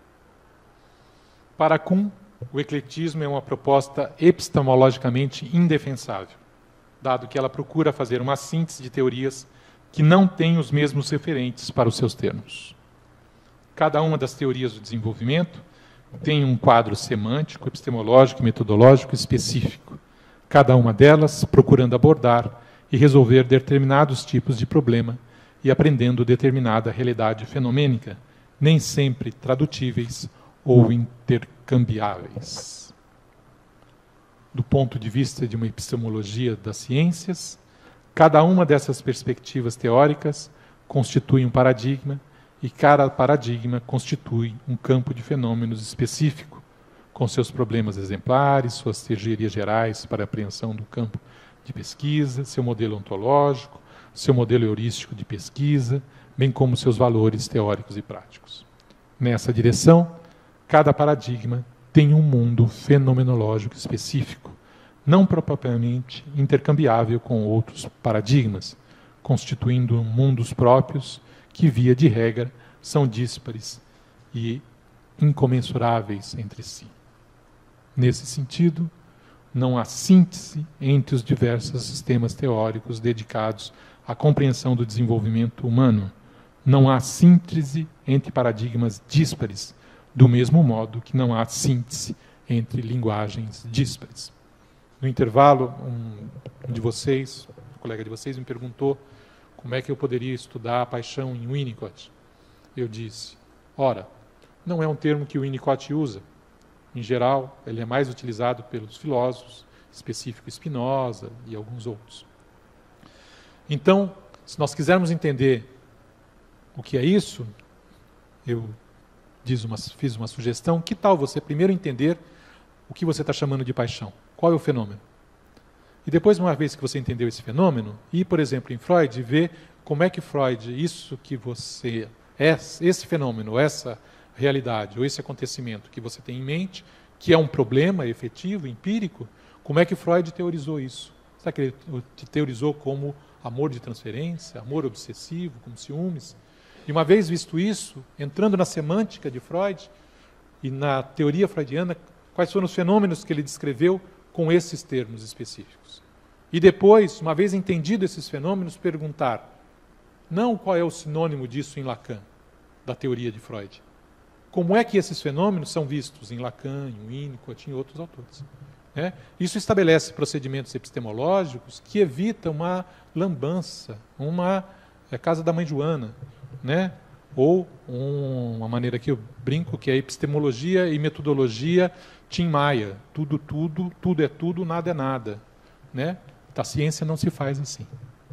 Para Kuhn, o ecletismo é uma proposta epistemologicamente indefensável, dado que ela procura fazer uma síntese de teorias que não têm os mesmos referentes para os seus termos. Cada uma das teorias do desenvolvimento tem um quadro semântico, epistemológico e metodológico específico, cada uma delas procurando abordar e resolver determinados tipos de problema e aprendendo determinada realidade fenomênica, nem sempre tradutíveis ou intercambiáveis. Do ponto de vista de uma epistemologia das ciências, Cada uma dessas perspectivas teóricas constitui um paradigma, e cada paradigma constitui um campo de fenômenos específico, com seus problemas exemplares, suas teorias gerais para a apreensão do campo de pesquisa, seu modelo ontológico, seu modelo heurístico de pesquisa, bem como seus valores teóricos e práticos. Nessa direção, cada paradigma tem um mundo fenomenológico específico, não propriamente intercambiável com outros paradigmas, constituindo mundos próprios que, via de regra, são díspares e incomensuráveis entre si. Nesse sentido, não há síntese entre os diversos sistemas teóricos dedicados à compreensão do desenvolvimento humano. Não há síntese entre paradigmas díspares, do mesmo modo que não há síntese entre linguagens díspares. No intervalo, um de vocês, um colega de vocês, me perguntou como é que eu poderia estudar a paixão em Winnicott. Eu disse, ora, não é um termo que o Winnicott usa. Em geral, ele é mais utilizado pelos filósofos, específico Spinoza e alguns outros. Então, se nós quisermos entender o que é isso, eu fiz uma sugestão, que tal você primeiro entender o que você está chamando de paixão? Qual é o fenômeno? E depois, uma vez que você entendeu esse fenômeno, ir, por exemplo, em Freud e ver como é que Freud, isso que você é, esse fenômeno, essa realidade, ou esse acontecimento que você tem em mente, que é um problema efetivo, empírico, como é que Freud teorizou isso? Será que ele teorizou como amor de transferência, amor obsessivo, como ciúmes? E uma vez visto isso, entrando na semântica de Freud e na teoria freudiana, quais foram os fenômenos que ele descreveu com esses termos específicos? E depois, uma vez entendido esses fenômenos, perguntar, não qual é o sinônimo disso em Lacan, da teoria de Freud. Como é que esses fenômenos são vistos em Lacan, em Winnicott, em outros autores? Isso estabelece procedimentos epistemológicos que evitam uma lambança, uma casa da mãe Joana, ou uma maneira que eu brinco, que é epistemologia e metodologia Tim Maia. Tudo é tudo, nada é nada. A ciência não se faz assim.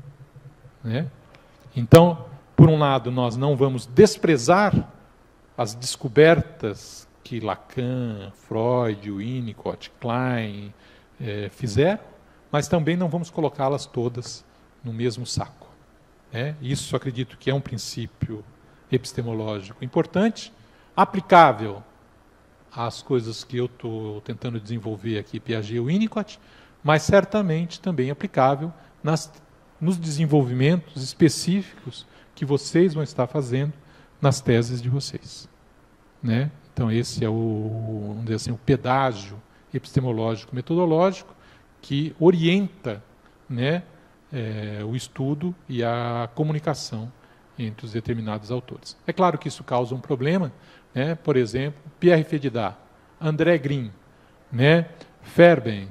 Então, por um lado, nós não vamos desprezar as descobertas que Lacan, Freud, Winnicott, Klein fizeram, mas também não vamos colocá-las todas no mesmo saco. Isso acredito que é um princípio epistemológico importante, aplicável às coisas que eu estou tentando desenvolver aqui, Piaget e Winnicott, mas certamente também aplicável nos desenvolvimentos específicos que vocês vão estar fazendo nas teses de vocês. Então esse é vamos dizer assim, o pedágio epistemológico metodológico que orienta o estudo e a comunicação entre os determinados autores. É claro que isso causa um problema, por exemplo, Pierre Fédidat, André Green, Fairbairn,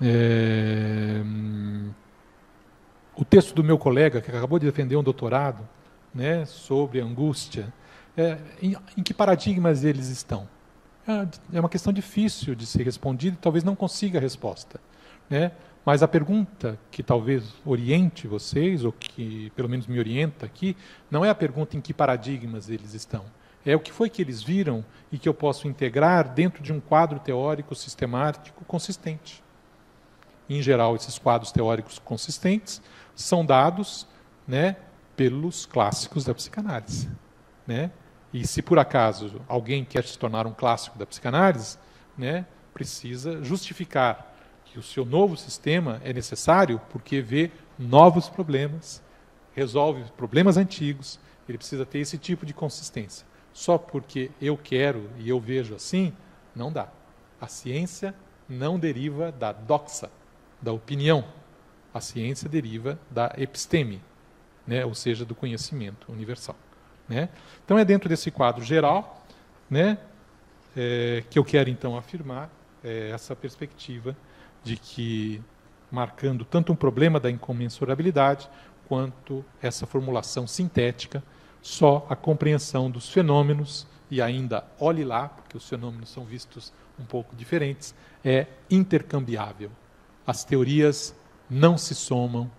o texto do meu colega, que acabou de defender um doutorado sobre angústia, em que paradigmas eles estão? É uma questão difícil de ser respondida e talvez não consiga a resposta. Mas a pergunta que talvez oriente vocês, ou que pelo menos me orienta aqui, não é a pergunta em que paradigmas eles estão. É o que foi que eles viram e que eu posso integrar dentro de um quadro teórico sistemático consistente. Em geral, esses quadros teóricos consistentes são dados pelos clássicos da psicanálise. E se por acaso alguém quer se tornar um clássico da psicanálise, precisa justificar que o seu novo sistema é necessário porque vê novos problemas, resolve problemas antigos, ele precisa ter esse tipo de consistência. Só porque eu quero e eu vejo assim, não dá. A ciência não deriva da doxa, da opinião. A ciência deriva da episteme, ou seja, do conhecimento universal. Então é dentro desse quadro geral que eu quero então afirmar essa perspectiva de que, marcando tanto um problema da incomensurabilidade, quanto essa formulação sintética, só a compreensão dos fenômenos, e ainda olhe lá, porque os fenômenos são vistos um pouco diferentes, é intercambiável. As teorias não se somam,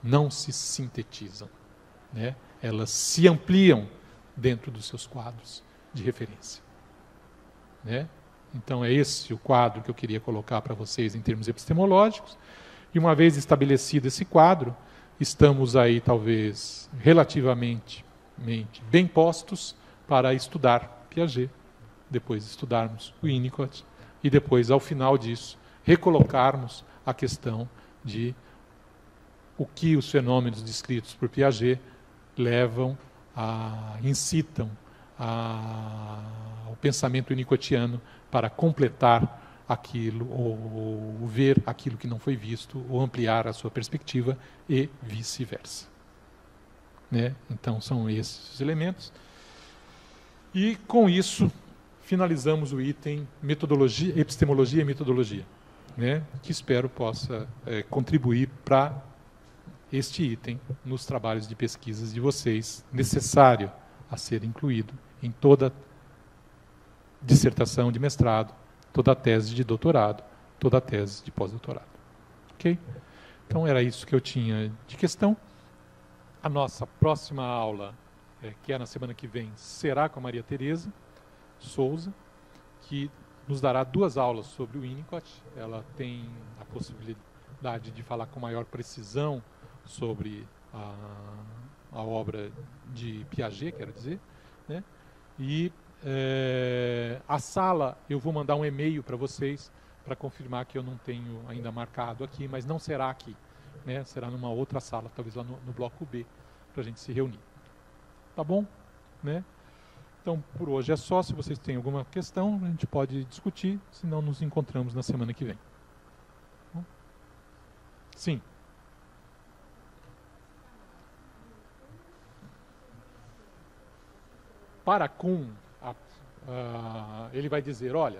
não se sintetizam, né? Elas se ampliam dentro dos seus quadros de referência, né? Então é esse o quadro que eu queria colocar para vocês em termos epistemológicos, e uma vez estabelecido esse quadro, estamos aí talvez relativamente bem postos para estudar Piaget, depois estudarmos o Winnicott, e depois, ao final disso, recolocarmos a questão de o que os fenômenos descritos por Piaget incitam ao pensamento winnicottiano para completar aquilo, ou ver aquilo que não foi visto, ou ampliar a sua perspectiva, e vice-versa. Né? Então, são esses os elementos. E, com isso, finalizamos o item metodologia, epistemologia e metodologia, né? Que espero possa contribuir para este item nos trabalhos de pesquisas de vocês, necessário a ser incluído em toda dissertação de mestrado, toda tese de doutorado, toda tese de pós-doutorado. Ok? Então, era isso que eu tinha de questão. A nossa próxima aula, que é na semana que vem, será com a Maria Tereza Souza, que nos dará 2 aulas sobre o Winnicott. Ela tem a possibilidade de falar com maior precisão sobre a obra de Piaget, quero dizer, né? E a sala, eu vou mandar um e-mail para vocês para confirmar que eu não tenho ainda marcado aqui, mas não será aqui, né? Será numa outra sala, talvez lá no bloco B, para a gente se reunir. Tá bom? Né? Então, por hoje é só. Se vocês têm alguma questão, a gente pode discutir, senão nos encontramos na semana que vem. Bom? Sim. Para Kuhn, ele vai dizer, olha,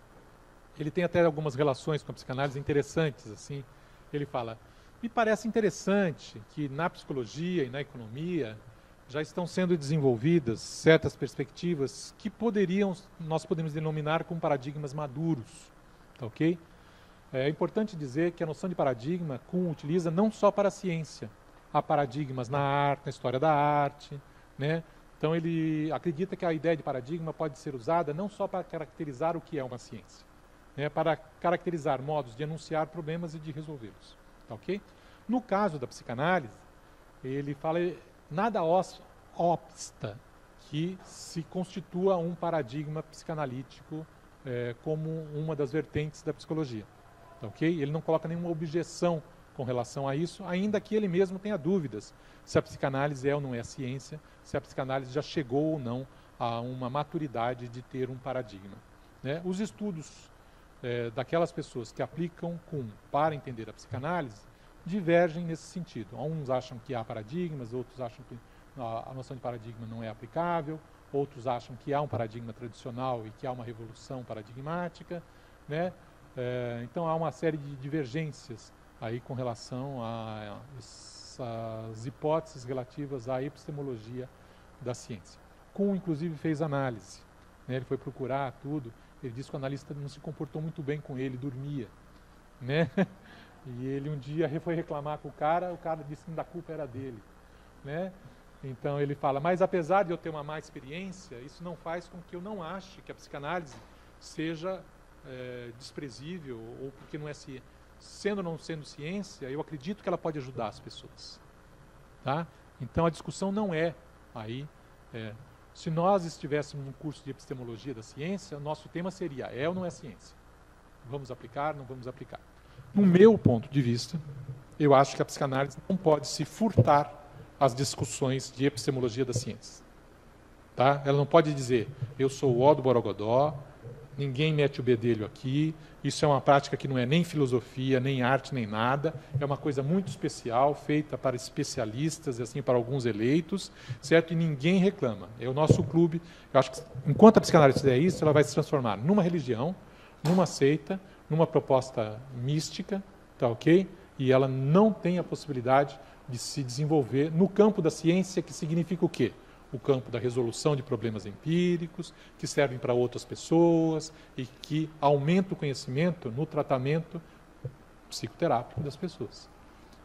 ele tem até algumas relações com a psicanálise interessantes, assim. Ele fala, me parece interessante que na psicologia e na economia já estão sendo desenvolvidas certas perspectivas que nós podemos denominar como paradigmas maduros, tá, ok? É importante dizer que a noção de paradigma Kuhn utiliza não só para a ciência, há paradigmas na arte, na história da arte, né? Então ele acredita que a ideia de paradigma pode ser usada não só para caracterizar o que é uma ciência, né? Para caracterizar modos de enunciar problemas e de resolvê-los, tá, ok? No caso da psicanálise, ele fala, nada obsta que se constitua um paradigma psicanalítico como uma das vertentes da psicologia. Tá, ok? Ele não coloca nenhuma objeção com relação a isso, ainda que ele mesmo tenha dúvidas se a psicanálise é ou não é ciência, se a psicanálise já chegou ou não a uma maturidade de ter um paradigma, né? Os estudos daquelas pessoas que aplicam Kuhn para entender a psicanálise divergem nesse sentido. Uns acham que há paradigmas, outros acham que a noção de paradigma não é aplicável, outros acham que há um paradigma tradicional e que há uma revolução paradigmática, né? Então há uma série de divergências aí com relação a essas hipóteses relativas à epistemologia da ciência. Kuhn, inclusive, fez análise, né? Ele foi procurar tudo, ele disse que o analista não se comportou muito bem com ele, dormia, né? E ele um dia foi reclamar com o cara disse que a culpa era dele, né? Então ele fala, mas apesar de eu ter uma má experiência, isso não faz com que eu não ache que a psicanálise seja desprezível, ou porque não é ciência. Sendo ou não sendo ciência, eu acredito que ela pode ajudar as pessoas. Tá? Então a discussão não é aí, se nós estivéssemos num curso de epistemologia da ciência, o nosso tema seria, é ou não é ciência? Vamos aplicar, não vamos aplicar? No meu ponto de vista, eu acho que a psicanálise não pode se furtar às discussões de epistemologia da ciência. Tá? Ela não pode dizer, eu sou o ó do Borogodó, ninguém mete o bedelho aqui, isso é uma prática que não é nem filosofia, nem arte, nem nada, é uma coisa muito especial, feita para especialistas e assim para alguns eleitos, certo? E ninguém reclama. É o nosso clube. Eu acho que enquanto a psicanálise fizer isso, ela vai se transformar numa religião, numa seita, numa proposta mística, tá, ok? E ela não tem a possibilidade de se desenvolver no campo da ciência, que significa o quê? O campo da resolução de problemas empíricos, que servem para outras pessoas e que aumenta o conhecimento no tratamento psicoterápico das pessoas.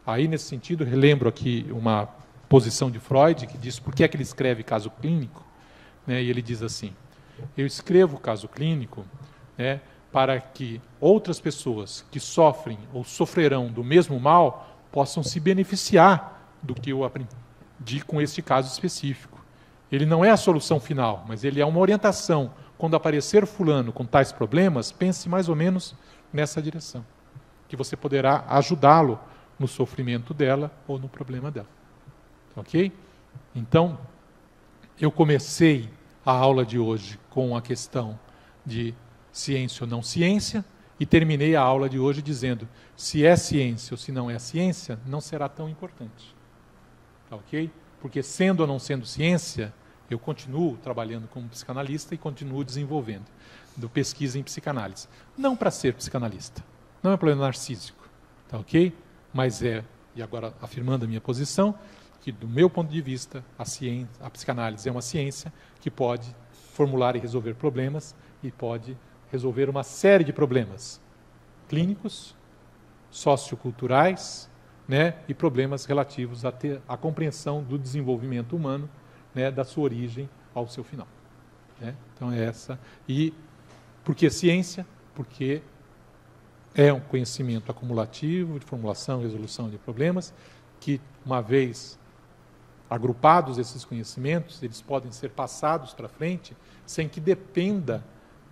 Aí, nesse sentido, relembro aqui uma posição de Freud, que diz por que é que ele escreve caso clínico, né? E ele diz assim: eu escrevo caso clínico, né, para que outras pessoas que sofrem ou sofrerão do mesmo mal possam se beneficiar do que eu aprendi com este caso específico. Ele não é a solução final, mas ele é uma orientação. Quando aparecer fulano com tais problemas, pense mais ou menos nessa direção, que você poderá ajudá-lo no sofrimento dela ou no problema dela. Ok? Então, eu comecei a aula de hoje com a questão de ciência ou não ciência e terminei a aula de hoje dizendo: se é ciência ou se não é ciência, não será tão importante. Tá ok? Porque sendo ou não sendo ciência, eu continuo trabalhando como psicanalista e continuo desenvolvendo pesquisa em psicanálise. Não para ser psicanalista, não é problema narcísico, tá ok? Mas e agora afirmando a minha posição, que do meu ponto de vista, a psicanálise é uma ciência que pode formular e resolver problemas e pode resolver uma série de problemas clínicos, socioculturais, né, e problemas relativos à compreensão do desenvolvimento humano, né, da sua origem ao seu final. Né? Então é essa. E por que ciência? Porque é um conhecimento acumulativo de formulação e resolução de problemas que, uma vez agrupados esses conhecimentos, eles podem ser passados para frente sem que dependa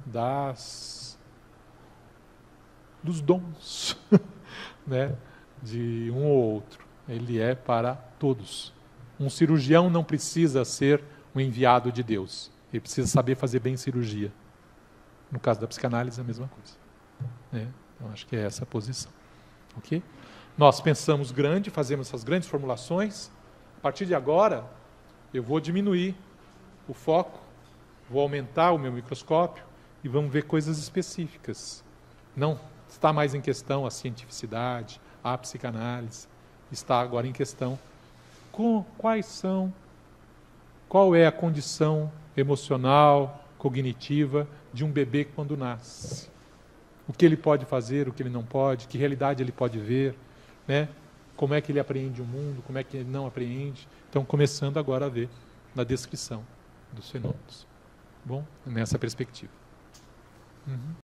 dos dons né, de um ou outro. Ele é para todos. Um cirurgião não precisa ser um enviado de Deus. Ele precisa saber fazer bem cirurgia. No caso da psicanálise, é a mesma coisa. Né? Então, acho que é essa a posição. Ok? Nós pensamos grande, fazemos essas grandes formulações. A partir de agora, eu vou diminuir o foco, vou aumentar o meu microscópio e vamos ver coisas específicas. Não está mais em questão a cientificidade, a psicanálise. Está agora em questão qual é a condição emocional, cognitiva de um bebê quando nasce. O que ele pode fazer, o que ele não pode, que realidade ele pode ver, né? Como é que ele apreende o mundo, como é que ele não apreende. Então, começando agora a ver na descrição dos fenômenos. Bom, nessa perspectiva.